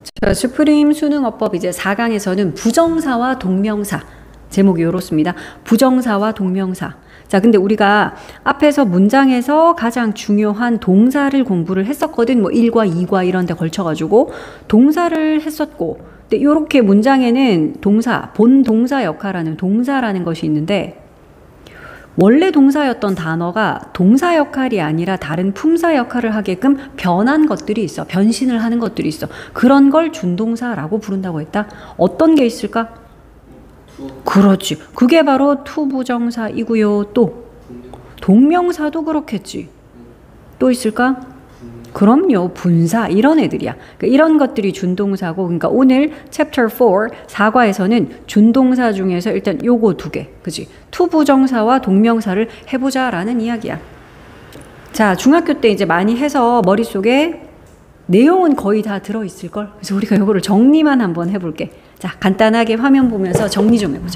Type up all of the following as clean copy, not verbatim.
자, 슈프림 수능어법 이제 4강에서는 부정사와 동명사 제목이 이렇습니다. 부정사와 동명사. 자, 근데 우리가 앞에서 문장에서 가장 중요한 동사를 공부를 했었거든. 뭐 1과 2과 이런 데 걸쳐가지고 동사를 했었고, 근데 이렇게 문장에는 동사, 본동사 역할하는 동사라는 것이 있는데 원래 동사였던 단어가 동사 역할이 아니라 다른 품사 역할을 하게끔 변한 것들이 있어. 변신을 하는 것들이 있어. 그런 걸 준동사라고 부른다고 했다. 어떤 게 있을까? 그렇지. 그게 바로 투부정사이고요. 또 동명사도 그렇겠지. 또 있을까? 그럼요. 분사 이런 애들이야. 그러니까 이런 것들이 준동사고, 그러니까 오늘 챕터 4 4과에서는 준동사 중에서 일단 요거 두 개, 그지? 투부정사와 동명사를 해보자라는 이야기야. 자, 중학교 때 이제 많이 해서 머릿속에 내용은 거의 다 들어있을걸? 그래서 우리가 요거를 정리만 한번 해볼게. 자, 간단하게 화면 보면서 정리 좀 해보자.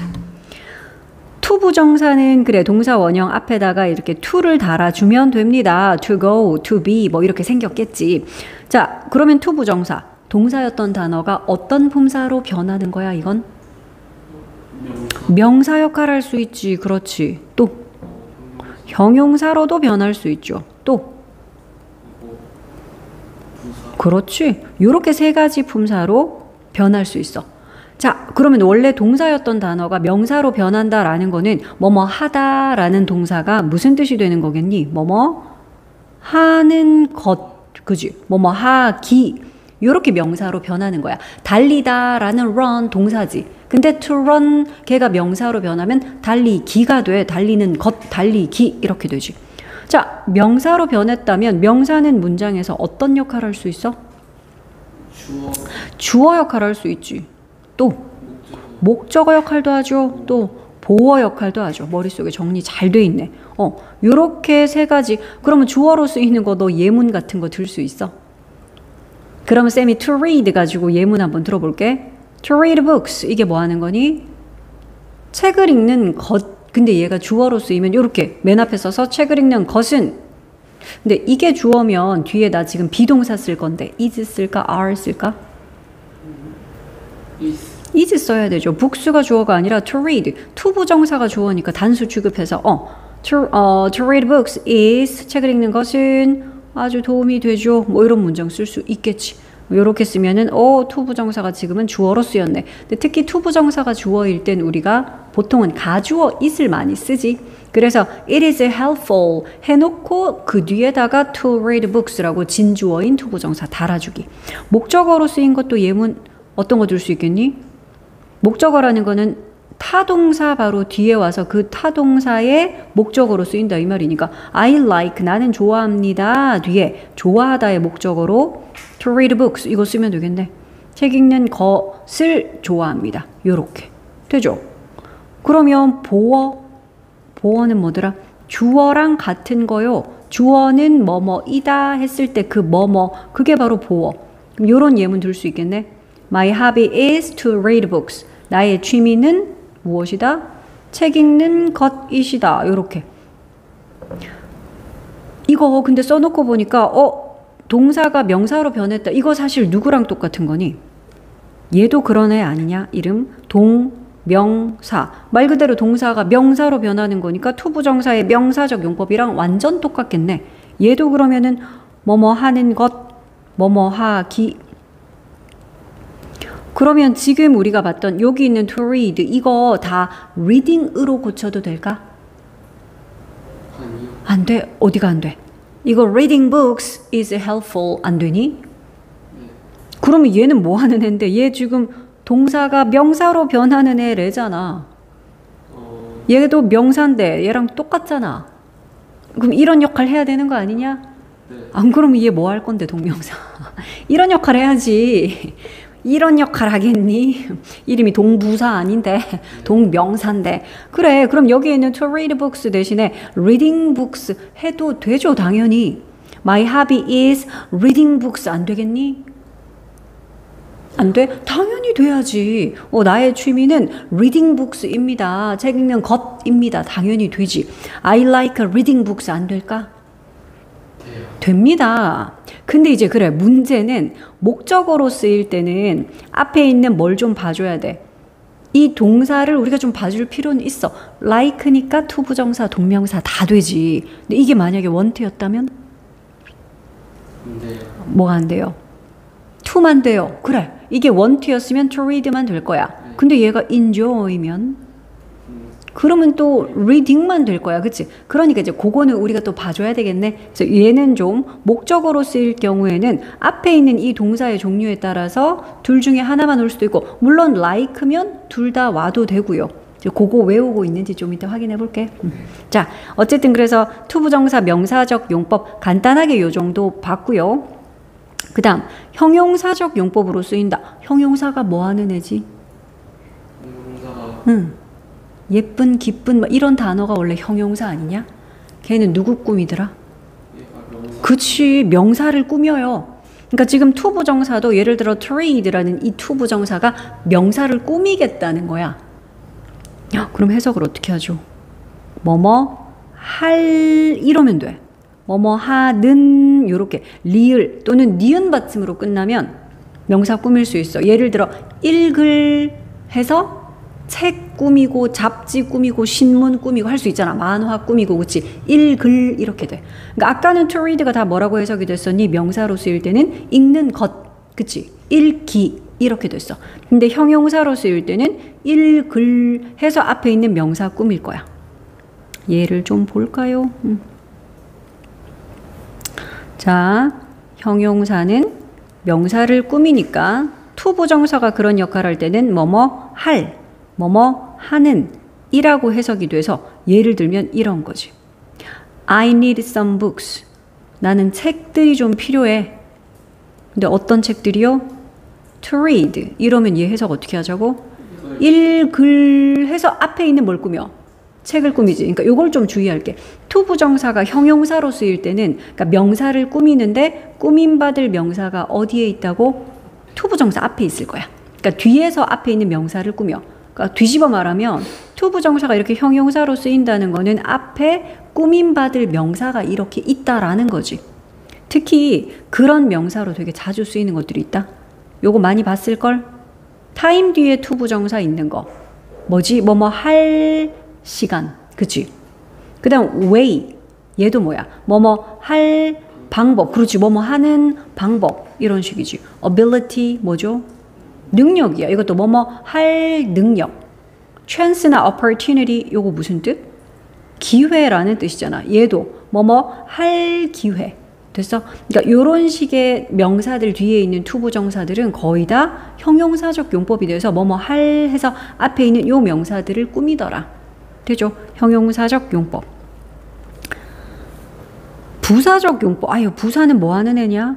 투부정사는 그래 동사 원형 앞에다가 이렇게 to를 달아주면 됩니다. to go, to be 뭐 이렇게 생겼겠지. 자, 그러면 투부정사 동사였던 단어가 어떤 품사로 변하는 거야? 이건 명사 역할을 할 수 있지. 그렇지. 또 형용사로도 변할 수 있죠. 또 그렇지. 요렇게 세 가지 품사로 변할 수 있어. 자, 그러면 원래 동사였던 단어가 명사로 변한다라는 거는 뭐뭐 하다라는 동사가 무슨 뜻이 되는 거겠니? 뭐뭐 하는 것, 그지? 뭐뭐 하기 요렇게 명사로 변하는 거야. 달리다라는 run 동사지. 근데 to run 걔가 명사로 변하면 달리기가 돼. 달리는 것, 달리기 이렇게 되지. 자, 명사로 변했다면 명사는 문장에서 어떤 역할을 할 수 있어? 주어 역할을 할 수 있지. 또 목적어 역할도 하죠. 또 보어 역할도 하죠. 머릿속에 정리 잘 돼 있네. 요렇게 세 가지. 그러면 주어로 쓰이는 거 너 예문 같은 거 들 수 있어? 그러면 쌤이 to read 가지고 예문 한번 들어볼게. to read books 이게 뭐 하는 거니? 책을 읽는 것. 근데 얘가 주어로 쓰이면 요렇게 맨 앞에 써서 책을 읽는 것은, 근데 이게 주어면 뒤에 나 지금 비동사 쓸 건데 is 쓸까? are 쓸까? is 써야 되죠. books가 주어가 아니라 to read. 투부정사가 주어니까 단수 취급해서 to read books is 책을 읽는 것은 아주 도움이 되죠. 뭐 이런 문장 쓸 수 있겠지. 이렇게 쓰면은 투부정사가 지금은 주어로 쓰였네. 근데 특히 투부정사가 주어일 땐 우리가 보통은 가주어 it을 많이 쓰지. 그래서 it is helpful 해놓고 그 뒤에다가 to read books라고 진주어인 투부정사 달아주기. 목적어로 쓰인 것도 예문 어떤 거 들 수 있겠니? 목적어라는 거는 타동사 바로 뒤에 와서 그 타동사의 목적어로 쓰인다 이 말이니까 I like 나는 좋아합니다 뒤에 좋아하다의 목적어로 to read books 이거 쓰면 되겠네. 책 읽는 것을 좋아합니다. 요렇게 되죠. 그러면 보어는 뭐더라? 주어랑 같은 거요. 주어는 뭐뭐이다 했을 때 그 뭐뭐 그게 바로 보어. 그럼 요런 예문 들 수 있겠네. My hobby is to read books. 나의 취미는 무엇이다? 책 읽는 것이시다. 요렇게. 이거 근데 써놓고 보니까 동사가 명사로 변했다. 이거 사실 누구랑 똑같은 거니? 얘도 그런 애 아니냐? 이름 동명사. 말 그대로 동사가 명사로 변하는 거니까 투부정사의 명사적 용법이랑 완전 똑같겠네. 얘도 그러면은 뭐뭐 하는 것, 뭐뭐 하기. 그러면 지금 우리가 봤던 여기 있는 to read 이거 다 reading으로 고쳐도 될까? 아니요. 안 돼. 어디가 안 돼? 이거 reading books is helpful 안 되니? 네. 그러면 얘는 뭐 하는 애인데? 얘 지금 동사가 명사로 변하는 애래잖아. 얘도 명사인데 얘랑 똑같잖아. 그럼 이런 역할 해야 되는 거 아니냐? 네. 안 그러면 얘 뭐 할 건데 동명사. 이런 역할 해야지. 이런 역할 하겠니? 이름이 동부사 아닌데 동명사인데. 그래 그럼 여기에 있는 to read books 대신에 reading books 해도 되죠. 당연히. My hobby is reading books 안 되겠니? 안 돼? 당연히 돼야지. 나의 취미는 reading books입니다. 책 읽는 것입니다. 당연히 되지. I like reading books 안 될까? 돼요. 됩니다. 근데 이제 그래, 문제는 목적어로 쓰일 때는 앞에 있는 뭘 좀 봐줘야 돼. 이 동사를 우리가 좀 봐줄 필요는 있어. like니까 to 부정사, 동명사 다 되지. 근데 이게 만약에 want였다면? 뭐가 안 돼요? to만 돼요. 그래, 이게 want였으면 to read만 될 거야. 근데 얘가 enjoy면? 그러면 또 reading만 될 거야. 그치? 그러니까 이제 그거는 우리가 또 봐줘야 되겠네. 그래서 얘는 좀 목적어로 쓰일 경우에는 앞에 있는 이 동사의 종류에 따라서 둘 중에 하나만 올 수도 있고, 물론 like면 둘 다 와도 되고요. 그거 외우고 있는지 좀 이따 확인해 볼게. 자, 어쨌든 그래서 to 부정사 명사적 용법 간단하게 요 정도 봤고요. 그 다음 형용사적 용법으로 쓰인다. 형용사가 뭐 하는 애지? 예쁜, 기쁜 이런 단어가 원래 형용사 아니냐? 걔는 누구 꾸미더라? 그치, 명사를 꾸며요. 그러니까 지금 to 부정사도 예를 들어 trade라는 이 to 부정사가 명사를 꾸미겠다는 거야. 그럼 해석을 어떻게 하죠? 뭐뭐 할 이러면 돼. 뭐뭐 하는 요렇게 리을 또는 니은 받침으로 끝나면 명사 꾸밀 수 있어. 예를 들어 읽을 해서 책 꾸미고 잡지 꾸미고 신문 꾸미고 할 수 있잖아. 만화 꾸미고. 그치? 읽을 이렇게 돼. 그러니까 아까는 to read가 다 뭐라고 해석이 됐었니? 명사로 쓰일 때는 읽는 것. 그치? 읽기 이렇게 됐어. 근데 형용사로 쓰일 때는 읽을 해서 앞에 있는 명사 꾸밀 거야. 예를 좀 볼까요? 자, 형용사는 명사를 꾸미니까 to 부정사가 그런 역할을 할 때는 뭐뭐 할 뭐뭐 하는 이라고 해석이 돼서 예를 들면 이런 거지. I need some books. 나는 책들이 좀 필요해. 근데 어떤 책들이요? To read. 이러면 얘 해석 어떻게 하자고? 읽을 해서 앞에 있는 뭘 꾸며? 책을 꾸미지. 그러니까 이걸 좀 주의할게. to 부정사가 형용사로 쓰일 때는 그러니까 명사를 꾸미는데 꾸밈받을 명사가 어디에 있다고? to 부정사 앞에 있을 거야. 그러니까 뒤에서 앞에 있는 명사를 꾸며. 그러니까 뒤집어 말하면 to 부정사가 이렇게 형용사로 쓰인다는 거는 앞에 꾸밈받을 명사가 이렇게 있다라는 거지. 특히 그런 명사로 되게 자주 쓰이는 것들이 있다. 요거 많이 봤을걸? 타임 뒤에 to 부정사 있는 거. 뭐지? 뭐뭐 할 시간. 그치? 그 다음 way. 얘도 뭐야? 뭐뭐 할 방법. 그렇지. 뭐뭐 하는 방법. 이런 식이지. ability 뭐죠? 능력이야. 이것도 뭐뭐 할 능력. chance나 opportunity 요거 무슨 뜻? 기회라는 뜻이잖아. 얘도 뭐뭐 할 기회. 됐어? 그러니까 요런 식의 명사들 뒤에 있는 to 부정사들은 거의 다 형용사적 용법이 돼서 뭐뭐 할 해서 앞에 있는 요 명사들을 꾸미더라. 되죠? 형용사적 용법. 부사적 용법. 아유, 부사는 뭐 하는 애냐?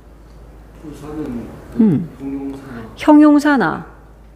부사는 형용사나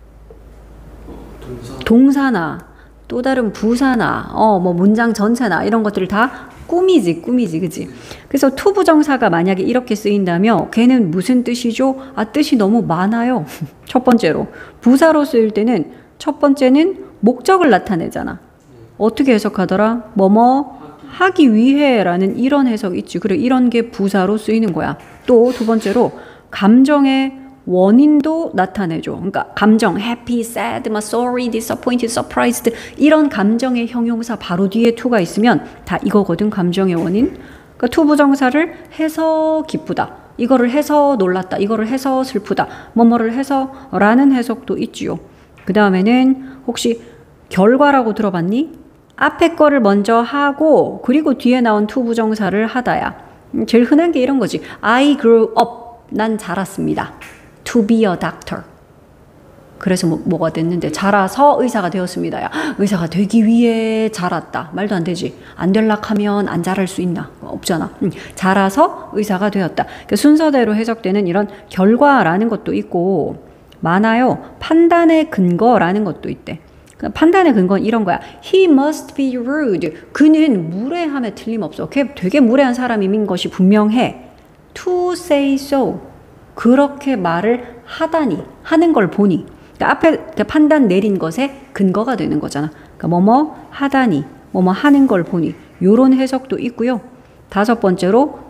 동사나 또 다른 부사나 뭐 문장 전체나 이런 것들을 다 꾸미지, 그지? 그래서 to 부정사가 만약에 이렇게 쓰인다면 걔는 무슨 뜻이죠? 뜻이 너무 많아요. 첫 번째로 부사로 쓰일 때는 첫 번째는 목적을 나타내잖아. 어떻게 해석하더라? 뭐뭐 하기 위해라는 이런 해석 있지. 그래, 이런 게 부사로 쓰이는 거야. 또 두 번째로 감정의 원인도 나타내줘. 그러니까 감정, happy, sad, sorry, disappointed, surprised 이런 감정의 형용사 바로 뒤에 to가 있으면 다 이거거든. 감정의 원인. 그러니까 to 부정사를 해서 기쁘다. 이거를 해서 놀랐다. 이거를 해서 슬프다. 뭐뭐를 해서 라는 해석도 있지요. 그 다음에는 혹시 결과라고 들어봤니? 앞에 거를 먼저 하고 그리고 뒤에 나온 to 부정사를 하다야. 제일 흔한 게 이런 거지. I grew up. 난 자랐습니다. To be a doctor. 그래서 뭐가 됐는데 자라서 의사가 되었습니다. 야, 의사가 되기 위해 자랐다. 말도 안 되지. 안 될락하면 안 자랄 수 있나? 없잖아. 자라서 의사가 되었다. 그러니까 순서대로 해석되는 이런 결과라는 것도 있고 많아요. 판단의 근거라는 것도 있대. 판단의 근거는 이런 거야. He must be rude. 그는 무례함에 틀림없어. 걔 되게 무례한 사람인 것이 분명해. To say so. 그렇게 말을 하다니, 하는 걸 보니. 그러니까 앞에 판단 내린 것에 근거가 되는 거잖아. 그러니까 뭐뭐 하다니, 뭐뭐 하는 걸 보니. 요런 해석도 있고요. 다섯 번째로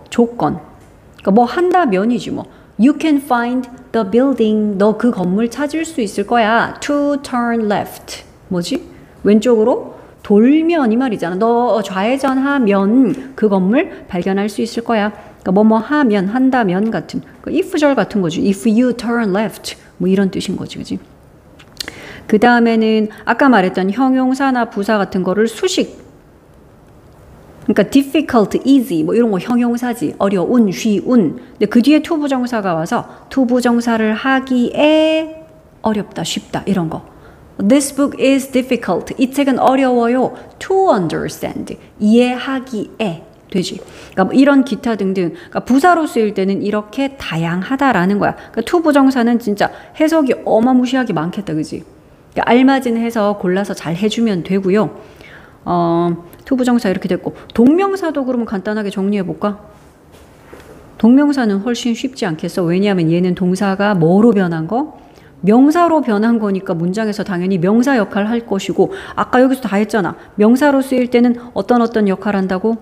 조건. 그러니까 뭐 한다면이지 뭐. You can find the building. 너 그 건물 찾을 수 있을 거야. To turn left. 뭐지? 왼쪽으로 돌면 이 말이잖아. 너 좌회전하면 그 건물 발견할 수 있을 거야. 그러니까 뭐뭐 하면, 한다면 같은. 그러니까 if절 같은 거지. If you turn left. 뭐 이런 뜻인 거지. 그지? 그 다음에는 아까 말했던 형용사나 부사 같은 거를 수식. 그러니까 difficult, easy 뭐 이런 거 형용사지. 어려운, 쉬운. 근데 그 뒤에 투부정사가 와서 투부정사를 하기에 어렵다, 쉽다 이런 거. This book is difficult. 이 책은 어려워요. To understand. 이해하기에 되지. 그러니까 뭐 이런 기타 등등. 그러니까 부사로 쓰일 때는 이렇게 다양하다라는 거야. 그러니까 투부정사는 진짜 해석이 어마무시하게 많겠다, 그지? 그러니까 알맞은 해석 골라서 잘 해주면 되고요. 투부정사 이렇게 됐고 동명사도 그러면 간단하게 정리해 볼까? 동명사는 훨씬 쉽지 않겠어. 왜냐하면 얘는 동사가 뭐로 변한 거? 명사로 변한 거니까 문장에서 당연히 명사 역할 할 것이고 아까 여기서 다 했잖아. 명사로 쓰일 때는 어떤 역할 한다고?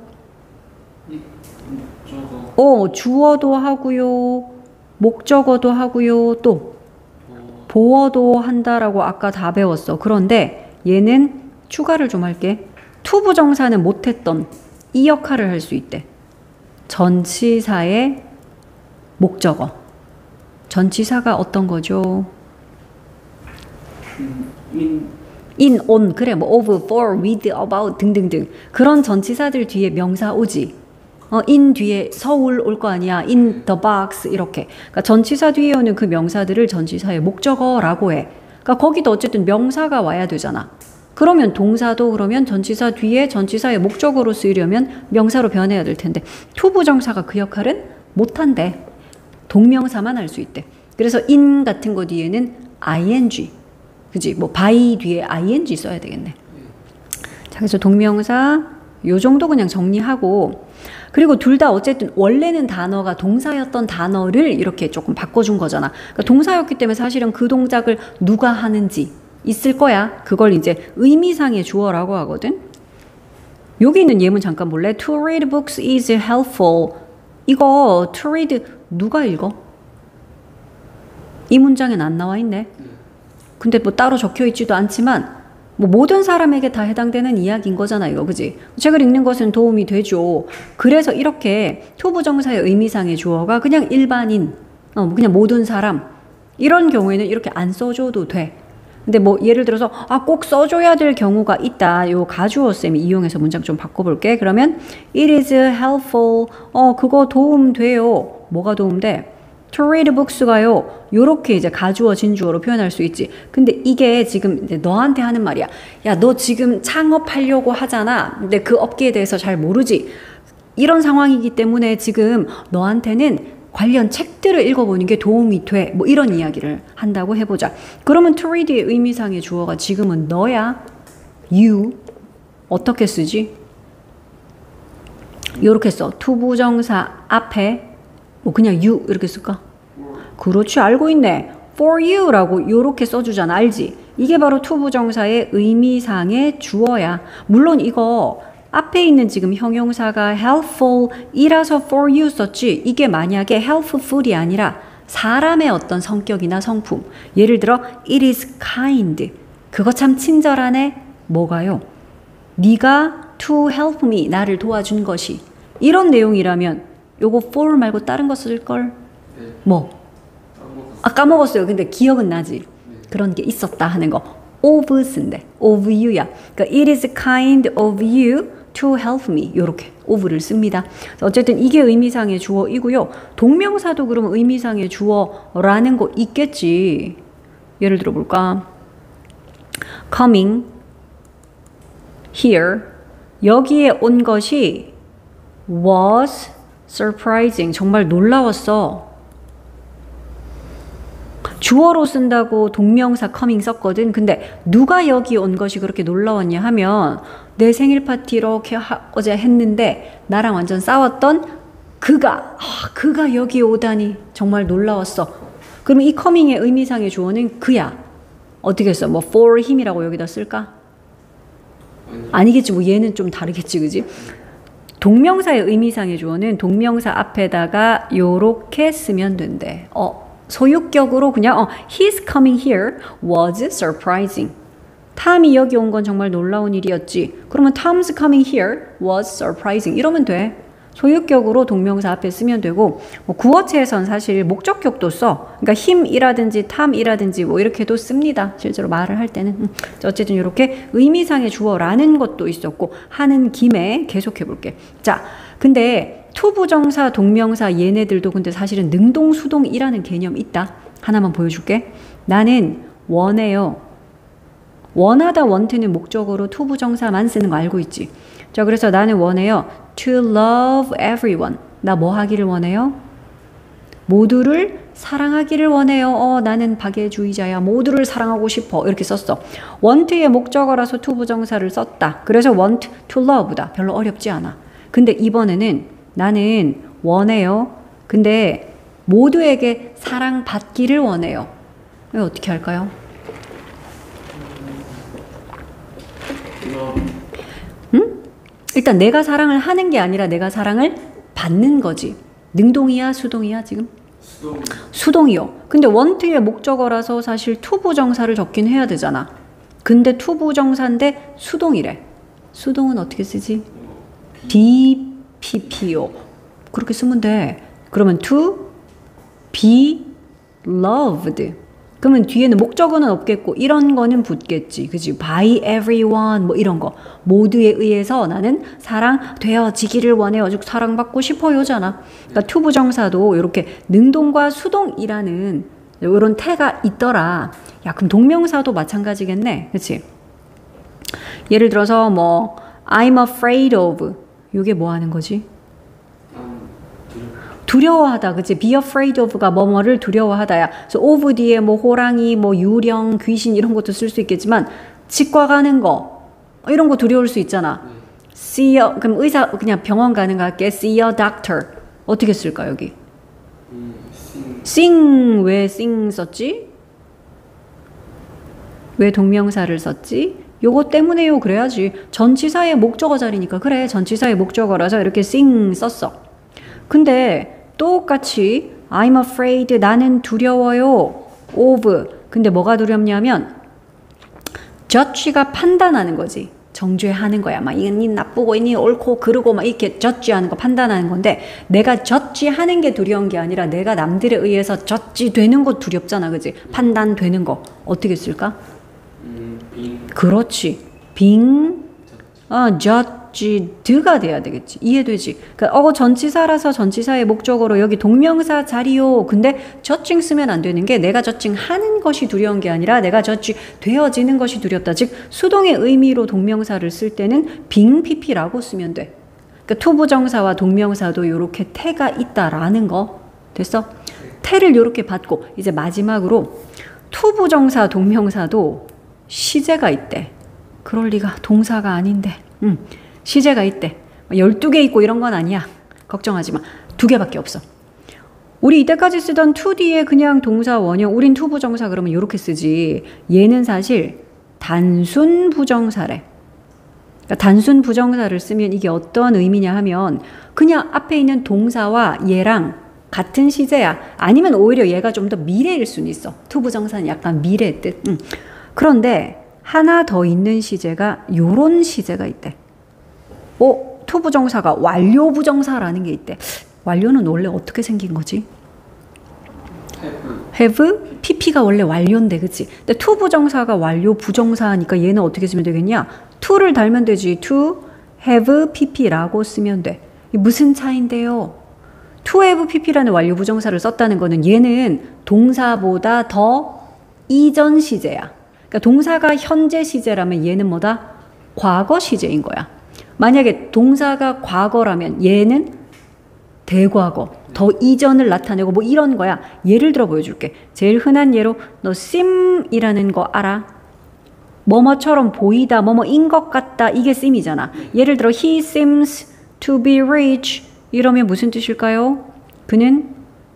주어도 하고요. 목적어도 하고요. 또 보어도 한다라고 아까 다 배웠어. 그런데 얘는 추가를 좀 할게. 투부정사는 못했던 이 역할을 할 수 있대. 전치사의 목적어. 전치사가 어떤 거죠? in, on, 그래 뭐 of, for, with, about 등등등 그런 전치사들 뒤에 명사 오지. in 뒤에 서울 올 거 아니야. in the box 이렇게. 그러니까 전치사 뒤에 오는 그 명사들을 전치사의 목적어라고 해. 그러니까 거기도 어쨌든 명사가 와야 되잖아. 그러면 동사도 그러면 전치사 뒤에 전치사의 목적어로 쓰이려면 명사로 변해야 될 텐데 투부정사가 그 역할은 못한대. 동명사만 할 수 있대. 그래서 in 같은 거 뒤에는 ing. 그지? 뭐 by 뒤에 ing 써야 되겠네. 자, 그래서 동명사 요 정도 그냥 정리하고 그리고 둘 다 어쨌든 원래는 단어가 동사였던 단어를 이렇게 조금 바꿔준 거잖아. 그러니까 동사였기 때문에 사실은 그 동작을 누가 하는지 있을 거야. 그걸 이제 의미상의 주어라고 하거든. 여기 있는 예문 잠깐 볼래? To read books is helpful. 이거 to read 누가 읽어? 이 문장엔 안 나와 있네. 근데 뭐 따로 적혀 있지도 않지만 뭐 모든 사람에게 다 해당되는 이야기인 거잖아 이거. 그지? 책을 읽는 것은 도움이 되죠. 그래서 이렇게 투부정사의 의미상의 주어가 그냥 일반인, 그냥 모든 사람 이런 경우에는 이렇게 안 써줘도 돼. 근데 뭐 예를 들어서 꼭 써줘야 될 경우가 있다. 요 가주어 쌤이 이용해서 문장 좀 바꿔볼게. 그러면 it is helpful. 그거 도움돼요. 뭐가 도움돼? To read books가요. 요렇게 이제 가주어 진주어로 표현할 수 있지. 근데 이게 지금 이제 너한테 하는 말이야. 야, 너 지금 창업하려고 하잖아. 근데 그 업계에 대해서 잘 모르지. 이런 상황이기 때문에 지금 너한테는 관련 책들을 읽어보는 게 도움이 돼. 뭐 이런 이야기를 한다고 해보자. 그러면 to read의 의미상의 주어가 지금은 너야. you. 어떻게 쓰지? 요렇게 써. 투부정사 앞에 뭐 그냥 you 이렇게 쓸까? 그렇지, 알고 있네. for you라고 요렇게 써주잖아. 알지? 이게 바로 투부정사의 의미상의 주어야. 물론 이거 앞에 있는 지금 형용사가 helpful이라서 for you 썼지. 이게 만약에 helpful이 아니라 사람의 어떤 성격이나 성품. 예를 들어 it is kind. 그거 참 친절하네. 뭐가요? 네가 to help me. 나를 도와준 것이. 이런 내용이라면 요거 for 말고 다른 거 쓸걸? 네. 뭐? 까먹었어요. 근데 기억은 나지. 그런 게 있었다 하는 거. of 쓴대. of you야. 그러니까 it is kind of you to help me. 요렇게 of를 씁니다. 어쨌든 이게 의미상의 주어이고요. 동명사도 그러면 의미상의 주어라는 거 있겠지. 예를 들어 볼까? coming here. 여기에 온 것이 was surprising. 정말 놀라웠어. 주어로 쓴다고 동명사 coming 썼거든. 근데 누가 여기 온 것이 그렇게 놀라웠냐 하면 내 생일 파티 이렇게 어제 했는데 나랑 완전 싸웠던 그가 여기 오다니 정말 놀라웠어. 그러면 이 coming의 의미상의 주어는 그야. 어떻게 써? 뭐 for him이라고 여기다 쓸까? 아니겠지. 뭐 얘는 좀 다르겠지. 그지? 동명사의 의미상의 주어는 동명사 앞에다가 요렇게 쓰면 된대. 소유격으로 그냥 His coming here was surprising. 탐이 여기 온 건 정말 놀라운 일이었지. 그러면 Tom's coming here was surprising. 이러면 돼. 소유격으로 동명사 앞에 쓰면 되고 뭐 구어체에선 사실 목적격도 써. 그러니까 힘이라든지 탐이라든지 뭐 이렇게도 씁니다. 실제로 말을 할 때는. 어쨌든 이렇게 의미상의 주어라는 것도 있었고 하는 김에 계속해 볼게. 자, 근데 투부정사, 동명사 얘네들도 근데 사실은 능동수동이라는 개념이 있다. 하나만 보여줄게. 나는 원해요. 원하다 원트는 목적어로 투부정사만 쓰는 거 알고 있지. 자, 그래서 나는 원해요. To love everyone. 나 뭐 하기를 원해요? 모두를 사랑하기를 원해요. 나는 박애주의자야. 모두를 사랑하고 싶어. 이렇게 썼어. want의 목적어라서 투부정사를 썼다. 그래서 want to love다. 별로 어렵지 않아. 근데 이번에는 나는 원해요. 근데 모두에게 사랑받기를 원해요. 이거 어떻게 할까요? 일단 내가 사랑을 하는 게 아니라 내가 사랑을 받는 거지. 능동이야 수동이야 지금? 수동이요. 근데 want의 목적어라서 사실 투부정사를 적긴 해야 되잖아. 근데 투부정사인데 수동이래. 수동은 어떻게 쓰지? BPPO. 그렇게 쓰면 돼. 그러면 to be loved. 그러면 뒤에는 목적어는 없겠고 이런 거는 붙겠지. 그치? by everyone 뭐 이런 거. 모두에 의해서 나는 사랑되어지기를 원해요. 즉 사랑받고 싶어요잖아. 그러니까 투부정사도 이렇게 능동과 수동이라는 이런 태가 있더라. 야, 그럼 동명사도 마찬가지겠네. 그치? 예를 들어서 뭐 I'm afraid of. 이게 뭐 하는 거지? 두려워하다, 그치? be afraid of가 뭐뭐를 두려워하다야. 그래서 of 뒤에 뭐 호랑이, 뭐 유령, 귀신 이런 것도 쓸 수 있겠지만 치과 가는 거 이런 거 두려울 수 있잖아. see a, 그럼 의사 그냥 병원 가는 거 할게. see a doctor 어떻게 쓸까 여기? sing 왜 sing 썼지? 왜 동명사를 썼지? 요거 때문에요 그래야지. 전치사의 목적어 자리니까 그래. 전치사의 목적어라서 이렇게 sing 썼어. 근데 똑같이 I'm afraid 나는 두려워요 of 근데 뭐가 두렵냐면 judge가 판단하는 거지. 정죄하는 거야. 막 이니 나쁘고 이니 옳고 그르고 막 이렇게 judge하는 거 판단하는 건데 내가 judge하는 게 두려운 게 아니라 내가 남들에 의해서 judge 되는 거 두렵잖아. 그지? 판단되는 거 어떻게 쓸까? 그렇지. being judged가 돼야 되겠지. 이해되지? 그러니까 전치사라서 전치사의 목적어로 여기 동명사 자리요. 근데 judging 쓰면 안 되는 게 내가 judging하는 것이 두려운 게 아니라 내가 judge 되어지는 것이 두렵다. 즉 수동의 의미로 동명사를 쓸 때는 being pp라고 쓰면 돼. 그러니까 투부정사와 동명사도 이렇게 태가 있다라는 거. 됐어? 태를 이렇게 받고 이제 마지막으로 투부정사 동명사도 시제가 있대. 그럴 리가. 동사가 아닌데. 시제가 있대. 12개 있고 이런 건 아니야. 걱정하지 마. 2개밖에 없어. 우리 이때까지 쓰던 to 뒤에 그냥 동사 원형. 우린 투부정사 그러면 이렇게 쓰지. 얘는 사실 단순 부정사래. 그러니까 단순 부정사를 쓰면 이게 어떤 의미냐 하면 그냥 앞에 있는 동사와 얘랑 같은 시제야. 아니면 오히려 얘가 좀 더 미래일 수는 있어. 투부정사는 약간 미래의 뜻. 그런데 하나 더 있는 시제가 요런 시제가 있대. 투부정사가 완료부정사라는 게 있대. 완료는 원래 어떻게 생긴 거지? have, pp가 원래 완료인데 그치? 근데 투부정사가 완료 부정사니까 얘는 어떻게 쓰면 되겠냐? to를 달면 되지. to have pp라고 쓰면 돼. 무슨 차인데요? to have pp라는 완료 부정사를 썼다는 거는 얘는 동사보다 더 이전 시제야. 그러니까 동사가 현재 시제라면 얘는 뭐다? 과거 시제인 거야. 만약에 동사가 과거라면 얘는 대과거, 더 이전을 나타내고 뭐 이런 거야. 예를 들어 보여줄게. 제일 흔한 예로 너 seem이라는 거 알아? 뭐뭐처럼 보이다, 뭐뭐인 것 같다. 이게 seem이잖아. 예를 들어 he seems to be rich 이러면 무슨 뜻일까요? 그는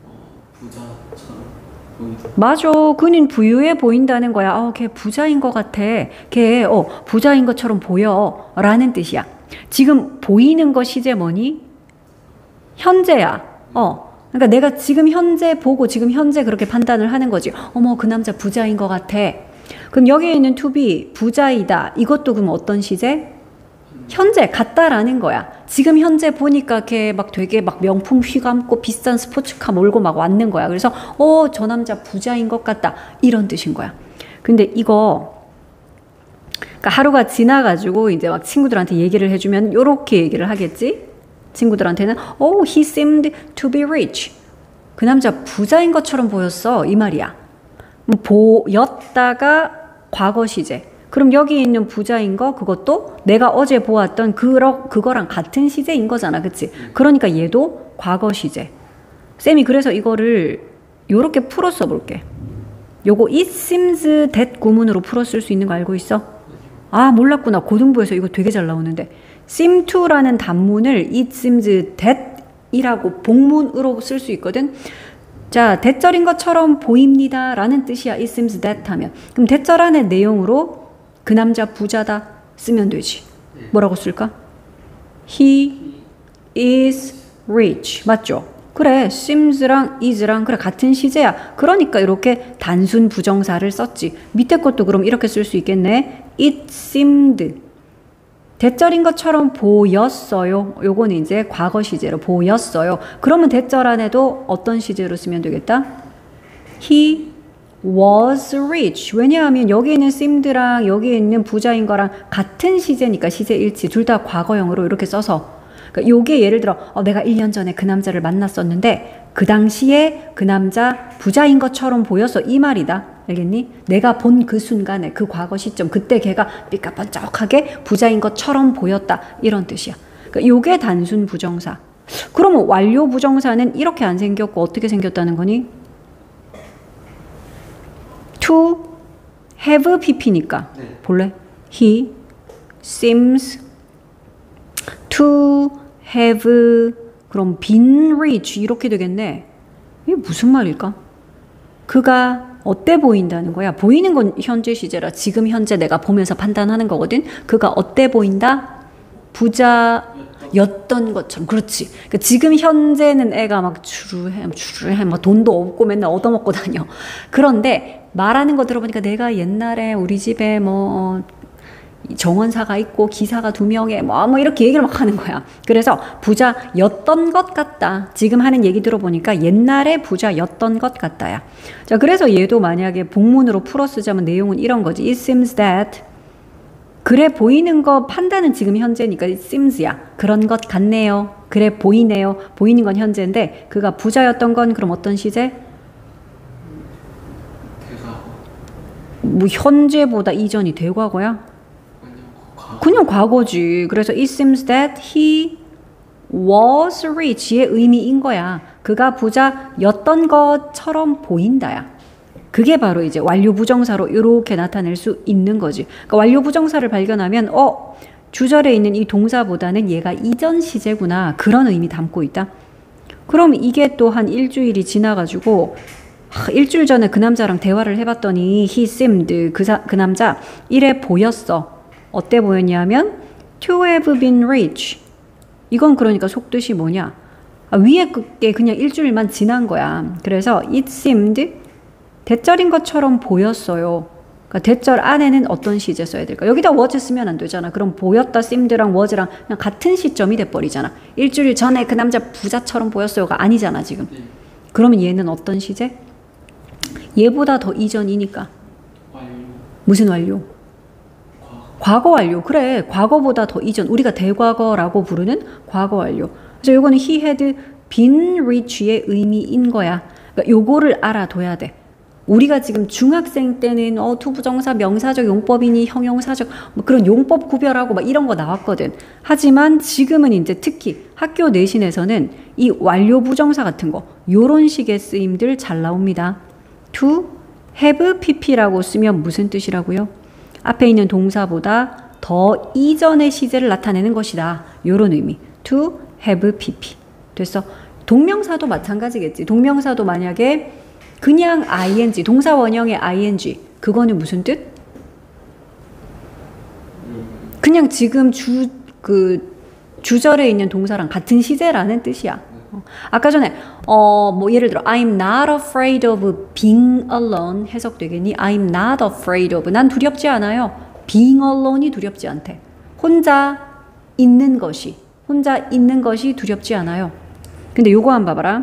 맞아. 그는 부유해 보인다는 거야. 걔 부자인 것 같아. 걔 부자인 것처럼 보여 라는 뜻이야. 지금 보이는 거 시제 뭐니? 현재야. 그러니까 내가 지금 현재 보고 지금 현재 그렇게 판단을 하는 거지. 어머, 그 남자 부자인 것 같아. 그럼 여기에 있는 to be 부자이다. 이것도 그럼 어떤 시제? 현재 같다라는 거야. 지금 현재 보니까 걔 막 되게 막 명품 휘감고 비싼 스포츠카 몰고 막 왔는 거야. 그래서 저 남자 부자인 것 같다. 이런 뜻인 거야. 근데 이거 그러니까 하루가 지나가지고 이제 막 친구들한테 얘기를 해주면 요렇게 얘기를 하겠지? 친구들한테는 he seemed to be rich. 그 남자 부자인 것처럼 보였어. 이 말이야. 보였다가 과거 시제. 그럼 여기 있는 부자인 거 그것도 내가 어제 보았던 그거랑 같은 시제인 거잖아. 그치? 그러니까 얘도 과거 시제. 쌤이 그래서 이거를 요렇게 풀어 써볼게. 요거 it seems that 구문으로 풀어 쓸 수 있는 거 알고 있어? 아, 몰랐구나. 고등부에서 이거 되게 잘 나오는데 seem to라는 단문을 it seems that 이라고 복문으로 쓸 수 있거든. 자, 대절인 것처럼 보입니다 라는 뜻이야. it seems that 하면. 그럼 대절 안의 내용으로 그 남자 부자다 쓰면 되지. 뭐라고 쓸까? He is rich. 맞죠? 그래, seems랑 is랑 그래 같은 시제야. 그러니까 이렇게 단순 부정사를 썼지. 밑에 것도 그럼 이렇게 쓸 수 있겠네. It seemed. 대절인 것처럼 보였어요. 요거는 이제 과거 시제로 보였어요. 그러면 대절 안에도 어떤 시제로 쓰면 되겠다? He was rich. 왜냐하면 여기 있는 seemed랑 여기 있는 부자인 거랑 같은 시제니까 시제 일치. 둘 다 과거형으로 이렇게 써서. 그러니까 요게 예를 들어 내가 1년 전에 그 남자를 만났었는데 그 당시에 그 남자 부자인 것처럼 보였어. 이 말이다. 알겠니? 내가 본 그 순간에 그 과거 시점 그때 걔가 삐까번쩍하게 부자인 것처럼 보였다. 이런 뜻이야. 그러니까 요게 단순 부정사. 그러면 완료 부정사는 이렇게 안 생겼고 어떻게 생겼다는 거니? to have pp니까 볼래? He seems to have 그럼 been rich 이렇게 되겠네. 이게 무슨 말일까? 그가 어때 보인다는 거야. 보이는 건 현재 시제라 지금 현재 내가 보면서 판단하는 거거든. 그가 어때 보인다? 부자였던 것처럼. 그렇지. 그러니까 지금 현재는 애가 막 주르해 막 돈도 없고 맨날 얻어먹고 다녀. 그런데 말하는 거 들어보니까 내가 옛날에 우리 집에 뭐 정원사가 있고 기사가 2명에 뭐 이렇게 얘기를 막 하는 거야. 그래서 부자였던 것 같다. 지금 하는 얘기 들어보니까 옛날에 부자였던 것 같다야. 자, 그래서 얘도 만약에 복문으로 풀어 쓰자면 내용은 이런 거지. It seems that. 그래 보이는 거 판단은 지금 현재니까 it seems야. 그런 것 같네요. 그래 보이네요. 보이는 건 현재인데 그가 부자였던 건 그럼 어떤 시제? 뭐 현재보다 이전이 대과거야? 그냥 과거지. 그래서 it seems that he was rich의 의미인 거야. 그가 부자였던 것처럼 보인다야. 그게 바로 이제 완료 부정사로 이렇게 나타낼 수 있는 거지. 그러니까 완료 부정사를 발견하면 주절에 있는 이 동사보다는 얘가 이전 시제구나. 그런 의미 담고 있다. 그럼 이게 또 한 일주일이 지나가지고 일주일 전에 그 남자랑 대화를 해봤더니 he seemed 그 남자 이래 보였어. 어때 보였냐면 to have been rich. 이건 그러니까 속뜻이 뭐냐? 위에 게 그냥 일주일만 지난 거야. 그래서 it seemed 대절인 것처럼 보였어요. 그러니까 대절 안에는 어떤 시제 써야 될까? 여기다 was 쓰면 안 되잖아. 그럼 보였다 seemed랑 was랑 그냥 같은 시점이 돼버리잖아. 일주일 전에 그 남자 부자처럼 보였어요가 아니잖아 지금. 그러면 얘는 어떤 시제? 얘보다 더 이전이니까. 무슨 완료? 과거 완료. 그래. 과거보다 더 이전. 우리가 대과거라고 부르는 과거 완료. 그래서 요거는 he had been rich의 의미인 거야. 그러니까 요거를 알아둬야 돼. 우리가 지금 중학생 때는 투부정사, 명사적, 용법이니 형용사적 뭐 그런 용법 구별하고 막 이런 거 나왔거든. 하지만 지금은 이제 특히 학교 내신에서는 이 완료 부정사 같은 거 요런 식의 쓰임들 잘 나옵니다. to have pp라고 쓰면 무슨 뜻이라고요? 앞에 있는 동사보다 더 이전의 시제를 나타내는 것이다. 요런 의미. to have pp. 됐어? 동명사도 마찬가지겠지. 동명사도 만약에 그냥 ing, 동사 원형의 ing, 그거는 무슨 뜻? 그냥 지금 그 주절에 있는 동사랑 같은 시제라는 뜻이야. 아까 전에 뭐 예를 들어 I'm not afraid of being alone 해석되겠니? I'm not afraid of 난 두렵지 않아요. being alone이 두렵지 않대. 혼자 있는 것이 두렵지 않아요. 근데 요거 한번 봐봐라.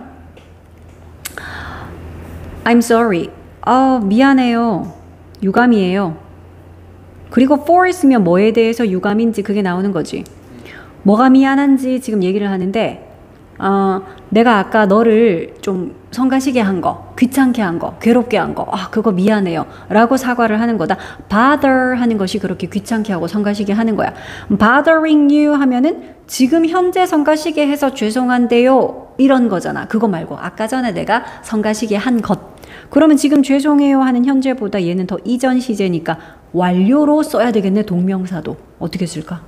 I'm sorry. 미안해요. 유감이에요. 그리고 for 있으면 뭐에 대해서 유감인지 그게 나오는 거지. 뭐가 미안한지 지금 얘기를 하는데 내가 아까 너를 좀 성가시게 한 거, 귀찮게 한 거, 괴롭게 한 거, 그거 미안해요 라고 사과를 하는 거다. bother 하는 것이 그렇게 귀찮게 하고 성가시게 하는 거야. bothering you 하면은 지금 현재 성가시게 해서 죄송한데요 이런 거잖아. 그거 말고 아까 전에 내가 성가시게 한 것. 그러면 지금 죄송해요 하는 현재보다 얘는 더 이전 시제니까 완료로 써야 되겠네. 동명사도. 어떻게 쓸까?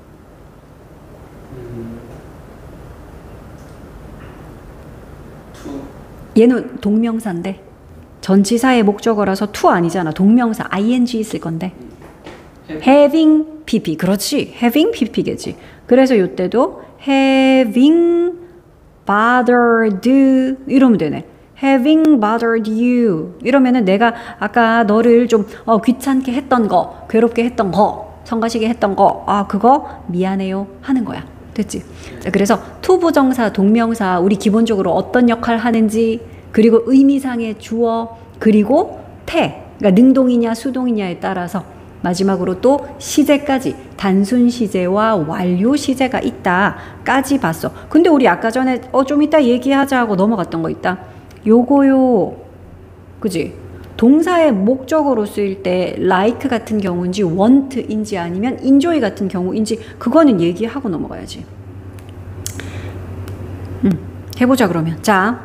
얘는 동명사인데 전치사의 목적어라서 to 아니잖아. 동명사 ing 있을 건데 having pp. 그렇지. having pp겠지. 그래서 이때도 having bothered 이러면 되네. having bothered you 이러면은 내가 아까 너를 좀 귀찮게 했던 거, 괴롭게 했던 거, 성가시게 했던 거 그거 미안해요 하는 거야. 됐지? 자, 그래서 to 부정사, 동명사 우리 기본적으로 어떤 역할 하는지 그리고 의미상의 주어 그리고 태 그러니까 능동이냐 수동이냐에 따라서 마지막으로 또 시제까지 단순 시제와 완료 시제가 있다까지 봤어. 근데 우리 아까 전에 좀 이따 얘기하자 하고 넘어갔던 거 있다. 요거요. 그지? 동사의 목적어로 쓰일 때 like 같은 경우인지 want인지 아니면 enjoy 같은 경우인지 그거는 얘기하고 넘어가야지. 해보자 그러면. 자,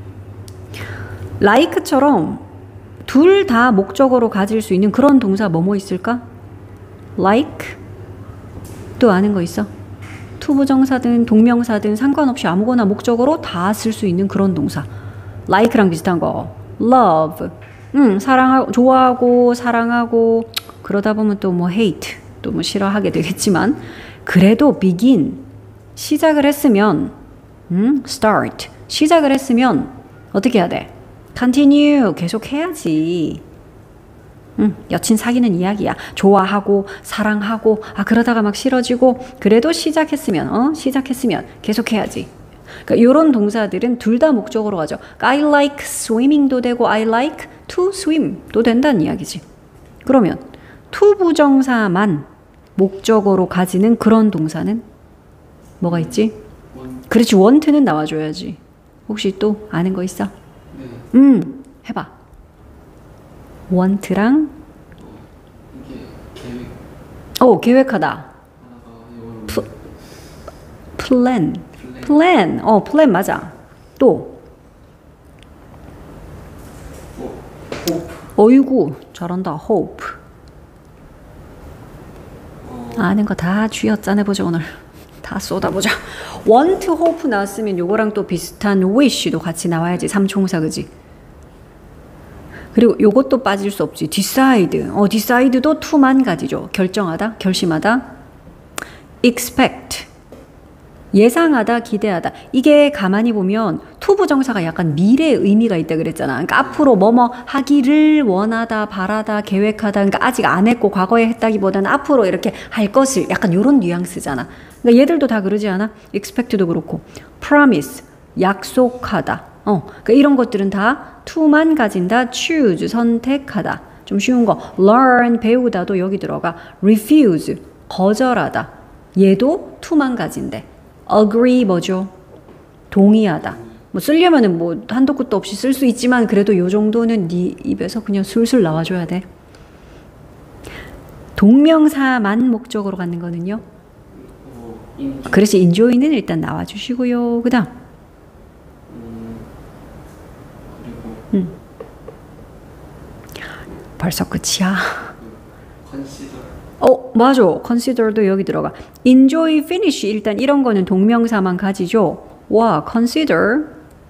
like처럼 둘 다 목적어로 가질 수 있는 그런 동사 뭐뭐 있을까? like 또 아는 거 있어? to 부정사든 동명사든 상관없이 아무거나 목적어로 다 쓸 수 있는 그런 동사. like랑 비슷한 거 love 사랑하고 좋아하고 사랑하고 그러다 보면 또 뭐 hate 또 뭐 싫어하게 되겠지만 그래도 begin 시작을 했으면 start 시작을 했으면 어떻게 해야 돼? continue 계속 해야지. 여친 사귀는 이야기야. 좋아하고 사랑하고 그러다가 막 싫어지고 그래도 시작했으면 계속 해야지. 그러니까 이런 동사들은 둘 다 목적으로 가죠. I like swimming도 되고 I like to swim도 된다는 이야기지. 그러면 to 부정사만 목적어로 가지는 그런 동사는 뭐가 있지? 그렇지. want는 나와줘야지. 혹시 또 아는 거 있어? 네. 해봐. want랑 계획하다. plan. plan 맞아. 또 어이구 잘한다. hope. 아는 거 다 쥐어짜내보자 오늘. 다 쏟아보자. want, hope 나왔으면 요거랑 또 비슷한 wish도 같이 나와야지. 삼총사 그지? 그리고 요것도 빠질 수 없지. decide. decide도 to만 가지죠. 결정하다, 결심하다. expect. 예상하다, 기대하다. 이게 가만히 보면 to 부정사가 약간 미래의 의미가 있다 그랬잖아. 그러니까 앞으로 뭐뭐 하기를 원하다, 바라다, 계획하다. 그러니까 아직 안 했고 과거에 했다기보다는 앞으로 이렇게 할 것을 약간 이런 뉘앙스잖아. 그러니까 얘들도 다 그러지 않아? expect도 그렇고 promise, 약속하다. 그러니까 이런 것들은 다 to만 가진다. choose, 선택하다. 좀 쉬운 거 learn, 배우다도 여기 들어가. refuse, 거절하다. 얘도 to만 가진대. agree 뭐죠? 동의하다. 뭐 쓰려면은 뭐 한도 끝도 없이 쓸 수 있지만 그래도 요 정도는 네 입에서 그냥 술술 나와줘야 돼. 동명사만 목적으로 갖는 거는요? 그래서 enjoy는 일단 나와주시고요. 그다음. 벌써 끝이야. 맞아. consider도 여기 들어가. enjoy, finish 일단 이런 거는 동명사만 가지죠. 와, consider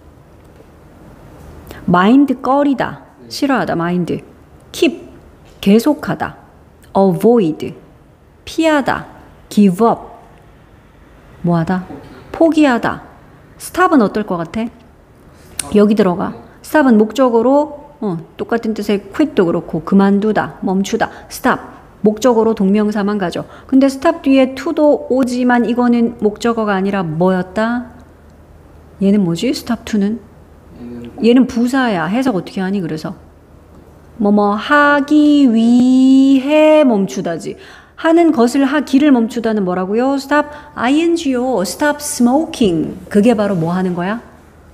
mind 꺼리다, 싫어하다, mind keep 계속하다, avoid 피하다, give up 뭐하다? 포기하다. 스탑은 어떨 것 같아? 여기 들어가. 스탑은 목적어로 똑같은 뜻의 quit도 그렇고 그만두다, 멈추다. 스탑. 목적어로 동명사만 가죠. 근데 스탑 뒤에 to도 오지만 이거는 목적어가 아니라 뭐였다? 얘는 뭐지? 스탑 to는? 얘는 부사야. 해석 어떻게 하니? 그래서 뭐뭐 하기 위해 멈추다지. 하는 것을 하기를 멈추다는 뭐라고요? stop ing요. stop smoking. 그게 바로 뭐 하는 거야?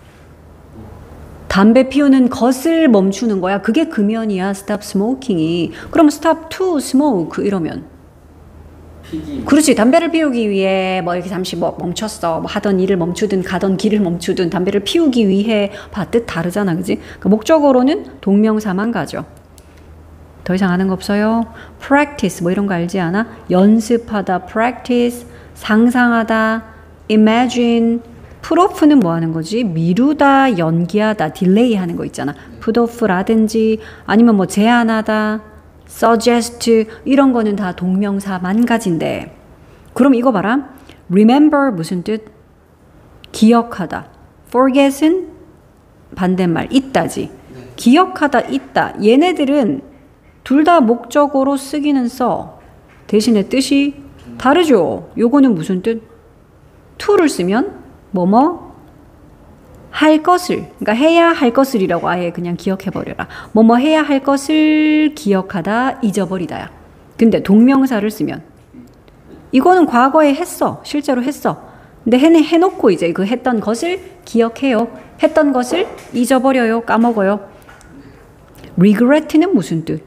담배 피우는 것을 멈추는 거야. 그게 금연이야. stop smoking이. 그럼 stop to smoke 이러면 그렇지. 담배를 피우기 위해 뭐 이렇게 잠시 뭐 멈췄어. 뭐 하던 일을 멈추든 가던 길을 멈추든 담배를 피우기 위해 뜻 다르잖아. 그지? 그러니까 목적어로는 동명사만 가죠. 더 이상 아는 거 없어요? practice 뭐 이런 거 알지 않아? 연습하다 practice, 상상하다 imagine, put off는 뭐 하는 거지? 미루다, 연기하다, 딜레이 하는 거 있잖아. put off라든지 아니면 뭐 제안하다 suggest 이런 거는 다 동명사만 가진데 그럼 이거 봐라. remember 무슨 뜻? 기억하다. forget은 반대말 있다지. 기억하다 있다. 얘네들은 둘 다 목적어로 쓰기는 써. 대신에 뜻이 다르죠. 요거는 무슨 뜻? to를 쓰면 뭐뭐 할 것을, 그러니까 해야 할 것을이라고 아예 그냥 기억해버려라. 뭐뭐 해야 할 것을 기억하다, 잊어버리다야. 근데 동명사를 쓰면 이거는 과거에 했어. 실제로 했어. 근데 해놓고 이제 그 했던 것을 기억해요. 했던 것을 잊어버려요. 까먹어요. regret는 무슨 뜻?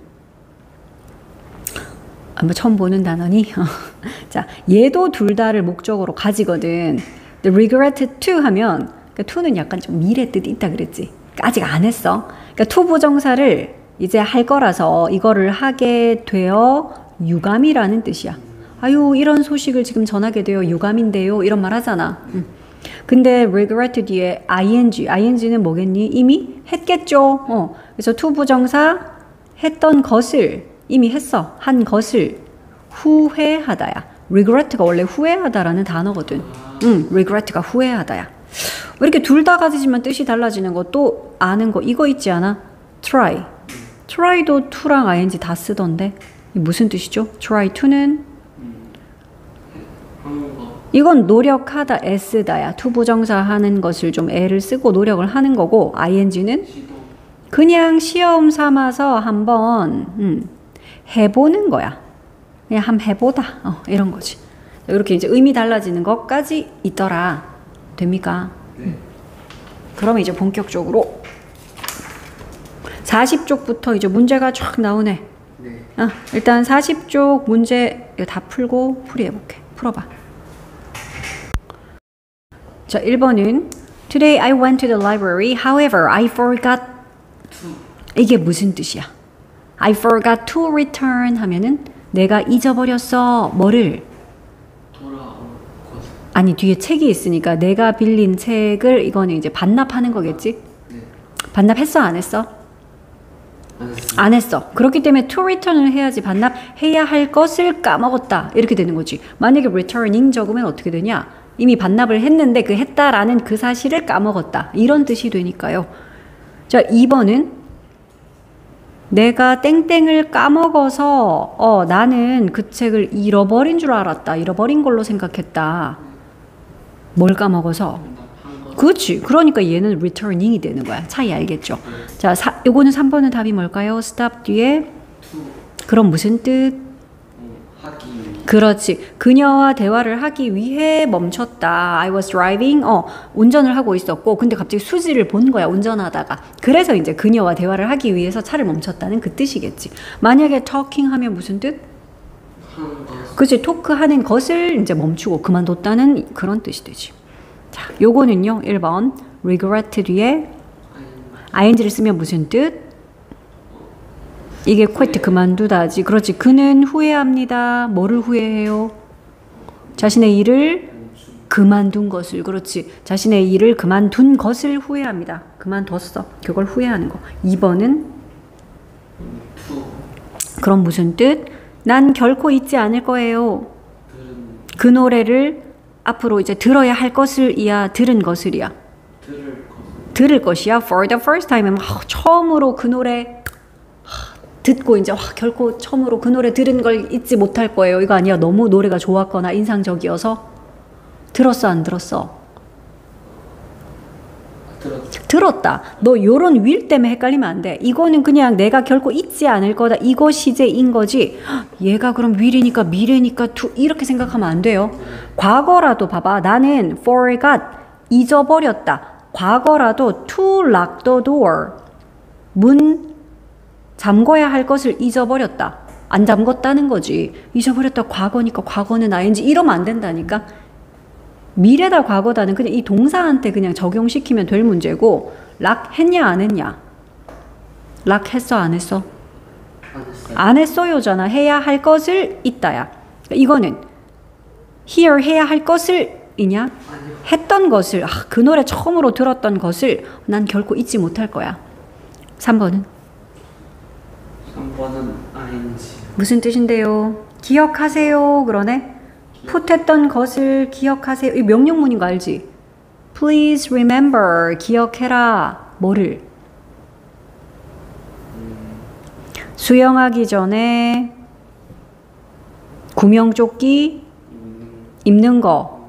뭐 처음 보는 단어니? 자, 얘도 둘 다를 목적으로 가지거든. 근데 regret to 하면 그러니까 to는 약간 좀 미래 뜻이 있다 그랬지. 그러니까 아직 안 했어. 그러니까 to 부정사를 이제 할 거라서 이거를 하게 되어 유감이라는 뜻이야. 아유, 이런 소식을 지금 전하게 되어 유감인데요. 이런 말 하잖아. 근데 regret 뒤에 ing는 뭐겠니? 이미 했겠죠. 그래서 to 부정사 했던 것을 이미 했어. 한 것을 후회하다야. regret가 원래 후회하다라는 단어거든. regret가 후회하다야. 왜 이렇게 둘 다 가지지만 뜻이 달라지는 거 또 아는 거 이거 있지 않아? try도 to랑 ing 다 쓰던데 무슨 뜻이죠? try to는 이건 노력하다 애쓰다야. to 부정사 하는 것을 좀 애를 쓰고 노력을 하는 거고 ing는 그냥 시험 삼아서 한번 해보는 거야. 그냥 한번 해보다 이런 거지. 이렇게 이제 의미 달라지는 것까지 있더라. 됩니까? 네. 그러면 이제 본격적으로 40쪽부터 이제 문제가 쫙 나오네. 네. 일단 40쪽 문제 다 풀고 풀이해볼게. 풀어봐. 자, 1번은 Today I went to the library. However, I forgot to. 이게 무슨 뜻이야? I forgot to return 하면은 내가 잊어버렸어. 뭐를? 돌아올 것. 아니 뒤에 책이 있으니까 내가 빌린 책을 이거는 이제 반납하는 거겠지? 네. 반납했어 안 했어? 안 했습니다. 안 했어. 그렇기 때문에 to return을 해야지 반납해야 할 것을 까먹었다. 이렇게 되는 거지. 만약에 returning 적으면 어떻게 되냐? 이미 반납을 했는데 그 했다라는 그 사실을 까먹었다. 이런 뜻이 되니까요. 자, 2번은 내가 땡땡을 까먹어서 나는 그 책을 잃어버린 줄 알았다. 잃어버린 걸로 생각했다. 뭘 까먹어서? 그렇지. 그러니까 얘는 returning이 되는 거야. 차이 알겠죠? 자, 요거는 3번은 답이 뭘까요? stop 뒤에 to. 그럼 무슨 뜻? 하기. 그렇지. 그녀와 대화를 하기 위해 멈췄다. I was driving. 운전을 하고 있었고 근데 갑자기 수지를 본 거야. 운전하다가. 그래서 이제 그녀와 대화를 하기 위해서 차를 멈췄다는 그 뜻이겠지. 만약에 talking 하면 무슨 뜻? 하는 것. 그치. 토크하는 것을 이제 멈추고 그만뒀다는 그런 뜻이 되지. 자, 요거는요. 1번 regret 뒤에 ing를 쓰면 무슨 뜻? 이게 quit 그만두다지. 그렇지. 그는 후회합니다. 뭐를 후회해요? 자신의 일을 그만둔 것을. 그렇지. 자신의 일을 그만둔 것을 후회합니다. 그만뒀어. 그걸 후회하는 거. 2번은 to. 그럼 무슨 뜻? 난 결코 잊지 않을 거예요. 그 노래를 앞으로 이제 들어야 할 것을이야, 들은 것을이야. 들을 것이야. For the first time. 처음으로 그 노래 듣고 이제 결코 처음으로 그 노래 들은 걸 잊지 못할 거예요. 이거 아니야. 너무 노래가 좋았거나 인상적이어서. 들었어, 안 들었어? 들었다. 너 요런 will 때문에 헷갈리면 안 돼. 이거는 그냥 내가 결코 잊지 않을 거다. 이거 시제인 거지. 얘가 그럼 will이니까 미래니까 to 이렇게 생각하면 안 돼요. 과거라도 봐봐. 나는 forgot 잊어버렸다. 과거라도 to lock the door 문 잠궈야 할 것을 잊어버렸다. 안 잠궜다는 거지. 잊어버렸다. 과거니까 과거는 ing 이러면 안 된다니까. 미래다 과거다는 그냥 이 동사한테 그냥 적용시키면 될 문제고 락 했냐 안 했냐? 락 했어 안 했어? 안 했어요잖아. 해야 할 것을 있다야. 이거는 here 해야 할 것을 이냐? 했던 것을 그 노래 처음으로 들었던 것을 난 결코 잊지 못할 거야. 3번은? 3번은 ing. 무슨 뜻인데요? 기억하세요 그러네. 풋했던 것을 기억하세요. 이 명령문인 거 알지? Please remember. 기억해라. 뭐를? 수영하기 전에 구명조끼 입는 거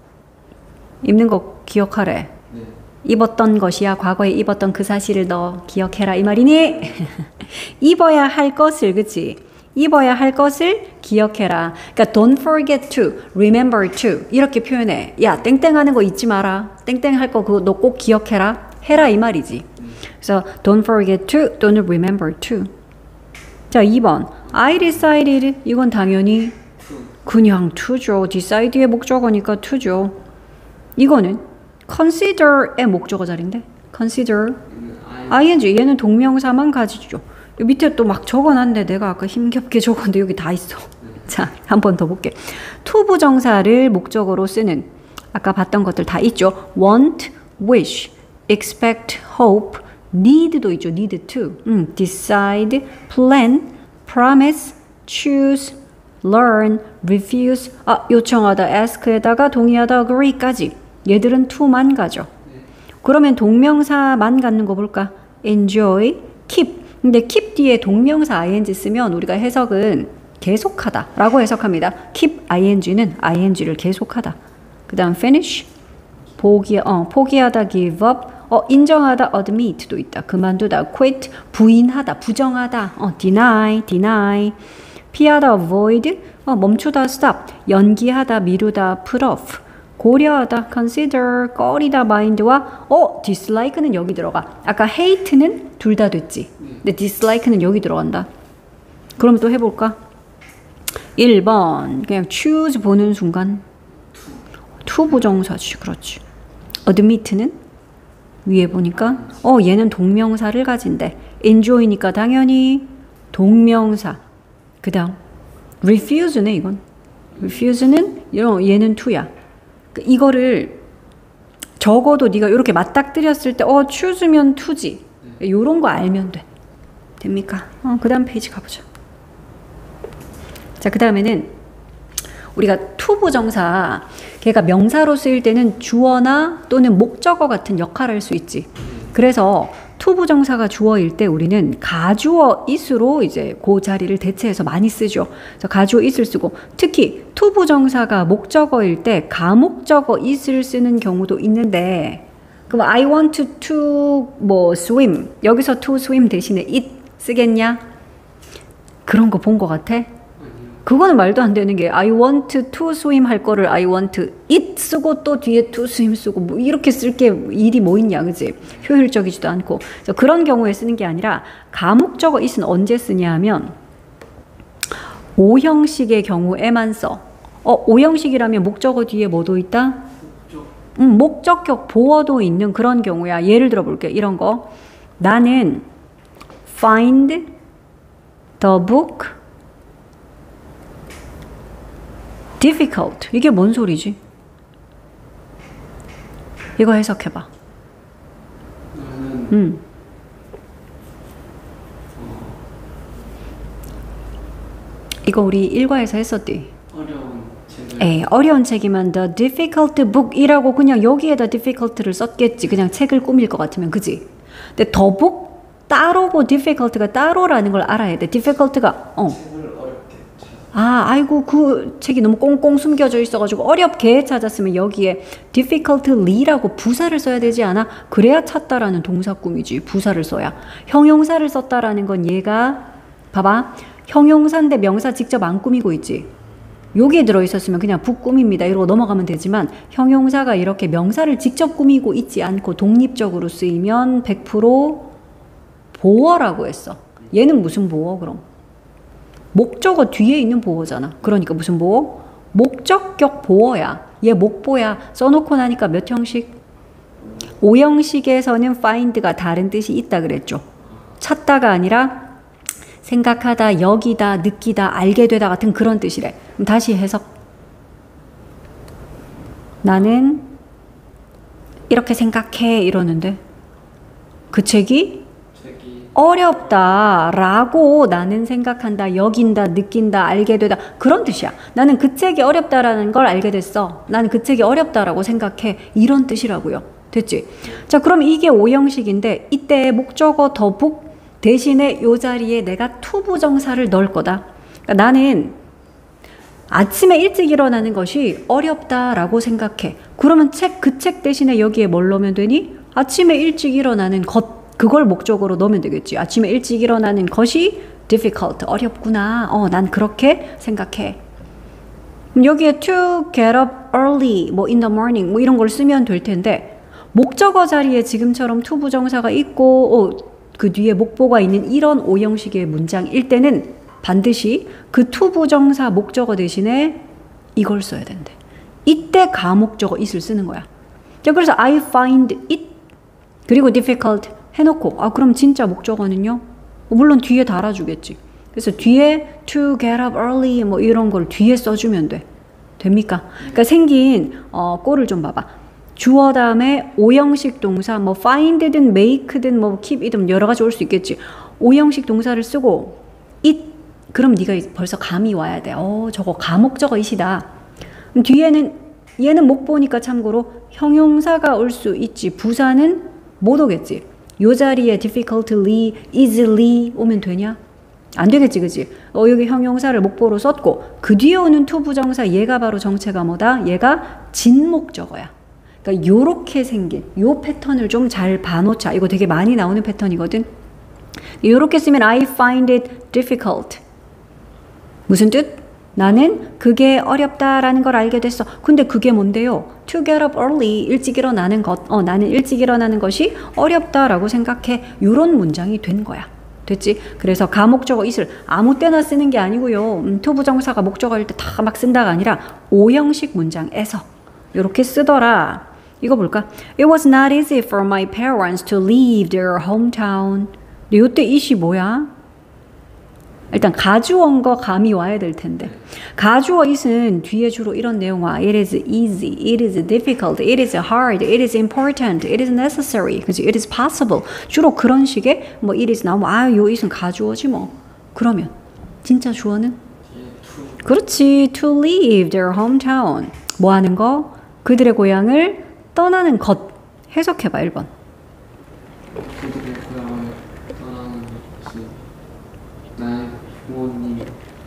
기억하래. 네. 입었던 것이야. 과거에 입었던 그 사실을 너 기억해라. 이 말이니? 입어야 할 것을, 그치? 입어야 할 것을 기억해라. 그러니까 don't forget to, remember to 이렇게 표현해. 야, 땡땡 하는 거 잊지 마라. 땡땡 할 거 그거 너 꼭 기억해라. 해라 이 말이지. 그래서 don't forget to 또는 remember to. 자, 2번. I decided 이건 당연히 그냥 to죠. decide의 목적어니까 to죠. 이거는 consider의 목적어 자리인데 consider ing 얘는 동명사만 가지죠. 밑에 또 막 적어놨는데 내가 아까 힘겹게 적었는데 여기 다 있어. 자, 한 번 더 볼게. to 부정사를 목적어로 쓰는 아까 봤던 것들 다 있죠. want, wish, expect, hope, need도 있죠. need to, decide, plan, promise, choose, learn, refuse, 요청하다, ask에다가 동의하다, agree까지 얘들은 to만 가죠. 그러면 동명사만 갖는 거 볼까? enjoy, keep. 근데 keep 뒤에 동명사 ing 쓰면 우리가 해석은 계속하다 라고 해석합니다. keep ing는 ing를 계속하다. 그 다음 finish, 포기하다, give up, 인정하다, admit도 있다. 그만두다, quit, 부인하다, 부정하다, deny, 피하다, avoid, 멈추다, stop, 연기하다, 미루다, put off, 고려하다, consider, 꺼리다, mind와 dislike는 여기 들어가. 아까 hate는 둘 다 됐지. 근데 dislike는 여기 들어간다. 그럼 또 해볼까? 1번 그냥 choose 보는 순간 to 부정사지. 그렇지. admit는 위에 보니까 얘는 동명사를 가진대. enjoy니까 당연히 동명사. 그 다음 refuse네. 이건 refuse는 얘는 to야. 이거를 적어도 네가 이렇게 맞닥뜨렸을 때 choose면 to지. 요런 거 알면 돼. 됩니까? 그 다음 페이지 가보자. 자, 그 다음에는 우리가 to 부정사 걔가 명사로 쓰일 때는 주어나 또는 목적어 같은 역할을 할 수 있지. 그래서 to 부정사가 주어일 때 우리는 가주어 it으로 이제 그 자리를 대체해서 많이 쓰죠. 그래서 가주어 it을 쓰고 특히 to 부정사가 목적어일 때 가목적어 it을 쓰는 경우도 있는데 그럼 I want to swim 여기서 to swim 대신에 it 쓰겠냐? 그런 거 본 거 같아? 그거는 말도 안 되는 게 I want to swim 할 거를 I want it 쓰고 또 뒤에 to swim 쓰고 뭐 이렇게 쓸 게 일이 뭐 있냐, 그지? 효율적이지도 않고. 그래서 그런 경우에 쓰는 게 아니라 가목적어 it은 언제 쓰냐 하면 오형식의 경우에만 써. 오형식이라면 목적어 뒤에 뭐도 있다? 목적격 보어도 있는 그런 경우야. 예를 들어 볼게. 이런 거. 나는 find the book difficult. 이게 뭔 소리지? 이거 해석해봐. 이거 우리 일과에서 했었디. 어려운 책을 에이, 어려운 책이면 the difficult book이라고 그냥 여기에다 difficult를 썼겠지. 그냥 책을 꾸밀 것 같으면, 그지? 근데 the book 따로고 difficult가 따로라는 걸 알아야 돼. difficult가 책을 어렵게 찾아. 아이고 그 책이 너무 꽁꽁 숨겨져 있어가지고 어렵게 찾았으면 여기에 difficultly라고 부사를 써야 되지 않아? 그래야 찾다라는 동사꾸미지. 부사를 써야. 형용사를 썼다라는 건 얘가 봐봐. 형용사인데 명사 직접 안 꾸미고 있지. 여기에 들어있었으면 그냥 북 꾸밉니다 이러고 넘어가면 되지만 형용사가 이렇게 명사를 직접 꾸미고 있지 않고 독립적으로 쓰이면 100% 보어라고 했어. 얘는 무슨 보어 그럼? 목적어 뒤에 있는 보어잖아. 그러니까 무슨 보어? 목적격 보어야. 얘 목보야. 써놓고 나니까 몇 형식? 5형식에서는 find가 다른 뜻이 있다 그랬죠. 찾다가 아니라 생각하다, 여기다, 느끼다, 알게 되다 같은 그런 뜻이래. 그럼 다시 해석. 나는 이렇게 생각해 이러는데 그 책이 어렵다라고 나는 생각한다, 여긴다, 느낀다, 알게 되다 그런 뜻이야. 나는 그 책이 어렵다라는 걸 알게 됐어. 나는 그 책이 어렵다라고 생각해. 이런 뜻이라고요. 됐지? 자, 그럼 이게 5형식인데 이때 목적어 더 북 대신에 이 자리에 내가 투부정사를 넣을 거다. 그러니까 나는 아침에 일찍 일어나는 것이 어렵다라고 생각해. 그러면 그 책 대신에 여기에 뭘 넣으면 되니? 아침에 일찍 일어나는 것, 그걸 목적으로 넣으면 되겠지. 아침에 일찍 일어나는 것이 difficult, 어렵구나. 난 그렇게 생각해. 여기에 to get up early, 뭐 in the morning, 뭐 이런 걸 쓰면 될 텐데 목적어 자리에 지금처럼 투부정사가 있고 그 뒤에 목보가 있는 이런 5형식의 문장일 때는 반드시 그 투부정사 목적어 대신에 이걸 써야 된대. 이때 가목적어 it을 쓰는 거야. 자, 그래서 I find it 그리고 difficult 해놓고 그럼 진짜 목적어는요? 물론 뒤에 달아주겠지. 그래서 뒤에 to get up early 뭐 이런 걸 뒤에 써주면 돼. 됩니까? 그러니까 생긴 꼴을 좀 봐봐. 주어 다음에 5형식 동사 뭐 find든 make든 뭐 keep이든 여러 가지 올 수 있겠지. 5형식 동사를 쓰고 it 그럼 네가 벌써 감이 와야 돼. 저거 가목적어 it이다. 뒤에는 얘는 목보니까 참고로 형용사가 올 수 있지. 부사는 못 오겠지. 요 자리에 difficultly, easily 오면 되냐? 안 되겠지, 그지? 여기 형용사를 목보로 썼고 그 뒤에 오는 투부정사 얘가 바로 정체가 뭐다? 얘가 진목적어야. 그러니까 요렇게 생긴 요 패턴을 좀 잘 봐놓자. 이거 되게 많이 나오는 패턴이거든. 요렇게 쓰면 I find it difficult. 무슨 뜻? 나는 그게 어렵다라는 걸 알게 됐어. 근데 그게 뭔데요? To get up early, 일찍 일어나는 것. 나는 일찍 일어나는 것이 어렵다라고 생각해. 요런 문장이 된 거야. 됐지? 그래서 가목적어 it을 아무 때나 쓰는 게 아니고요. 투부정사가 목적어일 때 다 막 쓴다가 아니라 5형식 문장에서 요렇게 쓰더라. 이거 볼까? It was not easy for my parents to leave their hometown. 근데 요때 it이 뭐야? 일단 가주어인거 감이 와야 될 텐데 가주어 it은 뒤에 주로 이런 내용 와. It is easy, it is difficult, it is hard, it is important, it is necessary, 그치? It is possible. 주로 그런 식의 뭐 it is 나오면 요 it은 가주어지 뭐. 그러면 진짜 주어는? 그렇지. To leave their hometown. 뭐 하는 거? 그들의 고향을 떠나는 것. 해석해봐 1번. 그들의 고향을 떠나는 것이 나의 부모님이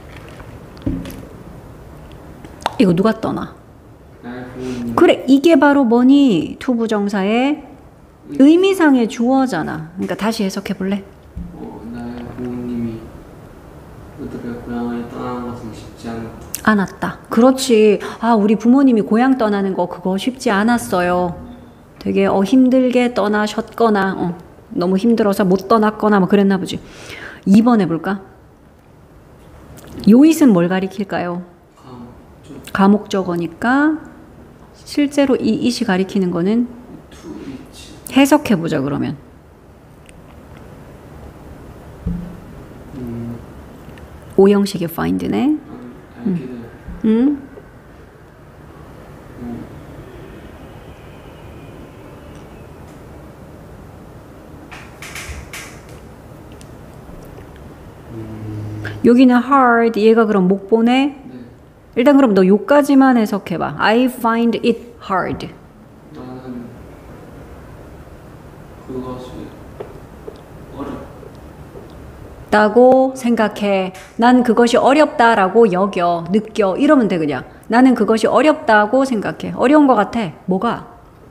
이거 누가 떠나? 나의 부모님. 그래 이게 바로 뭐니? 투부정사의 의미상의 주어잖아. 그러니까 다시 해석해볼래? 나의 부모님이 그들의 고향을 떠나는 것은 쉽지 않았다. 그렇지. 우리 부모님이 고향 떠나는 거 그거 쉽지 않았어요. 되게 힘들게 떠나셨거나 너무 힘들어서 못 떠났거나 뭐 그랬나 보지. 2번 해볼까? 요 it은 뭘 가리킬까요? 가목적어니까 실제로 이 it이 가리키는 거는 해석해보자 그러면. 오형식의 find네. 여기는 hard, 얘가 그럼 목보네. 일단 그럼 너 요까지만 해석해봐. I find it hard. 나는 그것이 다고 생각해. 난 그것이 어렵다라고 여겨, 느껴. 이러면 돼 그냥. 나는 그것이 어렵다고 생각해. 어려운 것 같아. 뭐가?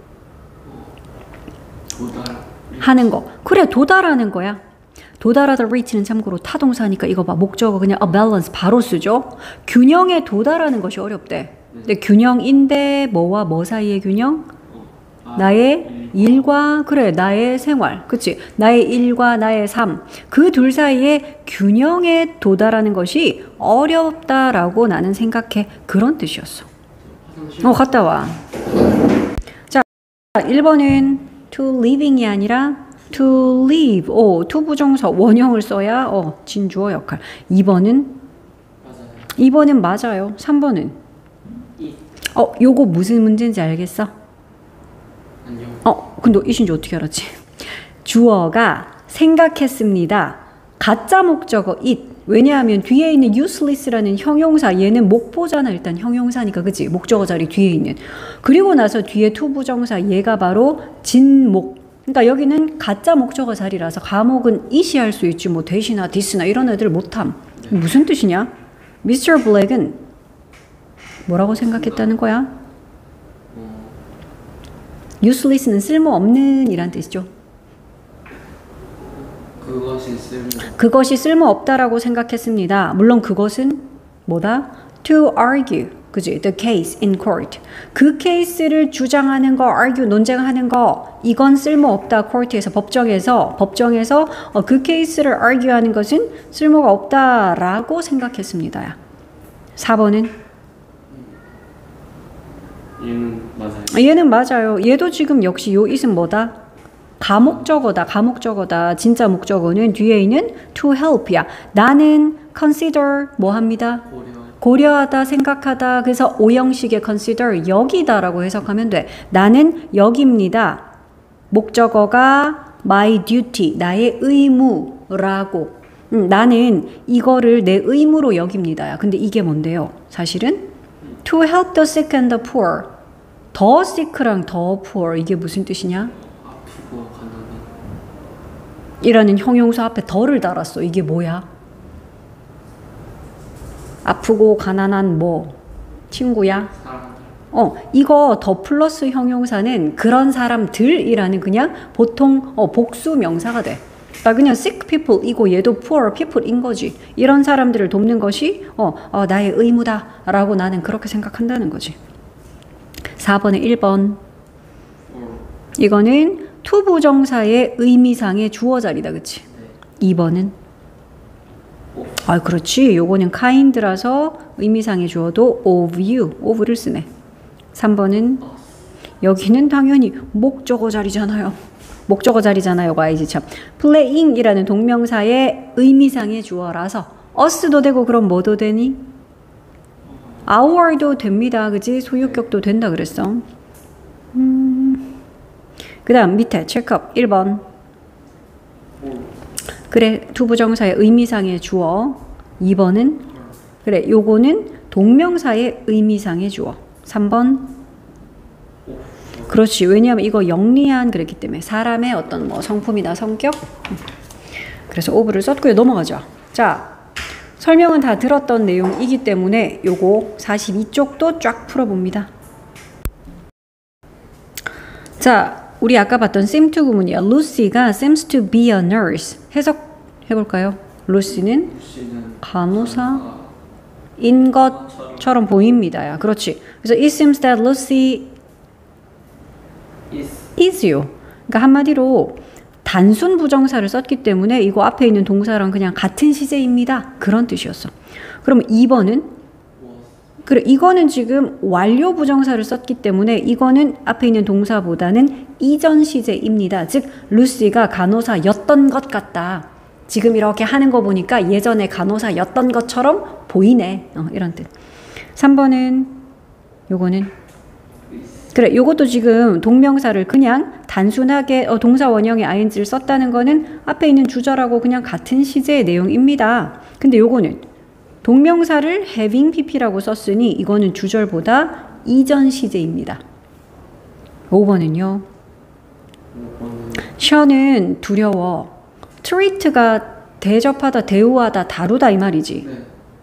하는 거. 그래 도달하는 거야. 도달하다 reach는 참고로 타동사니까 이거 봐. 목적어 그냥 a balance 바로 쓰죠. 균형에 도달하는 것이 어렵대. 근데 균형인데 뭐와 뭐 사이의 균형? 나의 일과 그래 나의 생활 그치 나의 일과 나의 삶 그 둘 사이에 균형에 도달하는 것이 어렵다라고 나는 생각해 그런 뜻이었어. 갔다 와. 자 1번은 to living이 아니라 to live to 부정사 원형을 써야 진주어 역할. 2번은 맞아요. 3번은 요거 무슨 문제인지 알겠어? 근데 이신지 어떻게 알았지? 주어가 생각했습니다. 가짜 목적어 it. 왜냐하면 뒤에 있는 useless라는 형용사 얘는 목보잖아. 일단 형용사니까 그치? 목적어 자리 뒤에 있는. 그리고 나서 뒤에 to 부정사 얘가 바로 진목. 그러니까 여기는 가짜 목적어 자리라서 과목은 it이 할 수 있지 뭐 대시나 this나 이런 애들 못함. 무슨 뜻이냐? Mr. Black은 뭐라고 생각했다는 거야? useless는 쓸모없는 이란 뜻이죠. 그것이 쓸모없다라고 생각했습니다. 물론 그것은 뭐다? To argue. 그지? The case in court. 그 케이스를 주장하는 거, argue, 논쟁하는 거, 이건 쓸모없다. court에서, 법정에서 그 케이스를 argue하는 것은 쓸모가 없다라고 생각했습니다. 4번은? 얘는 맞아요. 얘도 지금 역시 요 it은 뭐다? 가목적어다. 진짜 목적어는 뒤에 있는 to help야. 나는 consider 뭐 합니다? 고려하다, 생각하다. 그래서 오형식의 consider 여기다라고 해석하면 돼. 나는 여기입니다. 목적어가 my duty 나의 의무라고. 나는 이거를 내 의무로 여깁니다. 근데 이게 뭔데요? 사실은 to help the sick and the poor. 더 sick랑 더 poor 이게 무슨 뜻이냐? 아프고 가난한. 이라는 형용사 앞에 더를 달았어. 이게 뭐야? 아프고 가난한 뭐 친구야? 이거 더 플러스 형용사는 그런 사람들이라는 그냥 보통 복수 명사가 돼. 그러니까 그냥 sick people 이고 얘도 poor people인 거지. 이런 사람들을 돕는 것이 나의 의무다라고 나는 그렇게 생각한다는 거지. 4번에 1번. 이거는 to 부정사의 의미상의 주어 자리다. 그치? 2번은? 그렇지. 요거는 kind라서 의미상의 주어도 of you, of를 쓰네. 3번은? 여기는 당연히 목적어 자리잖아요. YG 참. playing이라는 동명사의 의미상의 주어라서 us도 되고 그럼 뭐도 되니? our도 됩니다. 그지? 소유격도 된다 그랬어. 그 다음 밑에 체크업 1번. 그래 to 부정사의 의미상의 주어. 2번은 그래 요거는 동명사의 의미상의 주어. 3번 그렇지. 왜냐하면 이거 영리한 그랬기 때문에 사람의 어떤 뭐 성품이나 성격. 그래서 of를 썼고요. 넘어가죠. 자 설명은 다 들었던 내용이기 때문에 요거 42쪽도 쫙 풀어봅니다. 자 우리 아까 봤던 seem to 구문이야. Lucy가 seems to be a nurse. 해석해볼까요? Lucy는 간호사인 것처럼 보입니다. 그렇지. 그래서 it seems that Lucy is you. 그러니까 한마디로 단순 부정사를 썼기 때문에 이거 앞에 있는 동사랑 그냥 같은 시제입니다. 그런 뜻이었어. 그럼 2번은? 그래, 이거는 지금 완료 부정사를 썼기 때문에 이거는 앞에 있는 동사보다는 이전 시제입니다. 즉, 루시가 간호사였던 것 같다. 지금 이렇게 하는 거 보니까 예전에 간호사였던 것처럼 보이네. 이런 뜻. 3번은 요거는 그래, 요것도 지금 동명사를 그냥 단순하게 동사 원형의 ing를 썼다는 거는 앞에 있는 주절하고 그냥 같은 시제의 내용입니다. 근데 요거는 동명사를 having pp라고 썼으니 이거는 주절보다 이전 시제입니다. 5번은요. 5번은 셔는 두려워. treat가 대접하다, 대우하다, 다루다 이 말이지. 네.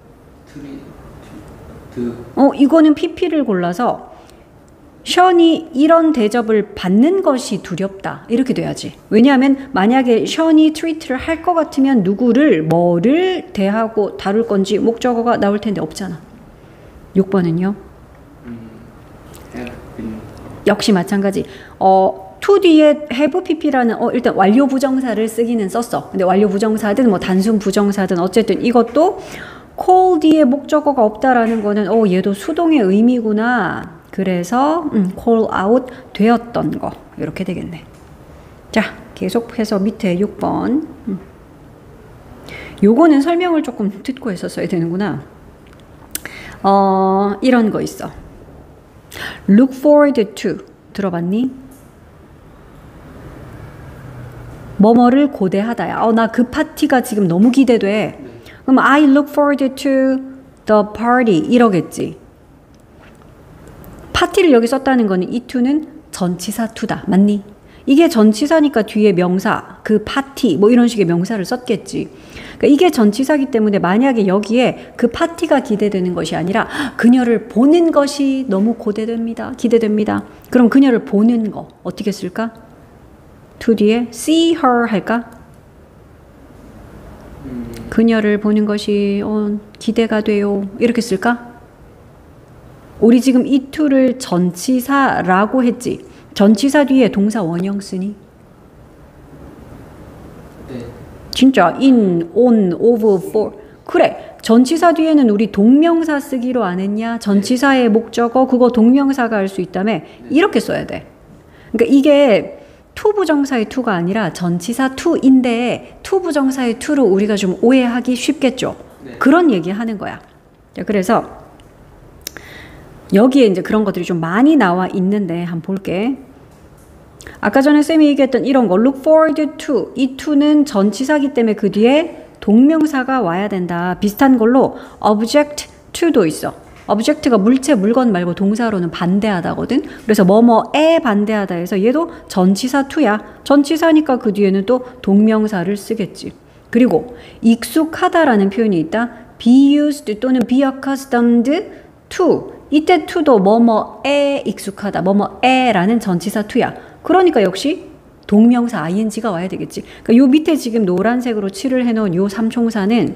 트리트 이거는 pp를 골라서 션이 이런 대접을 받는 것이 두렵다 이렇게 돼야지. 왜냐하면 만약에 션이 트리트를 할 것 같으면 누구를 뭐를 대하고 다룰 건지 목적어가 나올 텐데 없잖아. 6번은요. have been 역시 마찬가지. to 뒤에 have pp라는 일단 완료 부정사를 쓰기는 썼어. 근데 완료 부정사든 뭐 단순 부정사든 어쨌든 이것도 call 뒤에 목적어가 없다라는 거는 얘도 수동의 의미구나. 그래서 call out 되었던 거 이렇게 되겠네. 자, 계속해서 밑에 6번. 요거는 설명을 조금 듣고 했었어야 되는구나. 이런 거 있어. look forward to 들어봤니? 뭐뭐를 고대하다야. 나 그 파티가 지금 너무 기대돼. 그럼 I look forward to the party 이러겠지. 파티를 여기 썼다는 거는 이 to는 전치사 to다. 맞니? 이게 전치사니까 뒤에 명사, 그 파티 뭐 이런 식의 명사를 썼겠지. 그러니까 이게 전치사기 때문에 만약에 여기에 그 파티가 기대되는 것이 아니라 그녀를 보는 것이 너무 고대됩니다. 기대됩니다. 그럼 그녀를 보는 거 어떻게 쓸까? to 뒤에 see her 할까? 그녀를 보는 것이 기대가 돼요. 이렇게 쓸까? 우리 지금 이 to를 전치사라고 했지. 전치사 뒤에 동사 원형 쓰니? 네. 진짜 in, on, over, for. 그래. 전치사 뒤에는 우리 동명사 쓰기로 안 했냐? 전치사의 목적어 그거 동명사가 할 수 있다며? 이렇게 써야 돼. 그러니까 이게 to 부정사의 to가 아니라 전치사 to인데 to 부정사의 to로 우리가 좀 오해하기 쉽겠죠. 네. 그런 얘기 하는 거야. 자, 그래서 여기에 이제 그런 것들이 좀 많이 나와 있는데 한번 볼게. 아까 전에 쌤이 얘기했던 이런 거 look forward to 이 to는 전치사기 때문에 그 뒤에 동명사가 와야 된다. 비슷한 걸로 object to도 있어. object가 물체, 물건 말고 동사로는 반대하다거든. 그래서 뭐뭐에 반대하다 해서 얘도 전치사 to야. 전치사니까 그 뒤에는 또 동명사를 쓰겠지. 그리고 익숙하다라는 표현이 있다. be used 또는 be accustomed to 이때 to도 뭐뭐에 익숙하다. 뭐뭐에라는 전치사 to야. 그러니까 역시 동명사 ing가 와야 되겠지. 그러니까 요 밑에 지금 노란색으로 칠을 해놓은 요 삼총사는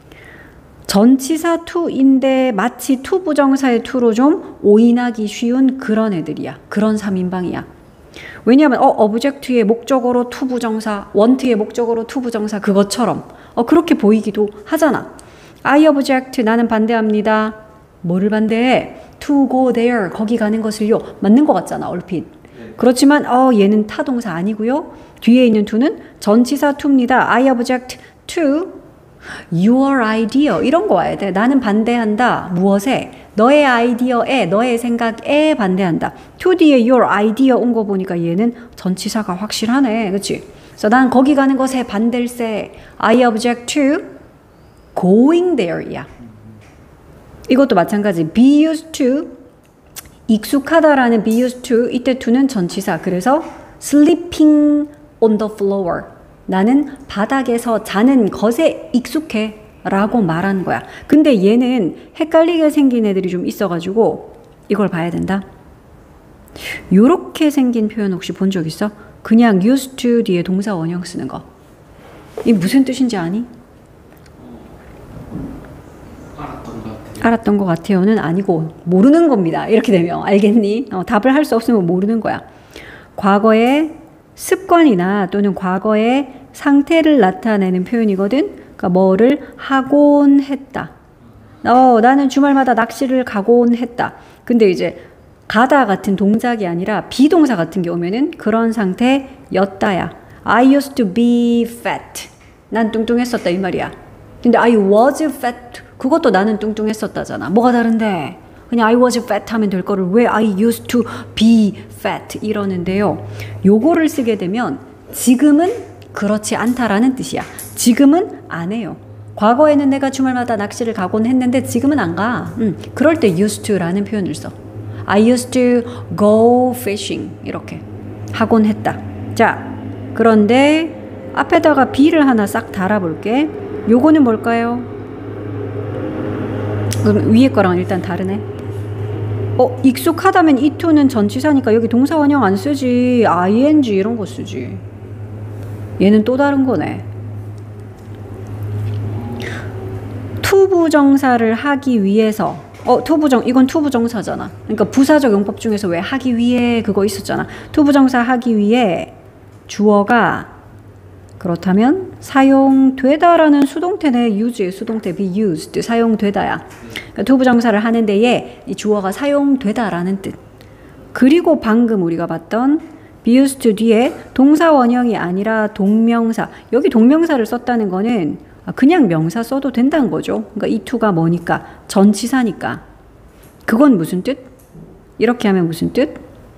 전치사 to인데 마치 to 부정사의 to로 좀 오인하기 쉬운 그런 애들이야. 그런 3인방이야. 왜냐하면 object의 목적어로 to 부정사, want의 목적어로 to 부정사 그것처럼 그렇게 보이기도 하잖아. I object 나는 반대합니다. 뭐를 반대해? to go there 거기 가는 것을요. 맞는 것 같잖아 얼핏. 그렇지만 얘는 타동사 아니고요. 뒤에 있는 to는 전치사 to입니다. I object to your idea 이런 거 와야 돼. 나는 반대한다. 무엇에? 너의 아이디어에 너의 생각에 반대한다. to 뒤에 your idea 온 거 보니까 얘는 전치사가 확실하네. 그치? 그래서 난 거기 가는 것에 반댈세. I object to going there야. 이것도 마찬가지. be used to 익숙하다라는 be used to 이때 to는 전치사. 그래서 sleeping on the floor 나는 바닥에서 자는 것에 익숙해 라고 말한 거야. 근데 얘는 헷갈리게 생긴 애들이 좀 있어가지고 이걸 봐야 된다. 요렇게 생긴 표현 혹시 본 적 있어? 그냥 used to 뒤에 동사 원형 쓰는 거. 이 무슨 뜻인지 아니? 알았던 것 같아요는 아니고 모르는 겁니다. 이렇게 되면 알겠니? 답을 할 수 없으면 모르는 거야. 과거의 습관이나 또는 과거의 상태를 나타내는 표현이거든. 그러니까 뭐를 하곤 했다. 나는 주말마다 낚시를 가곤 했다. 근데 이제 가다 같은 동작이 아니라 비동사 같은 경우에는 그런 상태였다야. I used to be fat. 난 뚱뚱했었다 이 말이야. 근데 I was fat. 그것도 나는 뚱뚱했었다잖아. 뭐가 다른데? 그냥 I was fat 하면 될 거를 왜 I used to be fat 이러는데요. 요거를 쓰게 되면 지금은 그렇지 않다라는 뜻이야. 지금은 안 해요. 과거에는 내가 주말마다 낚시를 가곤 했는데 지금은 안 가. 그럴 때 used to라는 표현을 써. I used to go fishing 이렇게 하곤 했다. 자, 그런데 앞에다가 be를 하나 싹 달아볼게. 요거는 뭘까요? 그럼 위에 거랑 일단 다르네. 익숙하다면 이 to는 전치사니까 여기 동사 원형 안 쓰지. ing 이런 거 쓰지. 얘는 또 다른 거네. 투부정사를 하기 위해서 이건 투부정사잖아. 그러니까 부사적 용법 중에서 왜 하기 위해 그거 있었잖아. 투부정사 하기 위해 주어가 그렇다면 사용되다라는 수동태네. use의 수동태 be used 사용되다야. 그러니까 투부정사를 하는 데에 이 주어가 사용되다라는 뜻. 그리고 방금 우리가 봤던 be used to 뒤에 동사 원형이 아니라 동명사. 여기 동명사를 썼다는 거는 그냥 명사 써도 된다는 거죠. 그러니까 이 to가 뭐니까? 전치사니까. 그건 무슨 뜻? 이렇게 하면 무슨 뜻?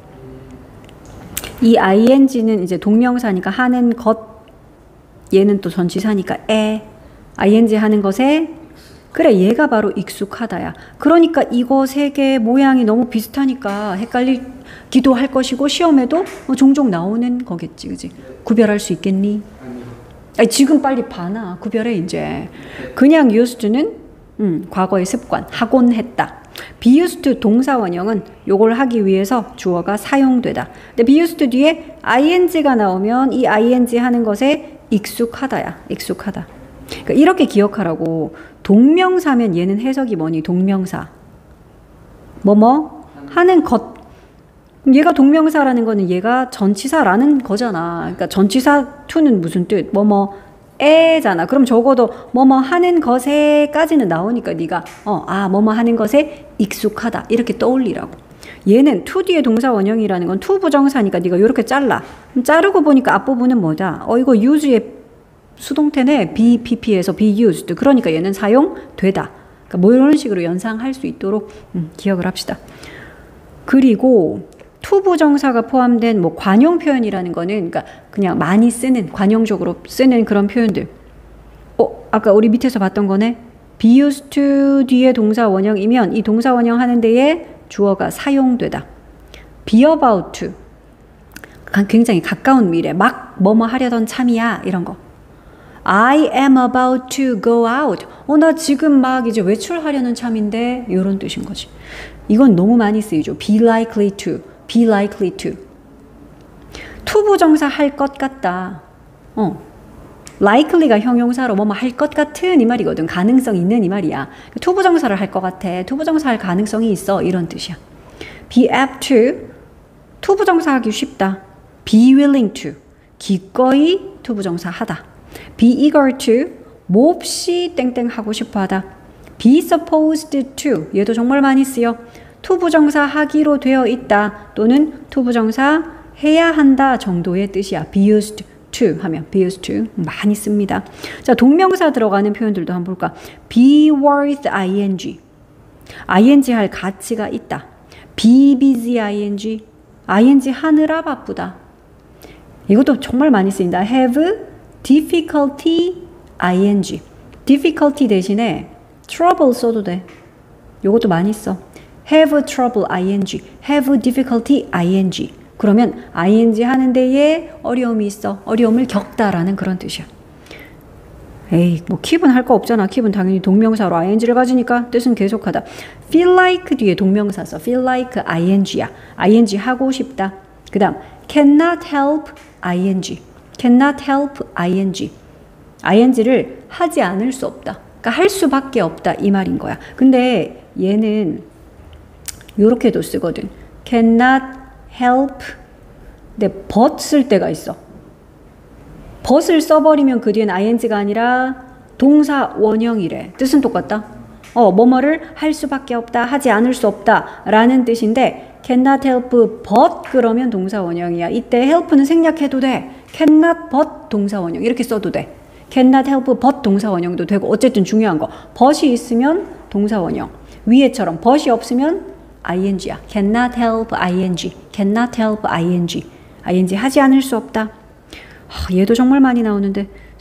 이 ing는 이제 동명사니까 하는 것. 얘는 또 전치사니까 ing 하는 것에 그래 얘가 바로 익숙하다야. 그러니까 이거 세 개의 모양이 너무 비슷하니까 헷갈리기도 할 것이고 시험에도 종종 나오는 거겠지. 그지? 구별할 수 있겠니? 아니, 지금 빨리 봐나 구별해 이제. 그냥 used는 과거의 습관 하곤 했다. be used 동사 원형은 요걸 하기 위해서 주어가 사용되다. 근데 be used 뒤에 ing가 나오면 이 ing 하는 것에 익숙하다야. 익숙하다. 그러니까 이렇게 기억하라고. 동명사면 얘는 해석이 뭐니? 동명사 뭐뭐 하는 것. 얘가 동명사라는 거는 얘가 전치사라는 거잖아. 그러니까 전치사 to는 무슨 뜻? 뭐뭐 에잖아. 그럼 적어도 뭐뭐 하는 것에까지는 나오니까 네가 뭐뭐 하는 것에 익숙하다 이렇게 떠올리라고. 얘는 to 뒤에 동사 원형이라는 건 to 부정사니까 네가 이렇게 잘라. 자르고 보니까 앞부분은 뭐다? 이거 use의 수동태네. be pp에서 be used. 그러니까 얘는 사용되다. 그러니까 뭐 이런 식으로 연상할 수 있도록 기억을 합시다. 그리고 투부정사가 포함된 뭐 관용 표현이라는 거는 그러니까 그냥 많이 쓰는 관용적으로 쓰는 그런 표현들. 아까 우리 밑에서 봤던 거네. be used to 뒤에 동사 원형이면 이 동사 원형 하는 데에 주어가 사용되다. be about to 굉장히 가까운 미래 막 뭐뭐 하려던 참이야 이런 거. I am about to go out. 나 지금 막 이제 외출하려는 참인데 이런 뜻인 거지. 이건 너무 많이 쓰이죠. be likely to. be likely to. 투부정사 할 것 같다. likely가 형용사로 뭐뭐 할 것 같은 이 말이거든. 가능성 있는 이 말이야. 투부정사를 할 것 같아. 투부정사 할 가능성이 있어. 이런 뜻이야. be apt to. 투부정사 하기 쉽다. be willing to. 기꺼이 투부정사 하다. be eager to. 몹시 땡땡 하고 싶어 하다. be supposed to. 얘도 정말 많이 쓰여. 투부정사 하기로 되어 있다 또는 투부정사 해야 한다 정도의 뜻이야. be used to 하면 be used to 많이 씁니다. 자, 동명사 들어가는 표현들도 한번 볼까? be worth ing. ing 할 가치가 있다. be busy ing. ing 하느라 바쁘다. 이것도 정말 많이 쓰인다. have difficulty ing. difficulty 대신에 trouble 써도 돼. 이것도 많이 써. have trouble ing, have difficulty ing. 그러면 ing 하는 데에 어려움이 있어. 어려움을 겪다라는 그런 뜻이야. 에이, 뭐 keep은 할 거 없잖아. keep은 당연히 동명사로 ing를 가지니까 뜻은 계속하다. feel like 뒤에 동명사 써. feel like ing야. ing 하고 싶다. 그 다음 cannot help ing, cannot help ing. ing를 하지 않을 수 없다. 그러니까 할 수밖에 없다 이 말인 거야. 근데 얘는 요렇게도 쓰거든. cannot help. 근데 but 쓸 때가 있어. but을 써버리면 그 뒤엔 ing가 아니라 동사 원형이래. 뜻은 똑같다. 뭐뭐를 할 수밖에 없다, 하지 않을 수 없다 라는 뜻인데 cannot help but 그러면 동사 원형이야. 이때 help는 생략해도 돼. cannot but 동사 원형 이렇게 써도 돼. cannot help but 동사 원형도 되고 어쨌든 중요한 거 but이 있으면 동사 원형. 위에처럼 but이 없으면 ing야. cannot help ing, cannot help ing. ing 하지 않을 수 없다. 얘도 정말 많이 나오는데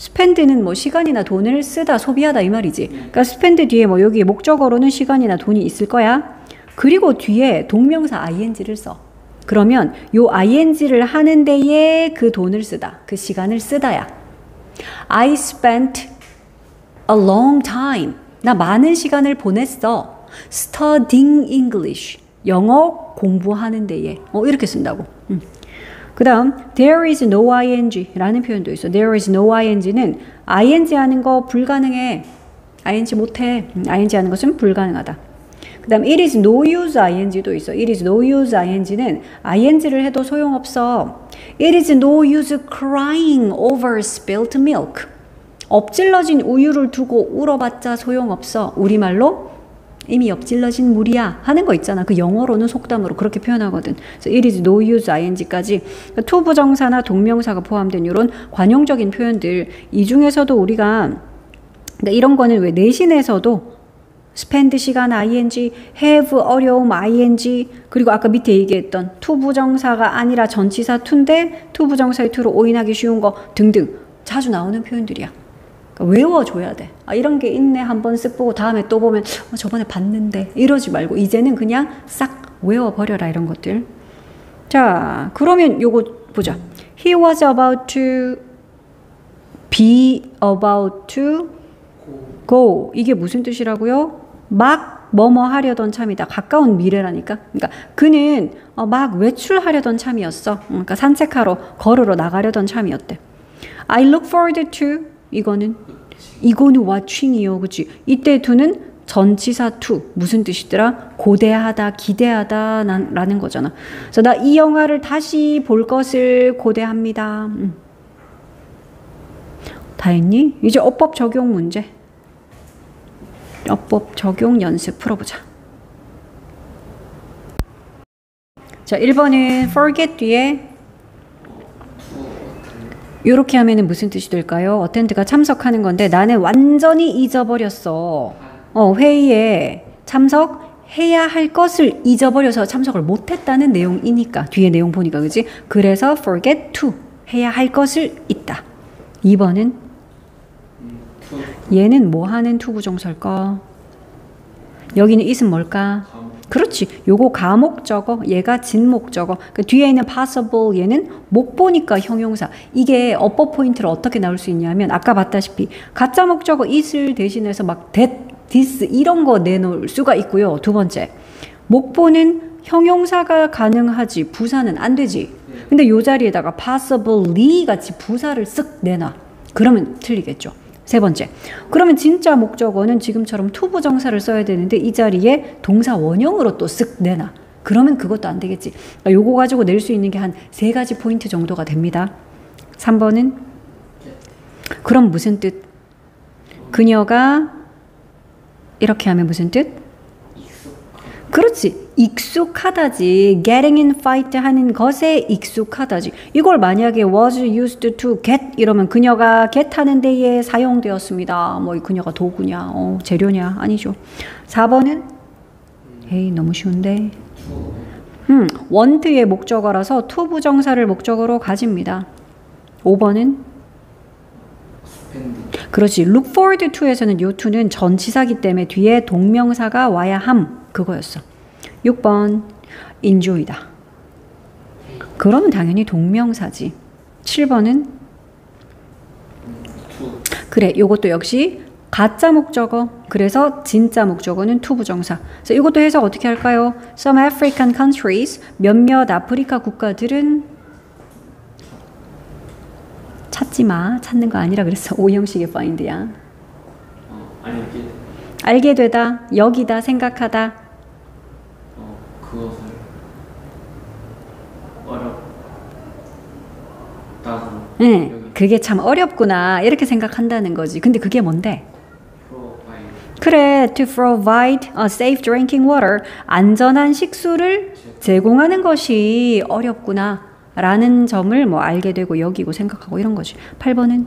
spend는 뭐 시간이나 돈을 쓰다, 소비하다 이 말이지. 그러니까 spend 뒤에 뭐 여기 목적어로는 시간이나 돈이 있을 거야. 그리고 뒤에 동명사 ing를 써. 그러면 요 ing를 하는 데에 그 돈을 쓰다, 그 시간을 쓰다야. I spent a long time. 나 많은 시간을 보냈어. studying English. 영어 공부하는 데에. 이렇게 쓴다고. 그 다음 there is no ing 라는 표현도 있어. there is no ing는 ing 하는 거 불가능해. ing 못해. ing 하는 것은 불가능하다. 그 다음 it is no use ing도 있어. it is no use ing는 ing를 해도 소용없어. it is no use crying over spilled milk. 엎질러진 우유를 두고 울어봤자 소용없어. 우리말로 이미 엎질러진 물이야 하는 거 있잖아. 그 영어로는 속담으로 그렇게 표현하거든. 그래서 it is no use ing까지 그러니까 to 부정사나 동명사가 포함된 이런 관용적인 표현들, 이 중에서도 우리가 그러니까 이런 거는 왜 내신에서도 spend 시간 ing, have 어려움 ing, 그리고 아까 밑에 얘기했던 to 부정사가 아니라 전치사 to인데 to 부정사의 to로 오인하기 쉬운 거 등등 자주 나오는 표현들이야. 그러니까 외워줘야 돼. 아, 이런 게 있네. 한번 쓱 보고 다음에 또 보면 저번에 봤는데 이러지 말고 이제는 그냥 싹 외워버려라, 이런 것들. 자, 그러면 요거 보자. He was about to be about to go. 이게 무슨 뜻이라고요? 막 뭐뭐 하려던 참이다. 가까운 미래라니까. 그러니까 그는 막 외출하려던 참이었어. 그러니까 산책하러 걸으러 나가려던 참이었대. I look forward to 이거는 watching이요. 그치? 이때 to는 전치사 to. 무슨 뜻이더라? 고대하다, 기대하다 라는 거잖아. 그래서 나 이 영화를 다시 볼 것을 고대합니다. 다 했니? 이제 어법 적용 문제. 어법 적용 연습 풀어보자. 자, 1번은 forget 뒤에 이렇게 하면은 무슨 뜻이 될까요? 어텐드가 참석하는 건데 나는 완전히 잊어버렸어. 회의에 참석해야 할 것을 잊어버려서 참석을 못했다는 내용이니까. 뒤에 내용 보니까 그지? 그래서 forget to 해야 할 것을 잊다. 2번은 얘는 뭐 하는 to 부정사일까? 여기는 is은 뭘까? 그렇지. 요거 가목적어, 얘가 진목적어. 그 뒤에 있는 possible 얘는 목 보니까 형용사. 이게 어법 포인트를 어떻게 나올 수 있냐면 아까 봤다시피 가짜 목적어 is를 대신해서 막 that, this 이런 거 내놓을 수가 있고요. 두 번째, 목보는 형용사가 가능하지 부사는 안 되지. 근데 요 자리에다가 possibly 같이 부사를 쓱 내놔. 그러면 틀리겠죠. 세 번째, 그러면 진짜 목적어는 지금처럼 to 부정사를 써야 되는데 이 자리에 동사 원형으로 또 쓱 내놔. 그러면 그것도 안 되겠지. 그러니까 요거 가지고 낼 수 있는 게 한 3가지 포인트 정도가 됩니다. 3번은 그럼 무슨 뜻? 그녀가 이렇게 하면 무슨 뜻? 그렇지. 익숙하다지. getting in fight 하는 것에 익숙하다지. 이걸 만약에 was used to get 이러면 그녀가 get 하는 데에 사용되었습니다. 뭐 그녀가 도구냐, 재료냐? 아니죠. 4번은 에이 너무 쉬운데. want의 목적어라서 to 부정사를 목적어로 가집니다. 5번은 그렇지. look forward to에서는 요 to는 전치사기 때문에 뒤에 동명사가 와야 함. 그거였어. 6번 enjoy다. 그러면 당연히 동명사지. 7번은 그래. 요것도 역시 가짜 목적어. 그래서 진짜 목적어는 to 부정사. 그래서 이것도 해석 어떻게 할까요? Some African countries 몇몇 아프리카 국가들은 찾지 마. 찾는 거 아니라 그랬어. 오형식의 find야. 알게 되다, 여기다, 생각하다. 그것을 어렵다고. 응, 그게 참 어렵구나 이렇게 생각한다는 거지. 근데 그게 뭔데? 그래, to provide a safe drinking water, 안전한 식수를 제공하는 것이 어렵구나 라는 점을 뭐 알게 되고 여기고 생각하고 이런 거지. 8번은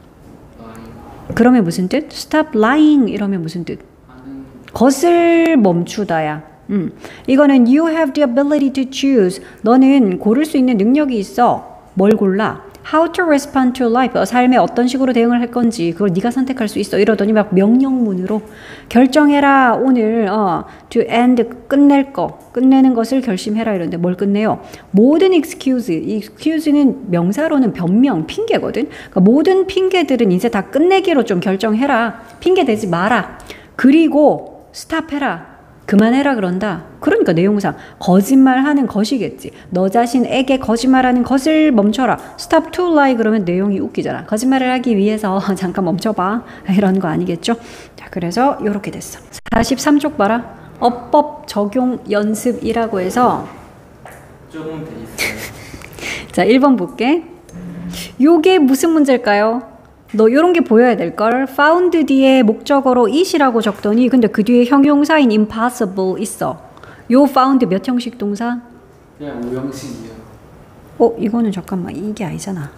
그러면 무슨 뜻? stop lying 이러면 무슨 뜻? 것을 멈추다야. 이거는 you have the ability to choose. 너는 고를 수 있는 능력이 있어. 뭘 골라? how to respond to life. 삶에 어떤 식으로 대응을 할 건지 그걸 네가 선택할 수 있어. 이러더니 막 명령문으로 결정해라. 오늘 to end 끝내는 것을 결심해라. 이런데 뭘 끝내요? 모든 excuse는 명사로는 변명, 핑계거든. 그러니까 모든 핑계들은 이제 다 끝내기로 좀 결정해라. 핑계 대지 마라. 그리고 스탑해라. 그만해라 그런다. 그러니까 내용상 거짓말하는 것이겠지. 너 자신에게 거짓말하는 것을 멈춰라. Stop to lie 그러면 내용이 웃기잖아. 거짓말을 하기 위해서 잠깐 멈춰봐. 이런 거 아니겠죠? 자, 그래서 이렇게 됐어. 43쪽 봐라. 어법 적용 연습이라고 해서 조금 돼 있어요. 자, 1번 볼게. 요게 무슨 문제일까요? 너 요런 게 보여야 될걸. found 뒤에 목적어로 it이라고 적더니 근데 그 뒤에 형용사인 impossible 있어. 요 found 몇 형식 동사? 그냥 오형식이요. 이거는 잠깐만 이게 아니잖아.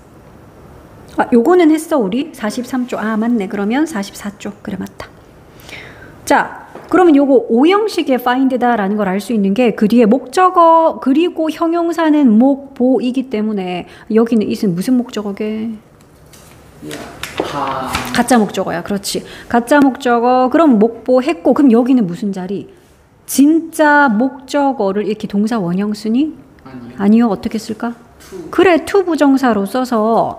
요거는 했어 우리? 43쪽. 맞네. 그러면 44쪽. 그래 맞다. 자, 그러면 요거 오형식의 find다라는 걸 알 수 있는 게 그 뒤에 목적어 그리고 형용사는 목보이기 때문에 여기는 it은 무슨 목적어게? 가짜 목적어야. 그렇지. 가짜 목적어. 그럼 목보 했고 그럼 여기는 무슨 자리? 진짜 목적어를 이렇게 동사 원형 쓰니? 아니요. 어떻게 쓸까? 그래. to 부정사로 써서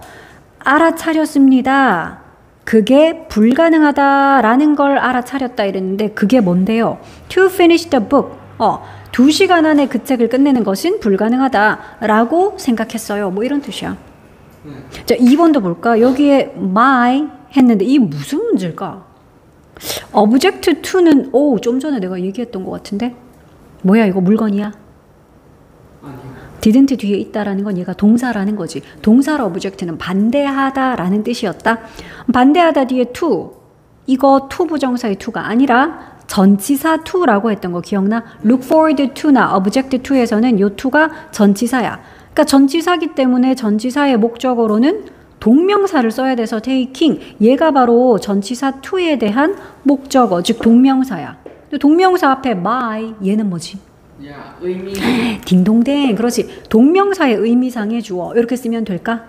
알아차렸습니다. 그게 불가능하다라는 걸 알아차렸다 이랬는데 그게 뭔데요? To finish the book. 2시간 안에 그 책을 끝내는 것은 불가능하다라고 생각했어요. 뭐 이런 뜻이야. 자, 2번도 볼까? 여기에 my 했는데 이 무슨 문제일까? object to는 좀 전에 내가 얘기했던 것 같은데 뭐야 이거 물건이야? 아니요. didn't 뒤에 있다라는 건 얘가 동사라는 거지. 동사로 object는 반대하다라는 뜻이었다. 반대하다 뒤에 to 이거 to 부정사의 to가 아니라 전치사 to라고 했던 거 기억나? look forward to나 object to에서는 요 to가 전치사야. 그러니까 전치사기 때문에 전치사의 목적어로는 동명사를 써야 돼서 taking 얘가 바로 전치사 to에 대한 목적어 즉 동명사야. 동명사 앞에 my 얘는 뭐지? 야, 의미. 딩동댕. 그렇지. 동명사의 의미상의 주어 이렇게 쓰면 될까?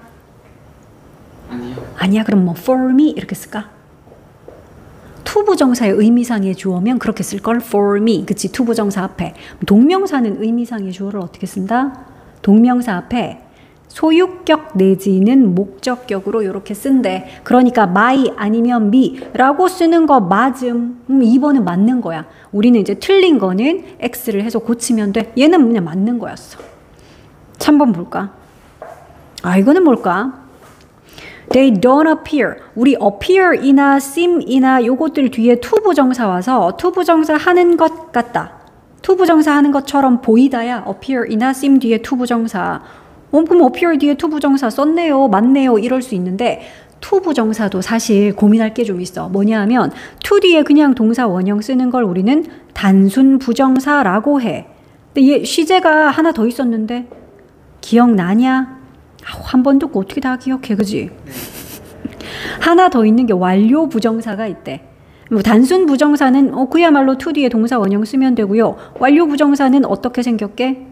아니요. 아니야. 그럼 뭐 for me 이렇게 쓸까? to 부정사의 의미상의 주어면 그렇게 쓸걸. for me. 그치. to 부정사 앞에. 동명사는 의미상의 주어를 어떻게 쓴다? 동명사 앞에 소유격 내지는 목적격으로 이렇게 쓴대. 그러니까 my 아니면 me라고 쓰는 거 맞음. 2번은 맞는 거야. 우리는 이제 틀린 거는 x를 해서 고치면 돼. 얘는 그냥 맞는 거였어. 3번 볼까? 이거는 뭘까? They don't appear. 우리 appear이나 seem이나 요것들 뒤에 to 부정사 와서 to 부정사 하는 것 같다. to 부정사 하는 것처럼 보이다야. appear이나 seem 뒤에 to 부정사. 그럼 appear 뒤에 to 부정사 썼네요. 맞네요. 이럴 수 있는데 to 부정사도 사실 고민할 게 좀 있어. 뭐냐 하면 to 뒤에 그냥 동사 원형 쓰는 걸 우리는 단순 부정사라고 해. 근데 얘 시제가 하나 더 있었는데 기억나냐? 한 번 듣고 어떻게 다 기억해. 그지? 하나 더 있는 게 완료 부정사가 있대. 뭐 단순 부정사는 그야말로 to 뒤에 동사 원형 쓰면 되고요. 완료 부정사는 어떻게 생겼게?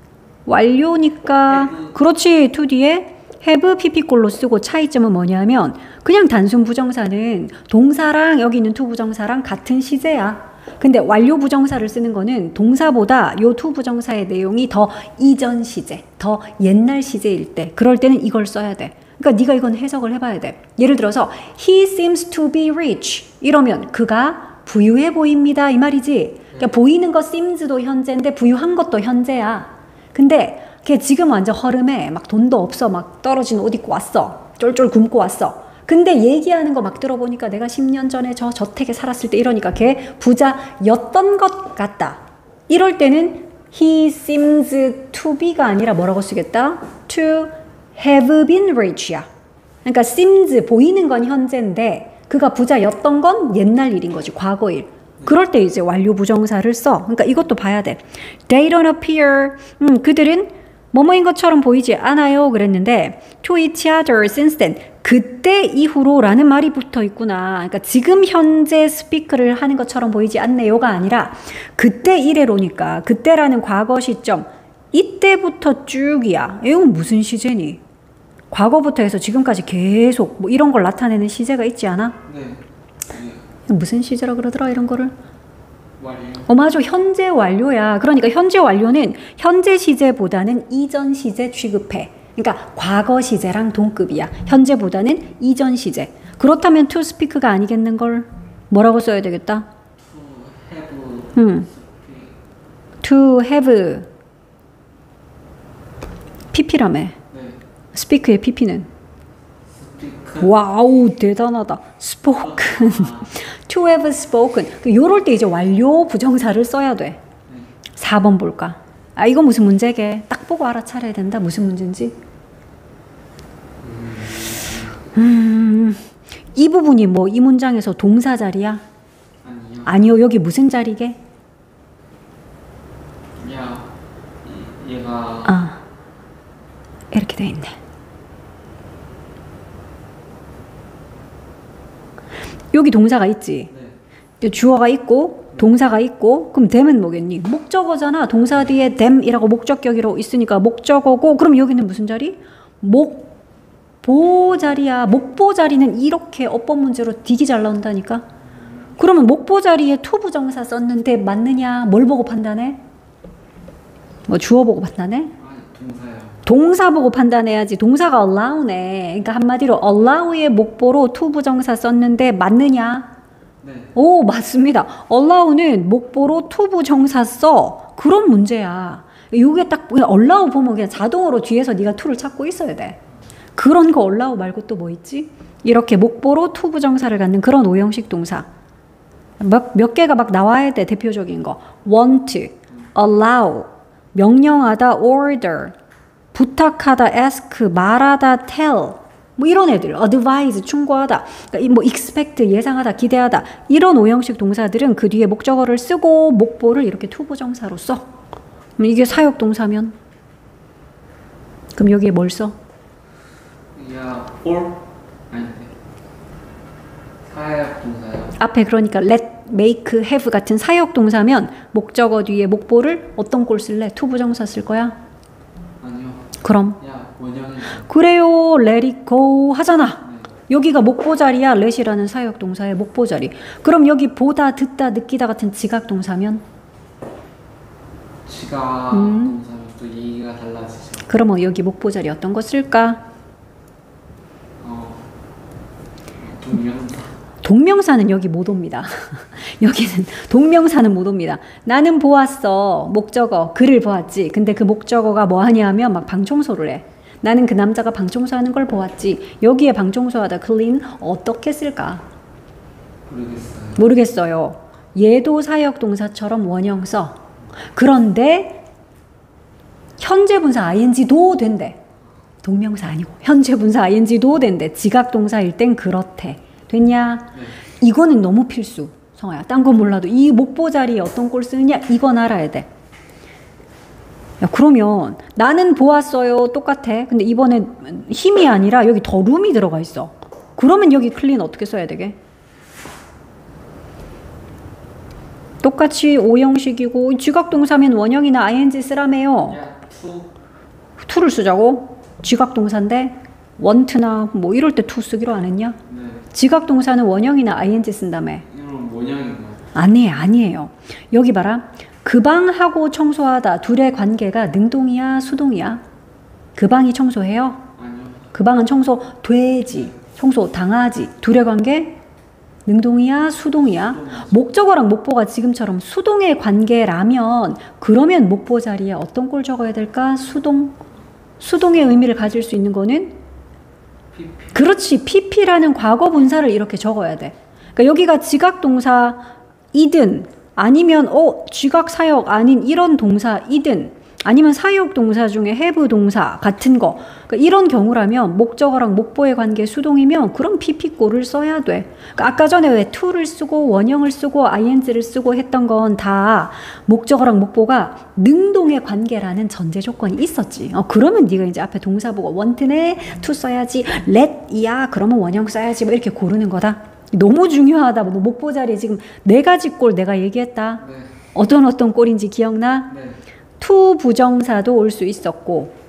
완료니까 그렇지. to 뒤에 have pp꼴로 쓰고 차이점은 뭐냐면 그냥 단순 부정사는 동사랑 여기 있는 to 부정사랑 같은 시제야. 근데 완료 부정사를 쓰는 거는 동사보다 요 to 부정사의 내용이 더 이전 시제, 더 옛날 시제일 때 그럴 때는 이걸 써야 돼. 그러니까 네가 이건 해석을 해봐야 돼. 예를 들어서 he seems to be rich 이러면 그가 부유해 보입니다 이 말이지. 그러니까 보이는 거 semes도 현재인데 부유한 것도 현재야. 근데 걔 지금 완전 허름해. 막 돈도 없어. 막 떨어진 옷 입고 왔어. 쫄쫄 굶고 왔어. 근데 얘기하는 거 막 들어보니까 내가 10년 전에 저 저택에 살았을 때 이러니까 걔 부자였던 것 같다. 이럴 때는 he seems to be가 아니라 뭐라고 쓰겠다? to have been rich야. 그러니까 seems 보이는 건 현재인데 그가 부자였던 건 옛날 일인 거지. 과거일. 그럴 때 이제 완료 부정사를 써. 그러니까 이것도 봐야 돼. They don't appear. 그들은 뭐뭐인 것처럼 보이지 않아요. 그랬는데 to each other since then. 그때 이후로 라는 말이 붙어 있구나. 그러니까 지금 현재 스피크를 하는 것처럼 보이지 않네요가 아니라 그때 이래로니까 그때라는 과거 시점 이때부터 쭉이야. 이건 무슨 시제니? 과거부터 해서 지금까지 계속 뭐 이런 걸 나타내는 시제가 있지 않아? 네. 무슨 시제라 그러더라 이런 거를? 완료. 맞아. 현재 완료야. 그러니까 현재 완료는 현재 시제보다는 이전 시제 취급해. 그러니까 과거 시제랑 동급이야. 현재보다는 이전 시제. 그렇다면 to speak가 아니겠는걸? 뭐라고 써야 되겠다? To have. to have pp라며. 네. speak의 pp는? Speak. 와우 대단하다. spoken. to have spoken. 요럴 때 이제 완료 부정사를 써야 돼. 4번 볼까? 아 이거 무슨 문제게? 딱 보고 알아차려야 된다. 무슨 문제인지. 이 부분이 뭐 이 문장에서 동사 자리야? 아니요. 아니요. 여기 무슨 자리게? 야. 얘가. 아 이렇게 돼 있네. 여기 동사가 있지. 네. 주어가 있고 동사가 있고 그럼 them은 뭐겠니? 목적어잖아. 동사 뒤에 them이라고 목적격이라고 있으니까 목적어고 그럼 여기는 무슨 자리? 목보 자리야. 목보 자리는 이렇게 어법 문제로 되게 잘 나온다니까. 그러면 목보 자리에 to 부정사 썼는데 맞느냐? 뭘 보고 판단해? 뭐 주어 보고 판단해? 아니 동사요. 동사 보고 판단해야지. 동사가 allow네. 그러니까 한마디로 allow의 목보로 to 부정사 썼는데 맞느냐? 네. 오, 맞습니다. allow는 목보로 to 부정사 써. 그런 문제야. 이게 딱 그냥 allow 보면 그냥 자동으로 뒤에서 네가 to를 찾고 있어야 돼. 그런 거 allow 말고 또 뭐 있지? 이렇게 목보로 to 부정사를 갖는 그런 오형식 동사. 몇 개가 막 나와야 돼. 대표적인 거. want, allow, 명령하다, order, 부탁하다, ask, 말하다, tell, 뭐 이런 애들, advise, 충고하다, 그러니까 뭐 expect, 예상하다, 기대하다 이런 오형식 동사들은 그 뒤에 목적어를 쓰고 목보를 이렇게 to 부정사로 써. 그럼 이게 사역 동사면 그럼 여기에 뭘 써? 야. or. 아닌데. 사역 동사요. 앞에 그러니까 let, make, have 같은 사역 동사면 목적어 뒤에 목보를 어떤 꼴 쓸래? to 부정사 쓸 거야? 아니요. 그럼 야 원형이. 그래요. let it go 하잖아. 네. 여기가 목보 자리야. let이라는 사역 동사의 목보 자리. 그럼 여기 보다, 듣다, 느끼다 같은 지각 동사면 지가 동사면 또 얘기가 달라지죠. 그러면 여기 목보 자리 어떤 거 쓸까? 동명사. 동명사는 여기 못 옵니다. 여기는 동명사는 못 옵니다. 나는 보았어. 목적어. 그를 보았지. 근데 그 목적어가 뭐 하냐면 막 방청소를 해. 나는 그 남자가 방청소하는 걸 보았지. 여기에 방청소하다 clean 어떻게 쓸까? 모르겠어요. 모르겠어요. 얘도 사역 동사처럼 원형 써. 그런데 현재 분사 ing도 된대. 동명사 아니고 현재 분사 ing도 된대. 지각 동사일 땐 그렇대. 됐냐? 네. 이거는 너무 필수. 성아야. 딴 건 몰라도 이 목보 자리에 어떤 꼴 쓰느냐 이건 알아야 돼. 야, 그러면 나는 보았어요. 똑같아. 근데 이번에 힘이 아니라 여기 더 룸이 들어가 있어. 그러면 여기 클린 어떻게 써야 되게? 똑같이 오형식이고 지각 동사면 원형이나 ing 쓰라며요. 야 to. to를 쓰자고? 지각 동사인데 want나 뭐 이럴 때 to 쓰기로 안 했냐? 네. 지각 동사는 원형이나 ing 쓴다며. 이런 원형인 거. 아니에요. 여기 봐라. 그 방하고 청소하다 둘의 관계가 능동이야, 수동이야? 그 방이 청소해요? 아니요. 그 방은 청소되지, 청소 당하지. 둘의 관계 능동이야, 수동이야? 목적어랑 목보가 지금처럼 수동의 관계라면 그러면 목보 자리에 어떤 꼴 적어야 될까? 수동. 수동의 의미를 가질 수 있는 거는 PP. 그렇지. pp라는 과거 분사를 이렇게 적어야 돼. 그러니까 여기가 지각 동사이든 아니면 지각 사역 아닌 이런 동사이든 아니면 사역 동사 중에 have 동사 같은 거. 그러니까 이런 경우라면 목적어랑 목보의 관계 수동이면 그럼 pp꼴을 써야 돼. 그러니까 아까 전에 왜 to를 쓰고 원형을 쓰고 ing를 쓰고 했던 건 다 목적어랑 목보가 능동의 관계라는 전제 조건이 있었지. 그러면 네가 이제 앞에 동사 보고 want네 to 써야지. let이야 그러면 원형 써야지. 뭐 이렇게 고르는 거다. 너무 중요하다. 뭐 목보 자리에 지금 4가지 꼴 내가 얘기했다. 네. 어떤 꼴인지 기억나? 네. to 부정사도 올 수 있었고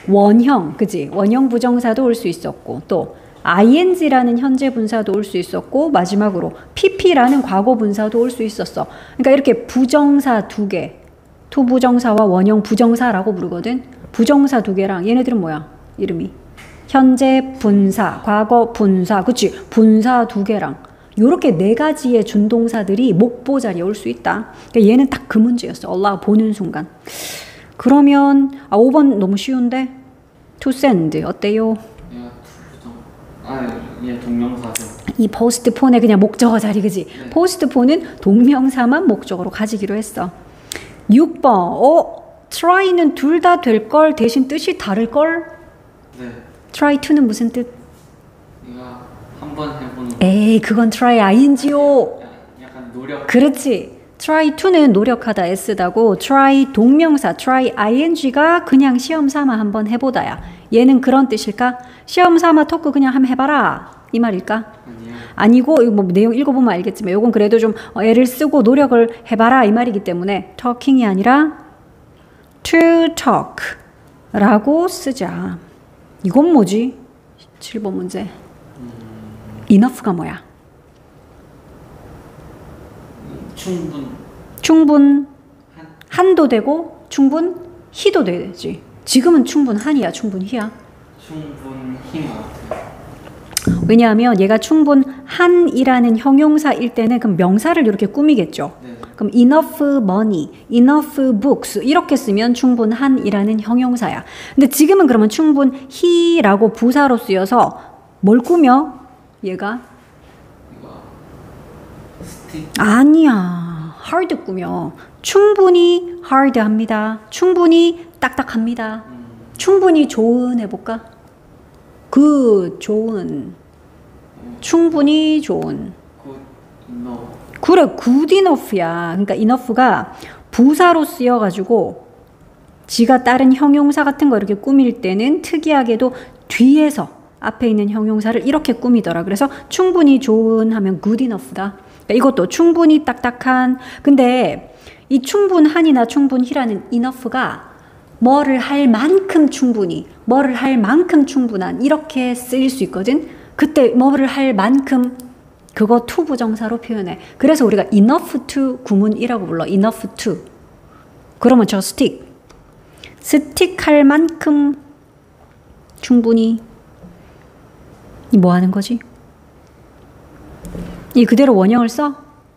원형, 그지? 원형 부정사도 올 수 있었고, 또 ing라는 현재 분사도 올 수 있었고, 마지막으로 pp라는 과거 분사도 올 수 있었어. 그러니까 이렇게 부정사 두 개, 투부정사와 원형 부정사라고 부르거든. 부정사 두 개랑 얘네들은 뭐야? 이름이 현재 분사, 과거 분사, 그치? 분사 두 개랑 요렇게 네 가지의 준동사들이 목보 자리에 올 수 있다. 그러니까 얘는 딱 그 문제였어. 알라 보는 순간. 그러면 5번 너무 쉬운데? to send 어때요? 얘가 투부정. 얘 동명사죠. 이 postpone의 그냥 목적어 자리, 그지? 네. postpone은 동명사만 목적으로 가지기로 했어. 6번 try는 둘 다 될 걸 대신 뜻이 다를 걸? 네. try to는 무슨 뜻? 얘가 한번 해보는 거. 에이, 그건 try ing요. 약간 노력. 그렇지. try to는 노력하다 s다고, try 동명사 try ing가 그냥 시험 삼아 한번 해보다야. 얘는 그런 뜻일까? 시험 삼아 토크 그냥 한번 해봐라 이 말일까? 아니요. 아니고 이거 뭐 내용 읽어보면 알겠지만 요건 그래도 좀 애를 쓰고 노력을 해봐라 이 말이기 때문에 talking이 아니라 to talk 라고 쓰자. 이건 뭐지? 7번 문제. enough가 뭐야? 충분 한도 되고 충분 희도 되지. 지금은 충분한이야, 충분히야? 충분히 같아요. 왜냐하면 얘가 충분한이라는 형용사일 때는 그럼 명사를 이렇게 꾸미겠죠. 네. 그럼 enough money, enough books 이렇게 쓰면 충분한이라는 형용사야. 근데 지금은 그러면 충분히라고 부사로 쓰여서 뭘 꾸며? 얘가? 이거 스틱. 아니야. hard 꾸며. 충분히 hard합니다. 충분히 딱딱합니다. 충분히 좋은 해볼까? 그 좋은. 충분히 좋은. good enough. 그래, good enough야. 그러니까 enough가 부사로 쓰여가지고 지가 다른 형용사 같은 거 이렇게 꾸밀 때는 특이하게도 뒤에서 앞에 있는 형용사를 이렇게 꾸미더라. 그래서 충분히 좋은 하면 good enough다. 그러니까 이것도 충분히 딱딱한. 근데 이 충분한이나 충분히라는 enough가 뭐를 할 만큼 충분히, 뭐를 할 만큼 충분한 이렇게 쓰일 수 있거든. 그때 뭐를 할 만큼 그거 to 부정사로 표현해. 그래서 우리가 enough to 구문이라고 불러. enough to. 그러면 저 stick. stick 할 만큼 충분히. 이 뭐 하는 거지? 이 그대로 원형을 써?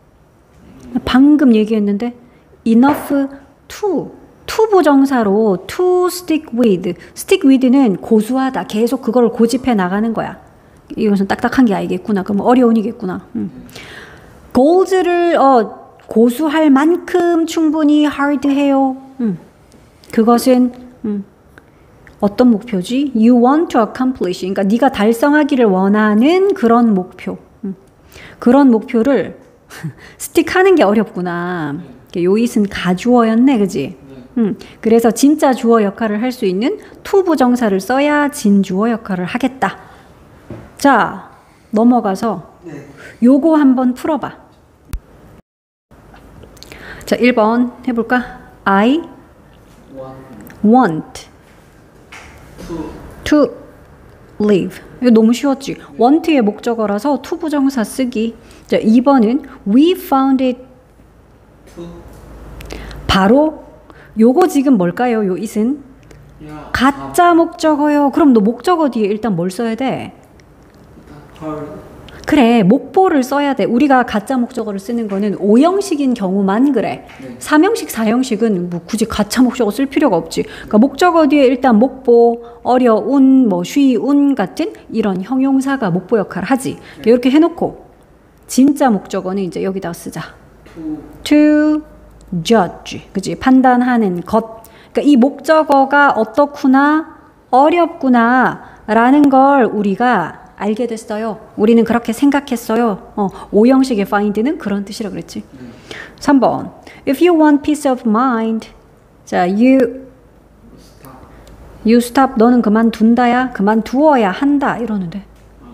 방금 얘기했는데 enough to. to 부정사로 to stick with. stick with는 고수하다. 계속 그걸 고집해 나가는 거야. 이것은 딱딱한 게 아니겠구나. 그럼 어려운이겠구나. goals를 고수할 만큼 충분히 hard해요. 그것은 어떤 목표지? You want to accomplish. 그러니까 네가 달성하기를 원하는 그런 목표. 그런 목표를 스틱하는 게 어렵구나. 요잇은 가주어였네, 그지? 그래서 진짜 주어 역할을 할 수 있는 to 부정사를 써야 진주어 역할을 하겠다. 자, 넘어가서 요거 한번 풀어봐. 자, 1번 해볼까? I want to live. 이거 너무 쉬웠지? want의 목적어라서 to 부정사 쓰기. 자, 2번은 we found it. 바로 요거 지금 뭘까요? 요 it은? 가짜 목적어요. 그럼 너 목적어 뒤에 일단 뭘 써야 돼? 그래, 목보를 써야 돼. 우리가 가짜 목적어를 쓰는 거는 5형식인 경우만 그래. 3형식, 4형식은 뭐 굳이 가짜 목적어 쓸 필요가 없지. 그러니까 목적어 뒤에 일단 목보, 어려운, 뭐 쉬운 같은 이런 형용사가 목보 역할을 하지. 이렇게 해놓고 진짜 목적어는 이제 여기다 쓰자. to judge. 그치? 판단하는 것. 그러니까 이 목적어가 어떻구나, 어렵구나 라는 걸 우리가 알게 됐어요. 우리는 그렇게 생각했어요. 5형식의 find는 그런 뜻이라 그랬지. 3번. If you want peace of mind. 자, you stop. 너는 그만둔다야. 그만두어야 한다. 이러는데.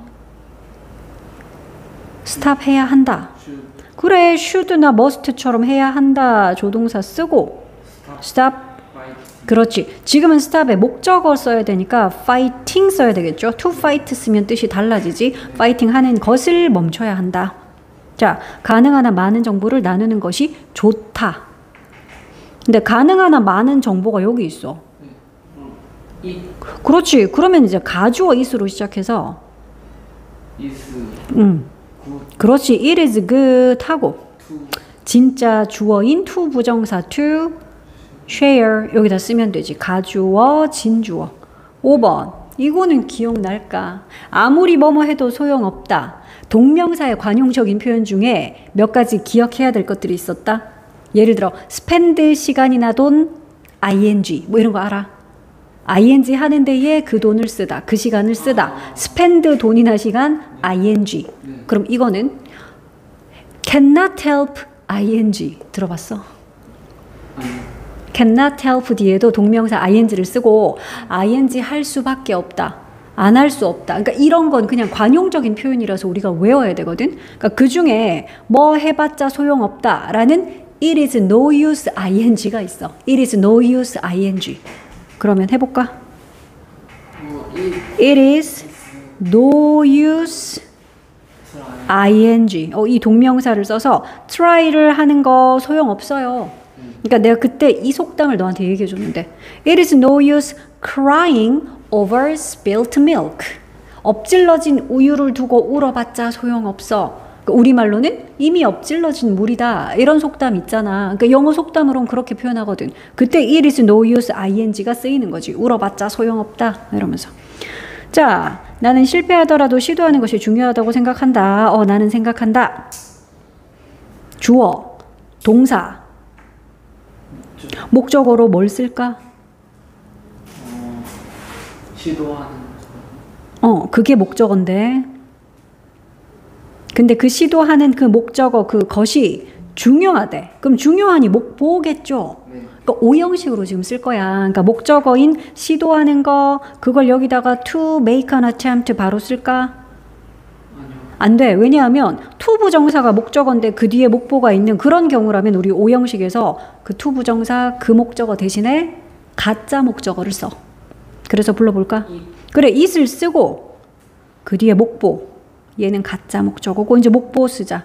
stop 해야 한다. 그래, should나 must처럼 해야 한다. 조동사 쓰고 stop fighting. 그렇지. 지금은 stop에 목적어 써야 되니까 fighting 써야 되겠죠. to fight 쓰면 뜻이 달라지지. fighting 하는 것을 멈춰야 한다. 자, 가능한 한 많은 정보를 나누는 것이 좋다. 근데 가능한 한 많은 정보가 여기 있어. It 그렇지. 그러면 이제 가주어 is로 시작해서 is good. 그렇지. It is good 하고 to 진짜 주어인 to 부정사 to share 여기다 쓰면 되지. 가주어, 진주어. 5번. 이거는 기억날까? 아무리 뭐뭐 해도 소용없다. 동명사의 관용적인 표현 중에 몇 가지 기억해야 될 것들이 있었다. 예를 들어 spend 시간이나 돈 ing 뭐 이런 거 알아? ing 하는 데에 그 돈을 쓰다. 그 시간을 쓰다. spend 돈이나 시간 ing. 그럼 이거는 cannot help ing 들어봤어? cannot help 뒤에도 동명사 ing를 쓰고 ing 할 수밖에 없다. 안 할 수 없다. 그러니까 이런 건 그냥 관용적인 표현이라서 우리가 외워야 되거든. 그러니까 그 중에 뭐 해봤자 소용없다라는 it is no use ing가 있어. it is no use ing. 그러면 해볼까? it is no use ing. 이 동명사를 써서 try를 하는 거 소용없어요. 그러니까 내가 그때 이 속담을 너한테 얘기해 줬는데 it is no use crying over spilt milk. 엎질러진 우유를 두고 울어봤자 소용없어. 그러니까 우리말로는 이미 엎질러진 물이다. 이런 속담 있잖아. 그러니까 영어 속담으로는 그렇게 표현하거든. 그때 it is no use ing가 쓰이는 거지. 울어봤자 소용없다. 이러면서. 자, 나는 실패하더라도 시도하는 것이 중요하다고 생각한다. 나는 생각한다. 주어, 동사, 목적어로 뭘 쓸까? 시도하는 그게 목적어인데. 근데 그 시도하는 그 목적어 그것이 중요하대. 그럼 중요하니 목보겠죠. 네. 그러니까 오형식으로 지금 쓸 거야. 그러니까 목적어인 시도하는 거 그걸 여기다가 to make an attempt 바로 쓸까? 아니요. 안 돼. 왜냐하면 to 부정사가 목적어인데 그 뒤에 목보가 있는 그런 경우라면 우리 오형식에서 그 to 부정사 그 목적어 대신에 가짜 목적어를 써. 그래서 불러볼까? 그래, it을 쓰고 그 뒤에 목보. 얘는 가짜 목적어고 이제 목보 쓰자.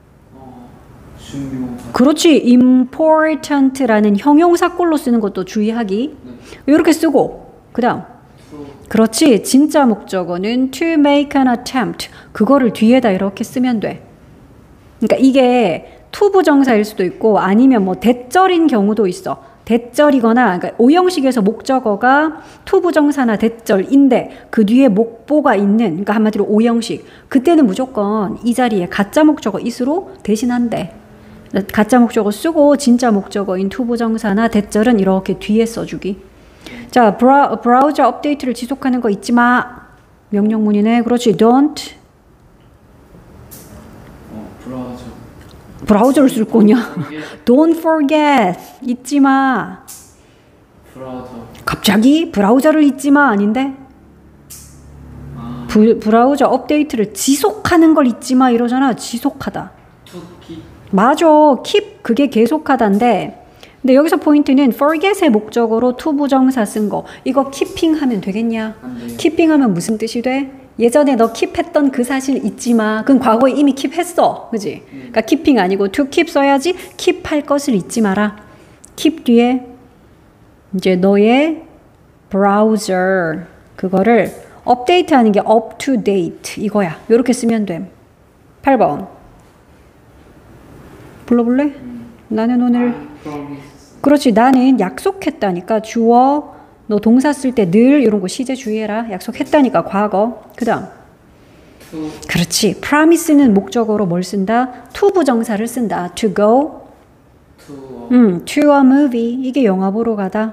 중요한. 그렇지. important라는 형용사꼴로 쓰는 것도 주의하기. 이렇게 쓰고 그 다음 그렇지. 진짜 목적어는 to make an attempt. 그거를 뒤에다 이렇게 쓰면 돼. 그러니까 이게 to 부정사일 수도 있고 아니면 뭐 대절인 경우도 있어. 대절이거나 그러니까 오형식에서 목적어가 to 부정사나 대절인데 그 뒤에 목보가 있는 그러니까 한마디로 오형식. 그때는 무조건 이 자리에 가짜 목적어 is로 대신한대. 가짜 목적어 쓰고 진짜 목적어인 to 부정사나 대절은 이렇게 뒤에 써주기. 자, 브라우저 업데이트를 지속하는 거 잊지 마. 명령문이네. 그렇지. don't. 브라우저를 쓸 거냐? don't forget. 잊지 마. 브라우저. 갑자기 브라우저를 잊지 마 아닌데? 브라우저 업데이트를 지속하는 걸 잊지 마 이러잖아. 지속하다. to keep. 맞아. keep 그게 계속하다인데 근데 여기서 포인트는 forget의 목적어로 to 부정사 쓴 거. 이거 keeping 하면 되겠냐? 안 돼요. keeping 하면 무슨 뜻이 돼? 예전에 너 keep했던 그 사실 잊지 마. 그건 과거에 이미 keep했어. 그지? 그러니까 keeping 아니고 to keep 써야지 keep 할 것을 잊지 마라. keep 뒤에 이제 너의 browser 그거를 업데이트하는 게 up to date 이거야. 이렇게 쓰면 돼. 8번. 불러볼래? 나는 오늘 그렇지. 나는 약속했다니까. 주어 너 동사 쓸 때 늘 이런 거 시제 주의해라. 약속했다니까 과거. 그 다음 to 그렇지. promise는 목적어로 뭘 쓴다? to 부정사를 쓴다. to go to a movie. 이게 영화 보러 가다.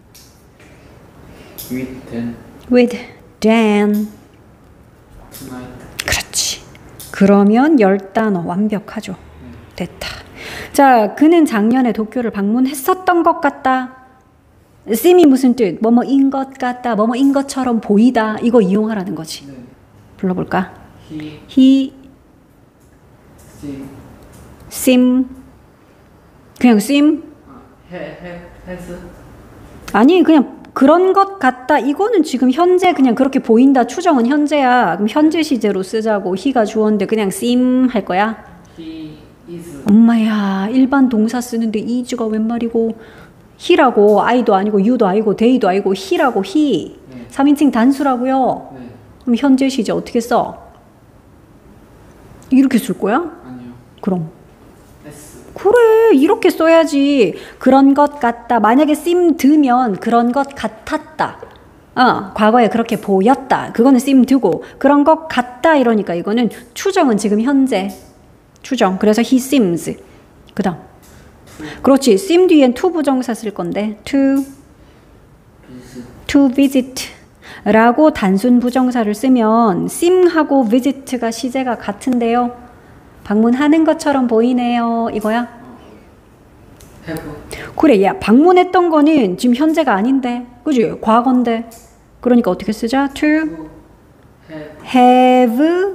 with them with Dan. tonight. 그렇지. 그러면 10단어 완벽하죠. 됐다. 자, 그는 작년에 도쿄를 방문했었던 것 같다. 쌤이 무슨 뜻? 뭐뭐인 것 같다. 뭐뭐인 것처럼 보이다. 이거 이용하라는 거지. 네. 불러볼까? he he seem 그냥 seem has 아니 그냥 그런 것 같다. 이거는 지금 현재 그냥 그렇게 보인다. 추정은 현재야. 그럼 현재 시제로 쓰자고. he가 주어인데 그냥 seem 할 거야? He is. 엄마야 일반 동사 쓰는데 is가 웬 말이고 he라고 I도 아니고 you도 아니고 they도 아니고 he라고 he. 네. 3인칭 단수라고요. 네. 그럼 현재 시제 어떻게 써? 이렇게 쓸 거야? 아니요. 그럼 S. 그래 이렇게 써야지. 그런 것 같다. 만약에 seemed면 그런 것 같았다. 과거에 그렇게 보였다. 그거는 seemed고 그런 것 같다 이러니까 이거는 추정은 지금 현재 추정. 그래서 he seems. 그 다음 그렇지. seem 뒤엔 to 부정사 쓸 건데 to visit 라고 단순 부정사를 쓰면 seem하고 visit가 시제가 같은데요. 방문하는 것처럼 보이네요. 이거야? Have. 그래, 야, 방문했던 거는 지금 현재가 아닌데, 그지? 과거인데. 그러니까 어떻게 쓰자? To To have. have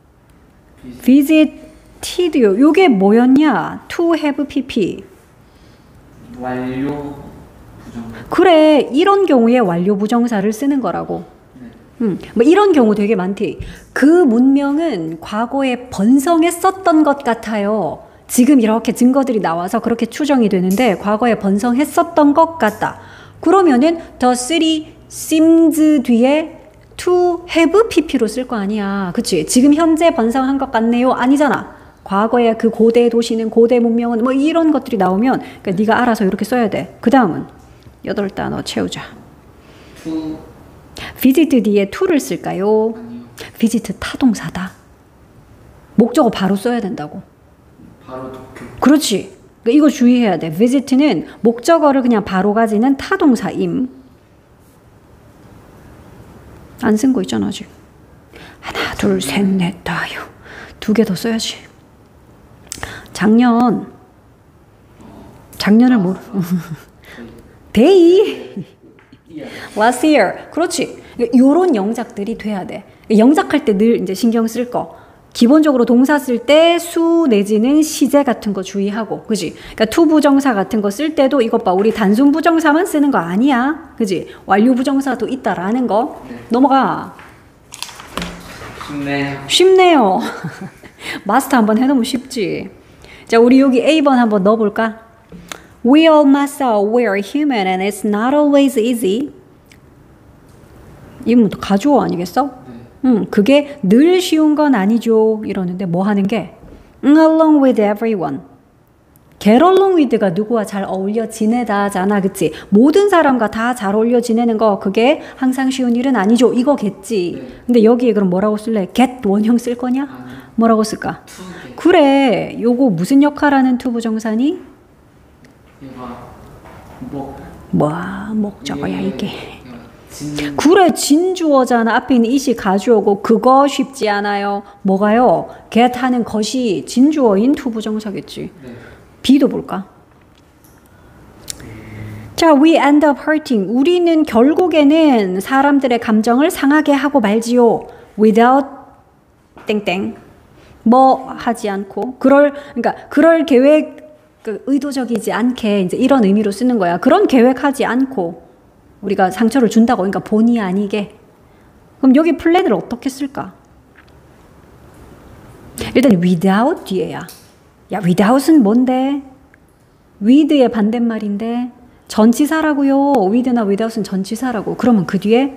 visited요. 요게 뭐였냐? To have pp. 완료 부정사. 그래, 이런 경우에 완료 부정사를 쓰는 거라고. 네. 뭐 이런 경우 되게 많대. 그 문명은 과거에 번성했었던 것 같아요. 지금 이렇게 증거들이 나와서 그렇게 추정이 되는데 과거에 번성했었던 것 같다. 그러면은 the city seems 뒤에 to have pp로 쓸 거 아니야. 그치? 지금 현재 번성한 것 같네요. 아니잖아. 과거에 그 고대 도시는 고대 문명은 뭐 이런 것들이 나오면 그러니까 네가 알아서 이렇게 써야 돼. 그 다음은 8단어 채우자. To. visit 뒤에 to를 쓸까요? 아니요. visit 타동사다. 목적어 바로 써야 된다고. 바로 도쿄. 그렇지. 그러니까 이거 주의해야 돼. visit는 목적어를 그냥 바로 가지는 타동사임. 안 쓴 거 있잖아 아직. 하나 둘 셋 넷 다요. 2개 더 써야지. 작년을 모르. day. last year. 그렇지. 요런 영작들이 돼야 돼. 영작할 때 늘 이제 신경 쓸 거. 기본적으로 동사 쓸 때 수 내지는 시제 같은 거 주의하고, 그지? 그러니까 to 부정사 같은 거 쓸 때도 이것 봐. 우리 단순 부정사만 쓰는 거 아니야. 그지? 완료 부정사도 있다라는 거. 네. 넘어가. 쉽네요. 쉽네요. 마스터 한번 해놓으면 쉽지. 자, 우리 여기 A번 한번 넣어볼까? We all must know we're human and it's not always easy. 이건 또 가주어 아니겠어? 그게 늘 쉬운 건 아니죠. 이러는데 뭐 하는 게? along with everyone. get along with가 누구와 잘 어울려 지내다잖아. 그치? 모든 사람과 다 잘 어울려 지내는 거 그게 항상 쉬운 일은 아니죠. 이거겠지. 네. 근데 여기에 그럼 뭐라고 쓸래? get 원형 쓸 거냐? 아니요. 뭐라고 쓸까? To get. 그래. 요거 무슨 역할하는 to 부정사니? 얘가 뭐. 뭐야 목적어야 이게. 진. 그래 진주어잖아. 앞에 있는 it이 가주어고 그거 쉽지 않아요. 뭐가요? get 하는 것이 진주어인 to 부정사겠지. 네. B도 볼까? 자, we end up hurting. 우리는 결국에는 사람들의 감정을 상하게 하고 말지요. without 땡땡. 뭐 하지 않고 그러니까 그럴 계획 의도적이지 않게 이제 이런 의미로 쓰는 거야. 그런 계획하지 않고 우리가 상처를 준다고. 그러니까 본의 아니게. 그럼 여기 플랜을 어떻게 쓸까? 일단 without 뒤에야. 야, without은 뭔데? with의 반대말인데 전치사라고요. with나 without은 전치사라고. 그러면 그 뒤에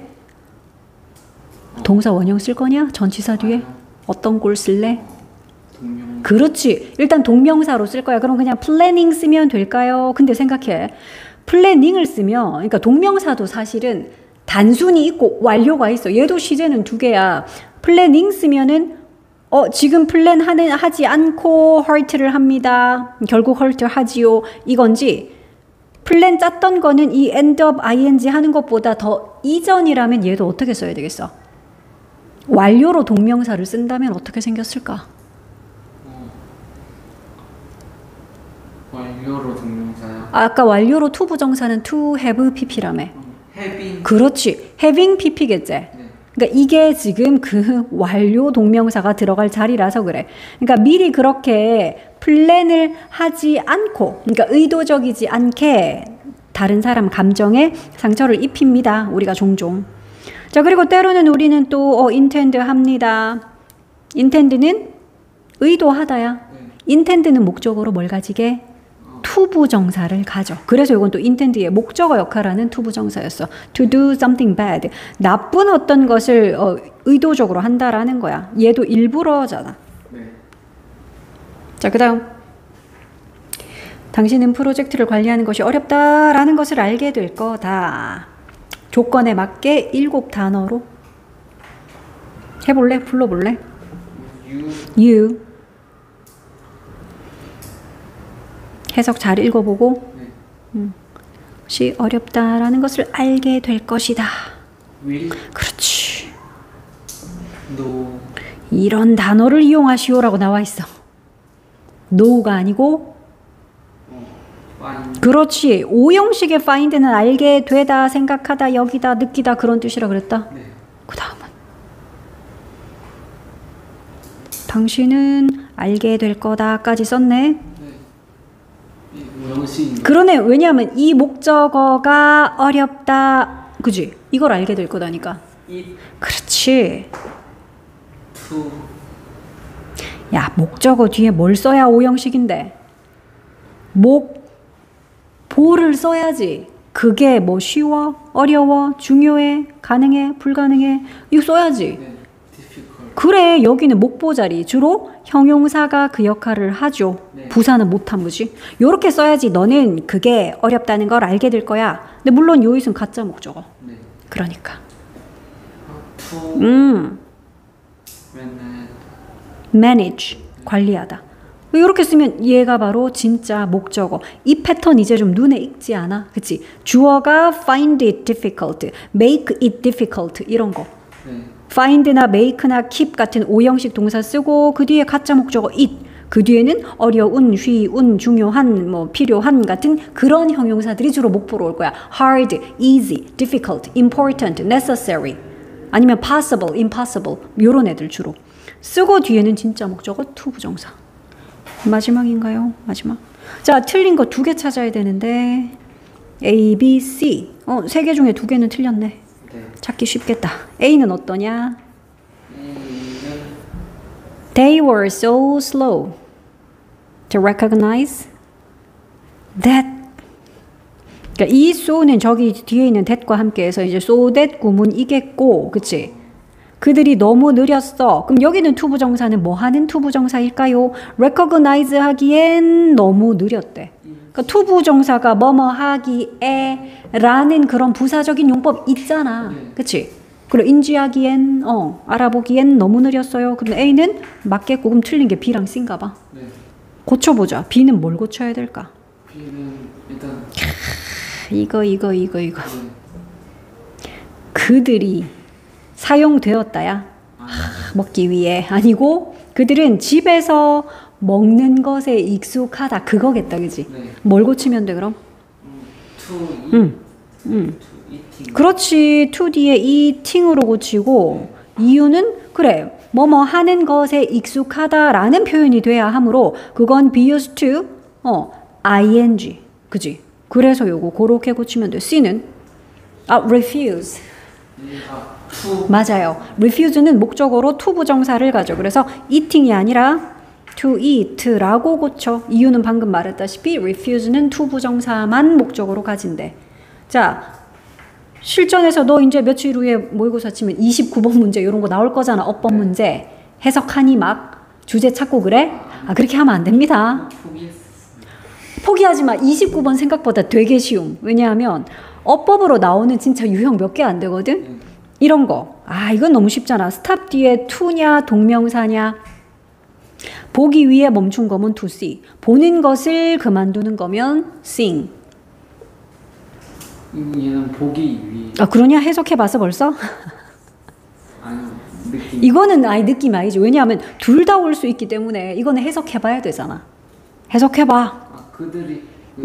동사 원형 쓸 거냐? 전치사 뒤에? 어떤 꼴 쓸래? 동명. 그렇지. 일단 동명사로 쓸 거야. 그럼 그냥 planning 쓰면 될까요? 근데 생각해. 플래닝을 쓰면, 그러니까 동명사도 사실은 단순히 있고 완료가 있어. 얘도 시제는 2개야. 플래닝 쓰면은 지금 플랜 하지 않고 헐트를 합니다. 결국 헐트 하지요. 이건지 플랜 짰던 거는 이 end up ing 하는 것보다 더 이전이라면 얘도 어떻게 써야 되겠어? 완료로 동명사를 쓴다면 어떻게 생겼을까? 완료로 동명사요. 아까 완료로 to 부정사는 to have pp라며. having. 그렇지. having pp겠지. 네. 그러니까 이게 지금 그 완료 동명사가 들어갈 자리라서 그래. 그러니까 미리 그렇게 플랜을 하지 않고, 그러니까 의도적이지 않게 다른 사람 감정에 상처를 입힙니다. 우리가 종종. 자, 그리고 때로는 우리는 또 intend 합니다. intend는 의도하다야. 네. intend는 목적으로 뭘 가지게? 투부정사를 가져. 그래서 이건 또 intend의 목적어 역할하는 투부정사였어. To do something bad. 나쁜 어떤 것을 의도적으로 한다라는 거야. 얘도 일부러잖아. 네. 자, 그 다음. 당신은 프로젝트를 관리하는 것이 어렵다라는 것을 알게 될 거다. 조건에 맞게 7단어로 해볼래? 불러볼래? You. 해석 잘 읽어보고 네. 것이 어렵다라는 것을 알게 될 것이다. will, 그렇지. no, 이런 단어를 이용하시오라고 나와 있어. no가 아니고 find, 그렇지. 오형식의 find는 알게 되다, 생각하다, 여기다, 느끼다 그런 뜻이라 그랬다. 네. 그 다음은 당신은 알게 될 거다까지 썼네. 네. 이 오형식. 그러네. 왜냐하면 이 목적어가 어렵다. 그지? 이걸 알게 될 거다니까. it, 그렇지. to, 야, 목적어 뒤에 뭘 써야 오형식인데? 보를 써야지. 그게 뭐 쉬워? 어려워? 중요해? 가능해? 불가능해? 이거 써야지. 네. difficult. 그래, 여기는 목보자리. 주로 형용사가 그 역할을 하죠. 네. 부사는 못함, 그지? 요렇게 써야지 너는 그게 어렵다는 걸 알게 될 거야. 근데 물론 요잇은 가짜 목적어. 네. 그러니까. to, manage, 관리하다. 이렇게 쓰면 얘가 바로 진짜 목적어. 이 패턴 이제 좀 눈에 익지 않아? 그치? 주어가 find it difficult, make it difficult 이런 거. 네. find나 make나 keep 같은 오형식 동사 쓰고 그 뒤에 가짜 목적어 it. 그 뒤에는 어려운, 쉬운, 중요한, 뭐 필요한 같은 그런 형용사들이 주로 목보로 올 거야. hard, easy, difficult, important, necessary. 아니면 possible, impossible 요런 애들 주로. 쓰고 뒤에는 진짜 목적어 to 부정사. 마지막인가요? 마지막. 자, 틀린 거 2개 찾아야 되는데 A, B, C. 3개 중에 2개는 틀렸네. 네. 찾기 쉽겠다. A는 어떠냐? A는 They were so slow to recognize that. 그러니까 이 so는 저기 뒤에 있는 that과 함께해서 이제 so that 구문이겠고, 그치? 그들이 너무 느렸어. 그럼 여기는 투부정사는 뭐 하는 투부정사일까요? recognize 하기엔 너무 느렸대. 그러니까 투부정사가 뭐뭐 하기에 라는 그런 부사적인 용법 있잖아. 그치? 그리고 인지하기엔, 알아보기엔 너무 느렸어요. 그럼 A는 맞겠고, 그럼 틀린 게 B랑 C인가 봐. 네. 고쳐보자. B는 뭘 고쳐야 될까? B는 일단 이거. 네. 그들이 사용되었다야. 먹기 위해. 아니고 그들은 집에서 먹는 것에 익숙하다. 그거겠다. 그지? 네. 뭘 고치면 돼 그럼? to eat, to eating. 그렇지. to 뒤에 eating으로 고치고 이유는 그래. 뭐뭐 하는 것에 익숙하다라는 표현이 돼야 하므로 그건 be used to ing. 그지? 그래서 요거 그렇게 고치면 돼. C는 refuse. to, 맞아요. refuse는 목적어로 to 부정사를 가져. 그래서 eating이 아니라 to eat라고 고쳐. 이유는 방금 말했다시피 refuse는 to 부정사만 목적어로 가진대. 자, 실전에서 너 이제 며칠 후에 모의고사 치면 29번 문제 이런 거 나올 거잖아. 어법 문제. 해석하니 막 주제 찾고 그래? 그렇게 하면 안 됩니다. 포기하지 마. 29번 생각보다 되게 쉬움. 왜냐하면 어법으로 나오는 진짜 유형 몇 개 안 되거든? 이런 거. 이건 너무 쉽잖아. stop 뒤에 to냐, 동명사냐. 보기 위해 멈춘 거면 to see. 보는 것을 그만두는 거면 sing. 얘는 보기 위해. 그러냐? 해석해봤어 벌써? 아니, 느낌. 이거는 느낌 아니지. 왜냐하면 둘 다 올 수 있기 때문에 이거는 해석해봐야 되잖아. 해석해봐. 그들이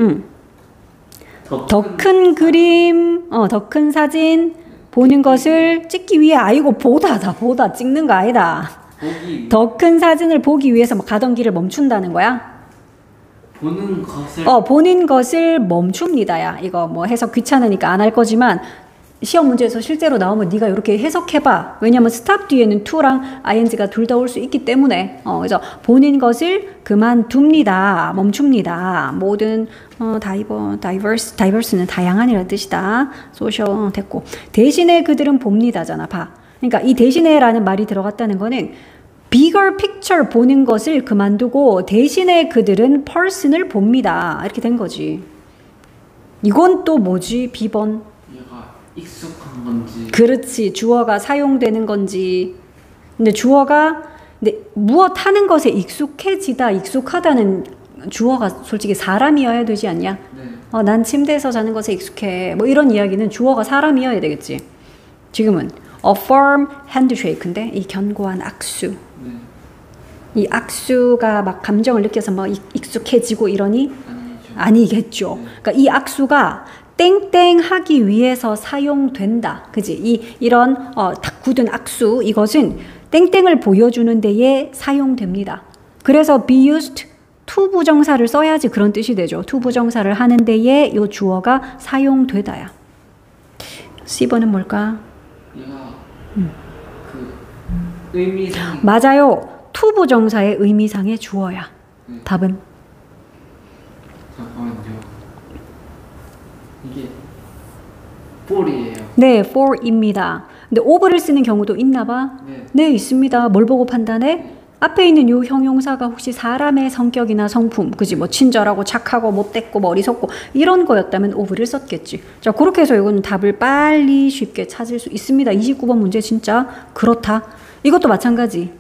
더 큰 그림, 더 큰 사진 보는 것을 찍기 위해 이거 보다 찍는 거 아니다. 보기 더 큰 사진을 보기 위해서 가던 길을 멈춘다는 거야. 보는 것을 보는 것을 멈춥니다야. 이거 뭐 해석 귀찮으니까 안 할 거지만 시험 문제에서 실제로 나오면 네가 이렇게 해석해봐. 왜냐면 stop 뒤에는 to랑 ing가 둘 다 올 수 있기 때문에. 그래서 보는 것을 그만둡니다. 멈춥니다. 모든 diverse는 다양한이라는 뜻이다. social 됐고. 대신에 그들은 봅니다잖아. 봐. 그러니까 이 대신에라는 말이 들어갔다는 거는 bigger picture 보는 것을 그만두고 대신에 그들은 person을 봅니다. 이렇게 된 거지. 이건 또 뭐지? 비번. 얘가 익숙한 건지 그렇지. 주어가 사용되는 건지. 근데 무엇 하는 것에 익숙해지다, 익숙하다는 주어가 솔직히 사람이어야 되지 않냐? 네. 난 침대에서 자는 것에 익숙해. 뭐 이런 이야기는 주어가 사람이어야 되겠지. 지금은 a firm handshake인데 이 견고한 악수. 네. 이 악수가 막 감정을 느껴서 막 익숙해지고 이러니 아니죠. 아니겠죠. 네. 그러니까 이 악수가 땡땡 하기 위해서 사용된다. 그지? 이런 탁 굳은 악수 이것은 땡땡을 보여주는 데에 사용됩니다. 그래서 be used to 부정사를 써야지 그런 뜻이 되죠. to 부정사를 하는 데에 이 주어가 사용되다야. C번은 뭘까? 얘가 그 의미상 맞아요. to 부정사의 의미상의 주어야. 네. 답은? 잠깐만요. 이게 for이에요. 네, for입니다. 근데 over를 쓰는 경우도 있나 봐? 네. 네, 있습니다. 뭘 보고 판단해? 앞에 있는 요 형용사가 혹시 사람의 성격이나 성품, 그지? 뭐 친절하고 착하고 못됐고 머리속고 이런 거였다면 over를 썼겠지. 자, 그렇게 해서 이건 답을 빨리 쉽게 찾을 수 있습니다. 29번 문제 진짜 그렇다. 이것도 마찬가지.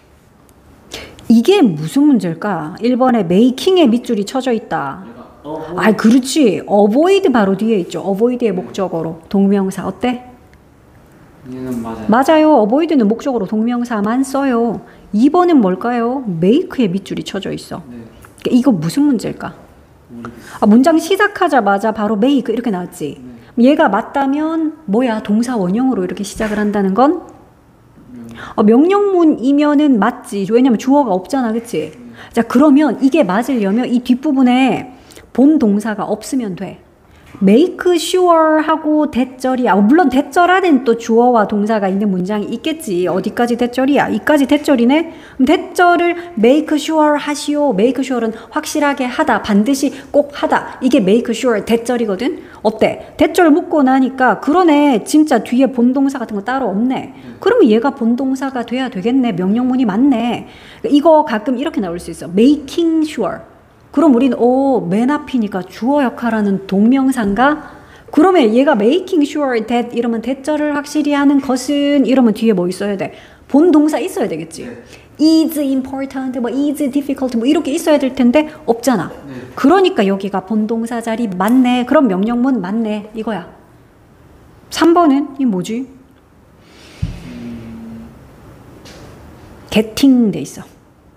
이게 무슨 문제일까? 1번에 making에 밑줄이 쳐져 있다. 얘가 그렇지. avoid 바로 뒤에 있죠. avoid의 목적어로 동명사 어때? 얘는 맞아요. 맞아요. avoid는 목적어로 동명사만 써요. 2번은 뭘까요? make의 밑줄이 쳐져 있어. 네. 그러니까 이거 무슨 문제일까? 모르겠어요. 문장 시작하자마자 바로 make 이렇게 나왔지. 얘가 맞다면 뭐야? 동사 원형으로 이렇게 시작을 한다는 건 명령문이면은 맞지. 왜냐면 주어가 없잖아. 그치? 자, 그러면 이게 맞으려면 이 뒷부분에 본 동사가 없으면 돼. make sure 하고 대절이야. 물론 대절 안에는 또 주어와 동사가 있는 문장이 있겠지. 어디까지 대절이야? 이까지 대절이네? 그럼 대절을 make sure 하시오. make sure는 확실하게 하다. 반드시 꼭 하다. 이게 make sure 대절이거든? 어때? 대절 묶고 나니까 그러네. 진짜 뒤에 본동사 같은 거 따로 없네. 그러면 얘가 본동사가 돼야 되겠네. 명령문이 맞네. 이거 가끔 이렇게 나올 수 있어. making sure. 그럼 우리는 맨 앞이니까 주어 역할하는 동명사인가? 그러면 얘가 making sure that 이러면 대절을 확실히 하는 것은 이러면 뒤에 뭐 있어야 돼? 본 동사 있어야 되겠지. 네. is important, 뭐 is difficult 뭐 이렇게 있어야 될 텐데 없잖아. 네. 그러니까 여기가 본 동사 자리 맞네. 그럼 명령문 맞네. 이거야. 3번은 이 뭐지? getting 돼 있어.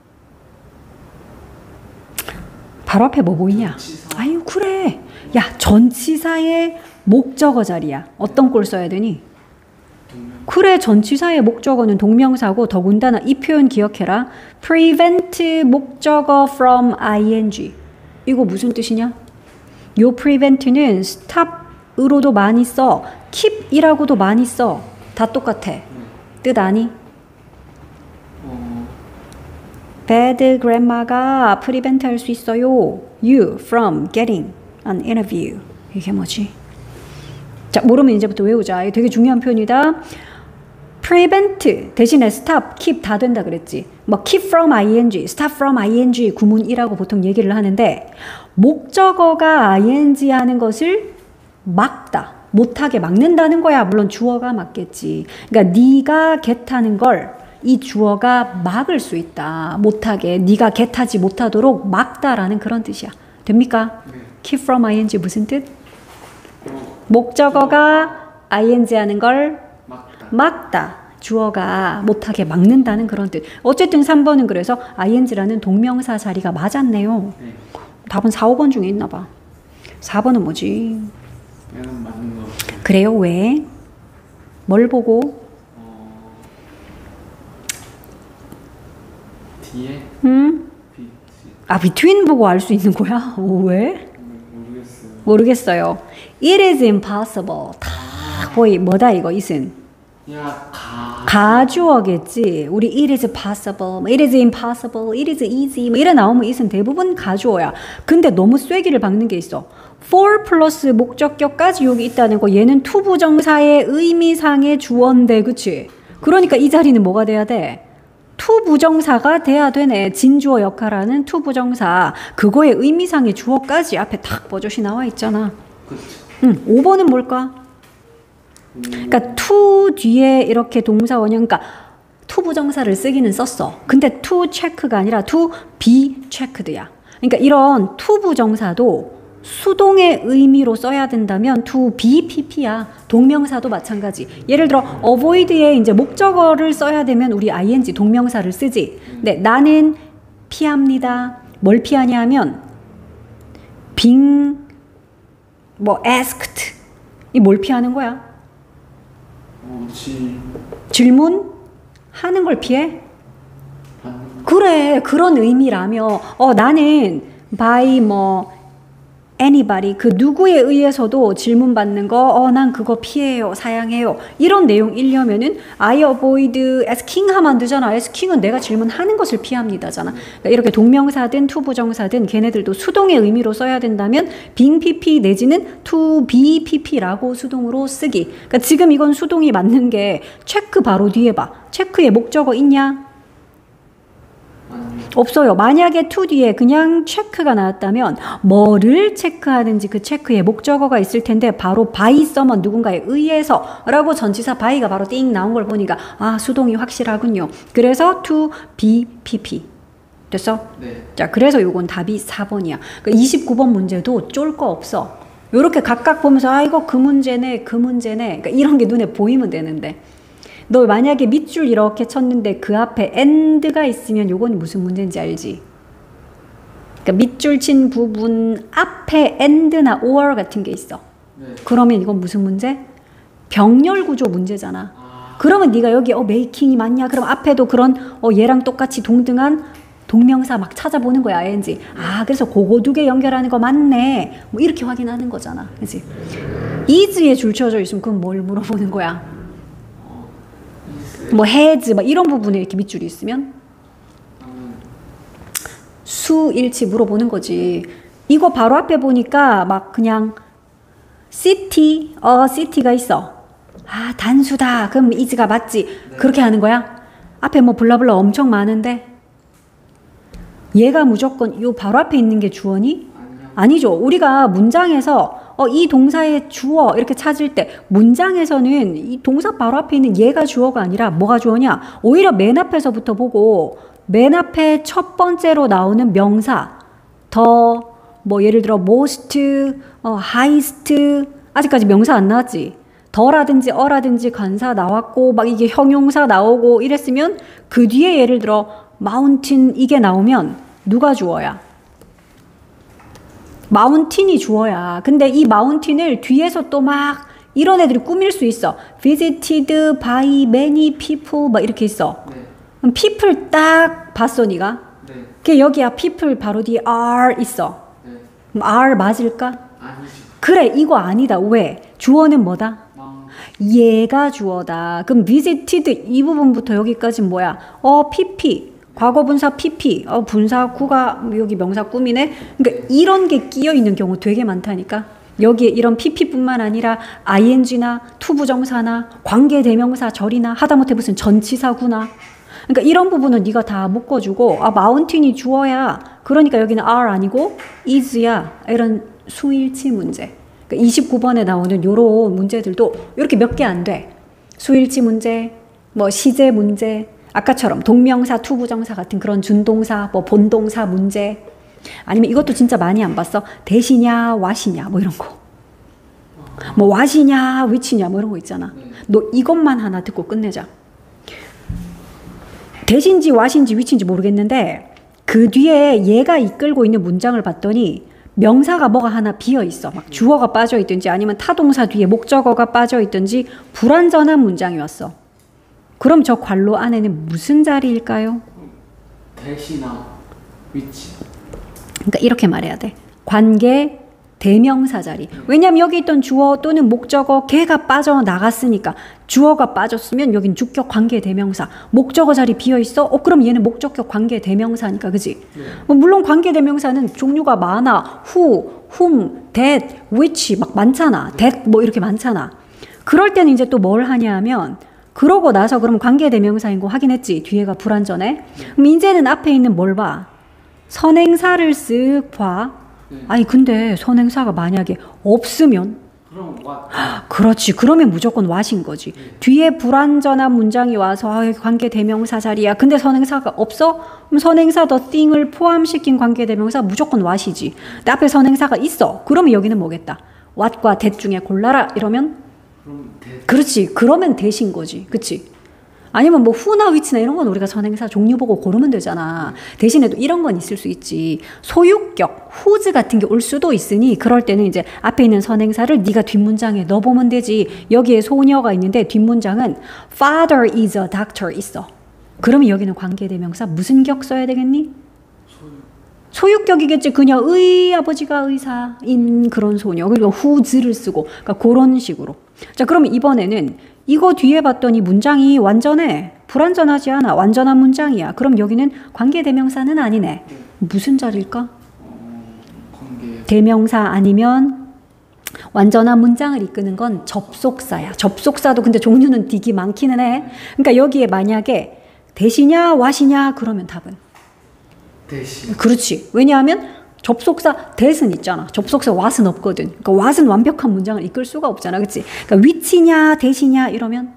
바로 앞에 뭐 보이냐? 전치사. 아유 그래. 야 전치사의 목적어 자리야. 어떤 꼴 써야 되니? 그래 전치사의 목적어는 동명사고 더군다나 이 표현 기억해라. prevent 목적어 from ing. 이거 무슨 뜻이냐? 요 prevent는 stop으로도 많이 써. keep이라고도 많이 써. 다 똑같아. 뜻 아니? bad grammar가 prevent 할 수 있어요. You from getting an interview. 이게 뭐지? 자, 모르면 이제부터 외우자. 이게 되게 중요한 표현이다. prevent 대신에 stop, keep 다 된다 그랬지. 뭐 keep from ing, stop from ing 구문이라고 보통 얘기를 하는데 목적어가 ing 하는 것을 막다. 못하게 막는다는 거야. 물론 주어가 막겠지. 그러니까 네가 get 하는 걸 이 주어가 막을 수 있다. 못하게. 네가 get하지 못하도록 막다라는 그런 뜻이야. 됩니까? 네. keep from ing 무슨 뜻? 목적어가 ing 하는 걸 막다. 주어가 못하게 막는다는 그런 뜻. 어쨌든 3번은 그래서 ing라는 동명사 자리가 맞았네요. 네. 답은 4, 5번 중에 있나 봐. 4번은 뭐지? 얘는 맞는 거 같아요. 그래요? 왜? 뭘 보고? 뒤에 음? 아, between 보고 알 수 있는 거야? 왜? 모르겠어요. 모르겠어요. It is impossible. 다 보이 뭐다 이거 isn't. 야, 가주어겠지. 우리 it is possible, it is impossible, it is easy 뭐 이래 나오면 isn't 대부분 가주어야. 근데 너무 쐐기를 박는 게 있어. for 플러스 목적격까지 여기 있다는 거 얘는 투부정사의 의미상의 주어인데 그치? 그러니까 이 자리는 뭐가 돼야 돼? 투부정사가 돼야 되네. 진주어 역할하는 투부정사. 그거의 의미상의 주어까지 앞에 딱 버젓이 나와 있잖아. 그렇죠. 5번은 뭘까? 그러니까 to 뒤에 이렇게 동사 원형, 그러니까 투부정사를 쓰기는 썼어. 근데 to check가 아니라 to be checked야. 그러니까 이런 투부정사도 수동의 의미로 써야 된다면 to be pp야. 동명사도 마찬가지. 예를 들어 avoid에 이제 목적어를 써야 되면 우리 ing 동명사를 쓰지. 네, 나는 피합니다. 뭘 피하냐 하면 being 뭐 asked 이 뭘 피하는 거야? 질문 하는 걸 피해? 그래, 그런 의미라며. 나는 by 뭐 anybody 그 누구에 의해서도 질문 받는 거 난 그거 피해요, 사양해요. 이런 내용이려면은 I avoid asking 하면 안 되잖아. asking은 내가 질문하는 것을 피합니다잖아. 그러니까 이렇게 동명사든 투부정사든 걔네들도 수동의 의미로 써야 된다면 being pp 내지는 to be pp라고 수동으로 쓰기. 그러니까 지금 이건 수동이 맞는 게 체크 바로 뒤에 봐. 체크에 목적어 있냐? 없어요. 만약에 to 뒤에 그냥 체크가 나왔다면 뭐를 체크하는지 그 체크에 목적어가 있을 텐데 바로 by someone 누군가에 의해서 라고 전치사 by가 바로 띵 나온 걸 보니까 수동이 확실하군요. 그래서 to be pp 됐어? 네. 자, 그래서 요건 답이 4번이야. 그러니까 29번 문제도 쫄 거 없어. 요렇게 각각 보면서 이거 그 문제네 그 문제네 그러니까 이런 게 눈에 보이면 되는데 너 만약에 밑줄 이렇게 쳤는데 그 앞에 and가 있으면 요건 무슨 문제인지 알지? 그러니까 밑줄 친 부분 앞에 and나 or 같은 게 있어. 네. 그러면 이건 무슨 문제? 병렬 구조 문제잖아. 그러면 네가 여기 making이 맞냐? 그럼 앞에도 그런 얘랑 똑같이 동등한 동명사 막 찾아보는 거야, ing. 그래서 그거 두 개 연결하는 거 맞네. 뭐 이렇게 확인하는 거잖아. 그치? is에 줄 쳐져 있으면 그건 뭘 물어보는 거야? 뭐 has 막 이런 부분에 이렇게 밑줄이 있으면 수일치 물어보는 거지. 이거 바로 앞에 보니까 막 그냥 city, city가 있어. 단수다. 그럼 is가 맞지. 네. 그렇게 하는 거야. 앞에 뭐 블라블라 엄청 많은데 얘가 무조건 요 바로 앞에 있는 게 주어니? 아니죠. 우리가 문장에서 이 동사의 주어 이렇게 찾을 때 문장에서는 이 동사 바로 앞에 있는 얘가 주어가 아니라 뭐가 주어냐? 오히려 맨 앞에서부터 보고 맨 앞에 첫 번째로 나오는 명사 더 뭐 예를 들어 most, highest 아직까지 명사 안 나왔지? 더라든지 어라든지 관사 나왔고 막 이게 형용사 나오고 이랬으면 그 뒤에 예를 들어 mountain 이게 나오면 누가 주어야? 마운틴이 주어야. 근데 이 마운틴을 뒤에서 또 막 이런 애들이 꾸밀 수 있어. visited by many people 막 이렇게 있어. 네. 그럼 people 딱 봤어 네가? 네. 그 여기야 people 바로 뒤에 are 있어. 네. 그럼 are 맞을까? 아니지. 그래 이거 아니다. 왜? 주어는 뭐다? 얘가 주어다. 그럼 visited 이 부분부터 여기까지는 뭐야? pp 과거분사 pp, 분사 구가 여기 명사 꾸미네. 그러니까 이런 게 끼어 있는 경우 되게 많다니까. 여기에 이런 pp뿐만 아니라 ing나 투부정사나 관계대명사 절이나 하다못해 무슨 전치사구나. 그러니까 이런 부분은 네가 다 묶어주고 마운틴이 주어야. 그러니까 여기는 are 아니고 is야. 이런 수일치 문제. 그러니까 29번에 나오는 요런 문제들도 이렇게 몇 개 안 돼. 수일치 문제, 뭐 시제 문제. 아까처럼 동명사, 투부정사 같은 그런 준동사, 뭐 본동사 문제 아니면 이것도 진짜 많이 안 봤어. 대시냐, 와시냐 뭐 이런 거. 뭐 와시냐, 위치냐 뭐 이런 거 있잖아. 너 이것만 하나 듣고 끝내자. 대신지, 와신지, 위치인지 모르겠는데 그 뒤에 얘가 이끌고 있는 문장을 봤더니 명사가 뭐가 하나 비어 있어. 막 주어가 빠져 있든지 아니면 타동사 뒤에 목적어가 빠져 있든지 불완전한 문장이 왔어. 그럼 저 괄호 안에는 무슨 자리일까요? 대시나 위치. 그러니까 이렇게 말해야 돼. 관계 대명사 자리. 왜냐면 여기 있던 주어 또는 목적어 걔가 빠져나갔으니까 주어가 빠졌으면 여긴 주격 관계 대명사. 목적어 자리 비어있어? 그럼 얘는 목적격 관계 대명사니까 그지? 물론 관계 대명사는 종류가 많아. who, whom, that, which 막 많잖아. that 뭐 이렇게 많잖아. 그럴 때는 이제 또 뭘 하냐면 그러고 나서 그럼 관계 대명사인 거 확인했지? 뒤에가 불완전해? 그럼 이제는 앞에 있는 뭘 봐? 선행사를 쓱 봐. 아니 근데 선행사가 만약에 없으면 그럼 what? 그렇지. 그러면 무조건 what인 거지. 뒤에 불완전한 문장이 와서 관계 대명사 자리야. 근데 선행사가 없어? 그럼 선행사 the thing을 포함시킨 관계 대명사 무조건 what이지. 근데 앞에 선행사가 있어. 그러면 여기는 뭐겠다. what과 that 중에 골라라. 이러면 그럼 that. 그렇지. 그러면 that인 거지. 그치? 아니면 뭐 who나 which나 이런 건 우리가 선행사 종류 보고 고르면 되잖아. 대신에도 이런 건 있을 수 있지. 소유격, whose 같은 게 올 수도 있으니 그럴 때는 이제 앞에 있는 선행사를 네가 뒷문장에 넣어보면 되지. 여기에 소녀가 있는데 뒷문장은 father is a doctor 있어. 그러면 여기는 관계대명사 무슨 격 써야 되겠니? 소유격이겠지. 그냥 아버지가 의사인 그런 소녀. 그리고 whose를 쓰고 그러니까 그런 식으로. 자, 그러면 이번에는 이거 뒤에 봤더니 문장이 완전해. 불완전하지 않아. 완전한 문장이야. 그럼 여기는 관계대명사는 아니네. 무슨 자리일까? 관계. 대명사 아니면 완전한 문장을 이끄는 건 접속사야. 접속사도 근데 종류는 되게 많기는 해. 그러니까 여기에 만약에 대시냐 what이냐 그러면 답은 대시. 그렇지. 왜냐하면 접속사 that은 있잖아. 접속사 what은 없거든. 그러니까 what은 완벽한 문장을 이끌 수가 없잖아. 그렇지? 그러니까 which냐 that이냐 이러면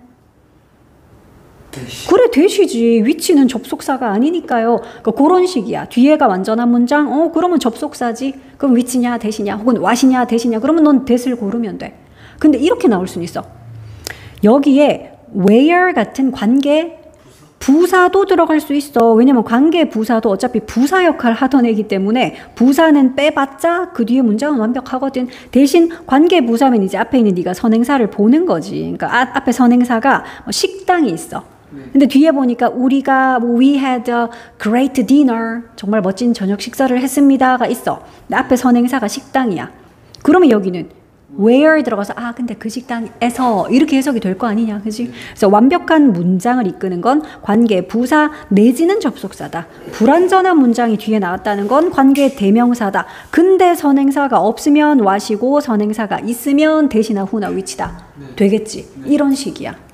대시. 그래 that이지. which는 접속사가 아니니까요. 그러니까 그런 식이야. 뒤에가 완전한 문장 그러면 접속사지. 그럼 which냐 that이냐 혹은 what이냐 that이냐 그러면 넌 that을 고르면 돼. 근데 이렇게 나올 수는 있어. 여기에 where 같은 관계 부사도 들어갈 수 있어. 왜냐면 관계 부사도 어차피 부사 역할 하던 애기 때문에 부사는 빼봤자 그 뒤에 문장은 완벽하거든. 대신 관계 부사면 이제 앞에 있는 네가 선행사를 보는 거지. 그러니까 앞에 선행사가 식당이 있어. 근데 뒤에 보니까 우리가 we had a great dinner 정말 멋진 저녁 식사를 했습니다가 있어. 근데 앞에 선행사가 식당이야. 그러면 여기는 where 들어가서 근데 그 식당에서 이렇게 해석이 될 거 아니냐. 그지? 그래서 완벽한 문장을 이끄는 건 관계 부사 내지는 접속사다. 불완전한 문장이 뒤에 나왔다는 건 관계 대명사다. 근데 선행사가 없으면 what이고 선행사가 있으면 that이나 who나 which다. 되겠지? 이런 식이야.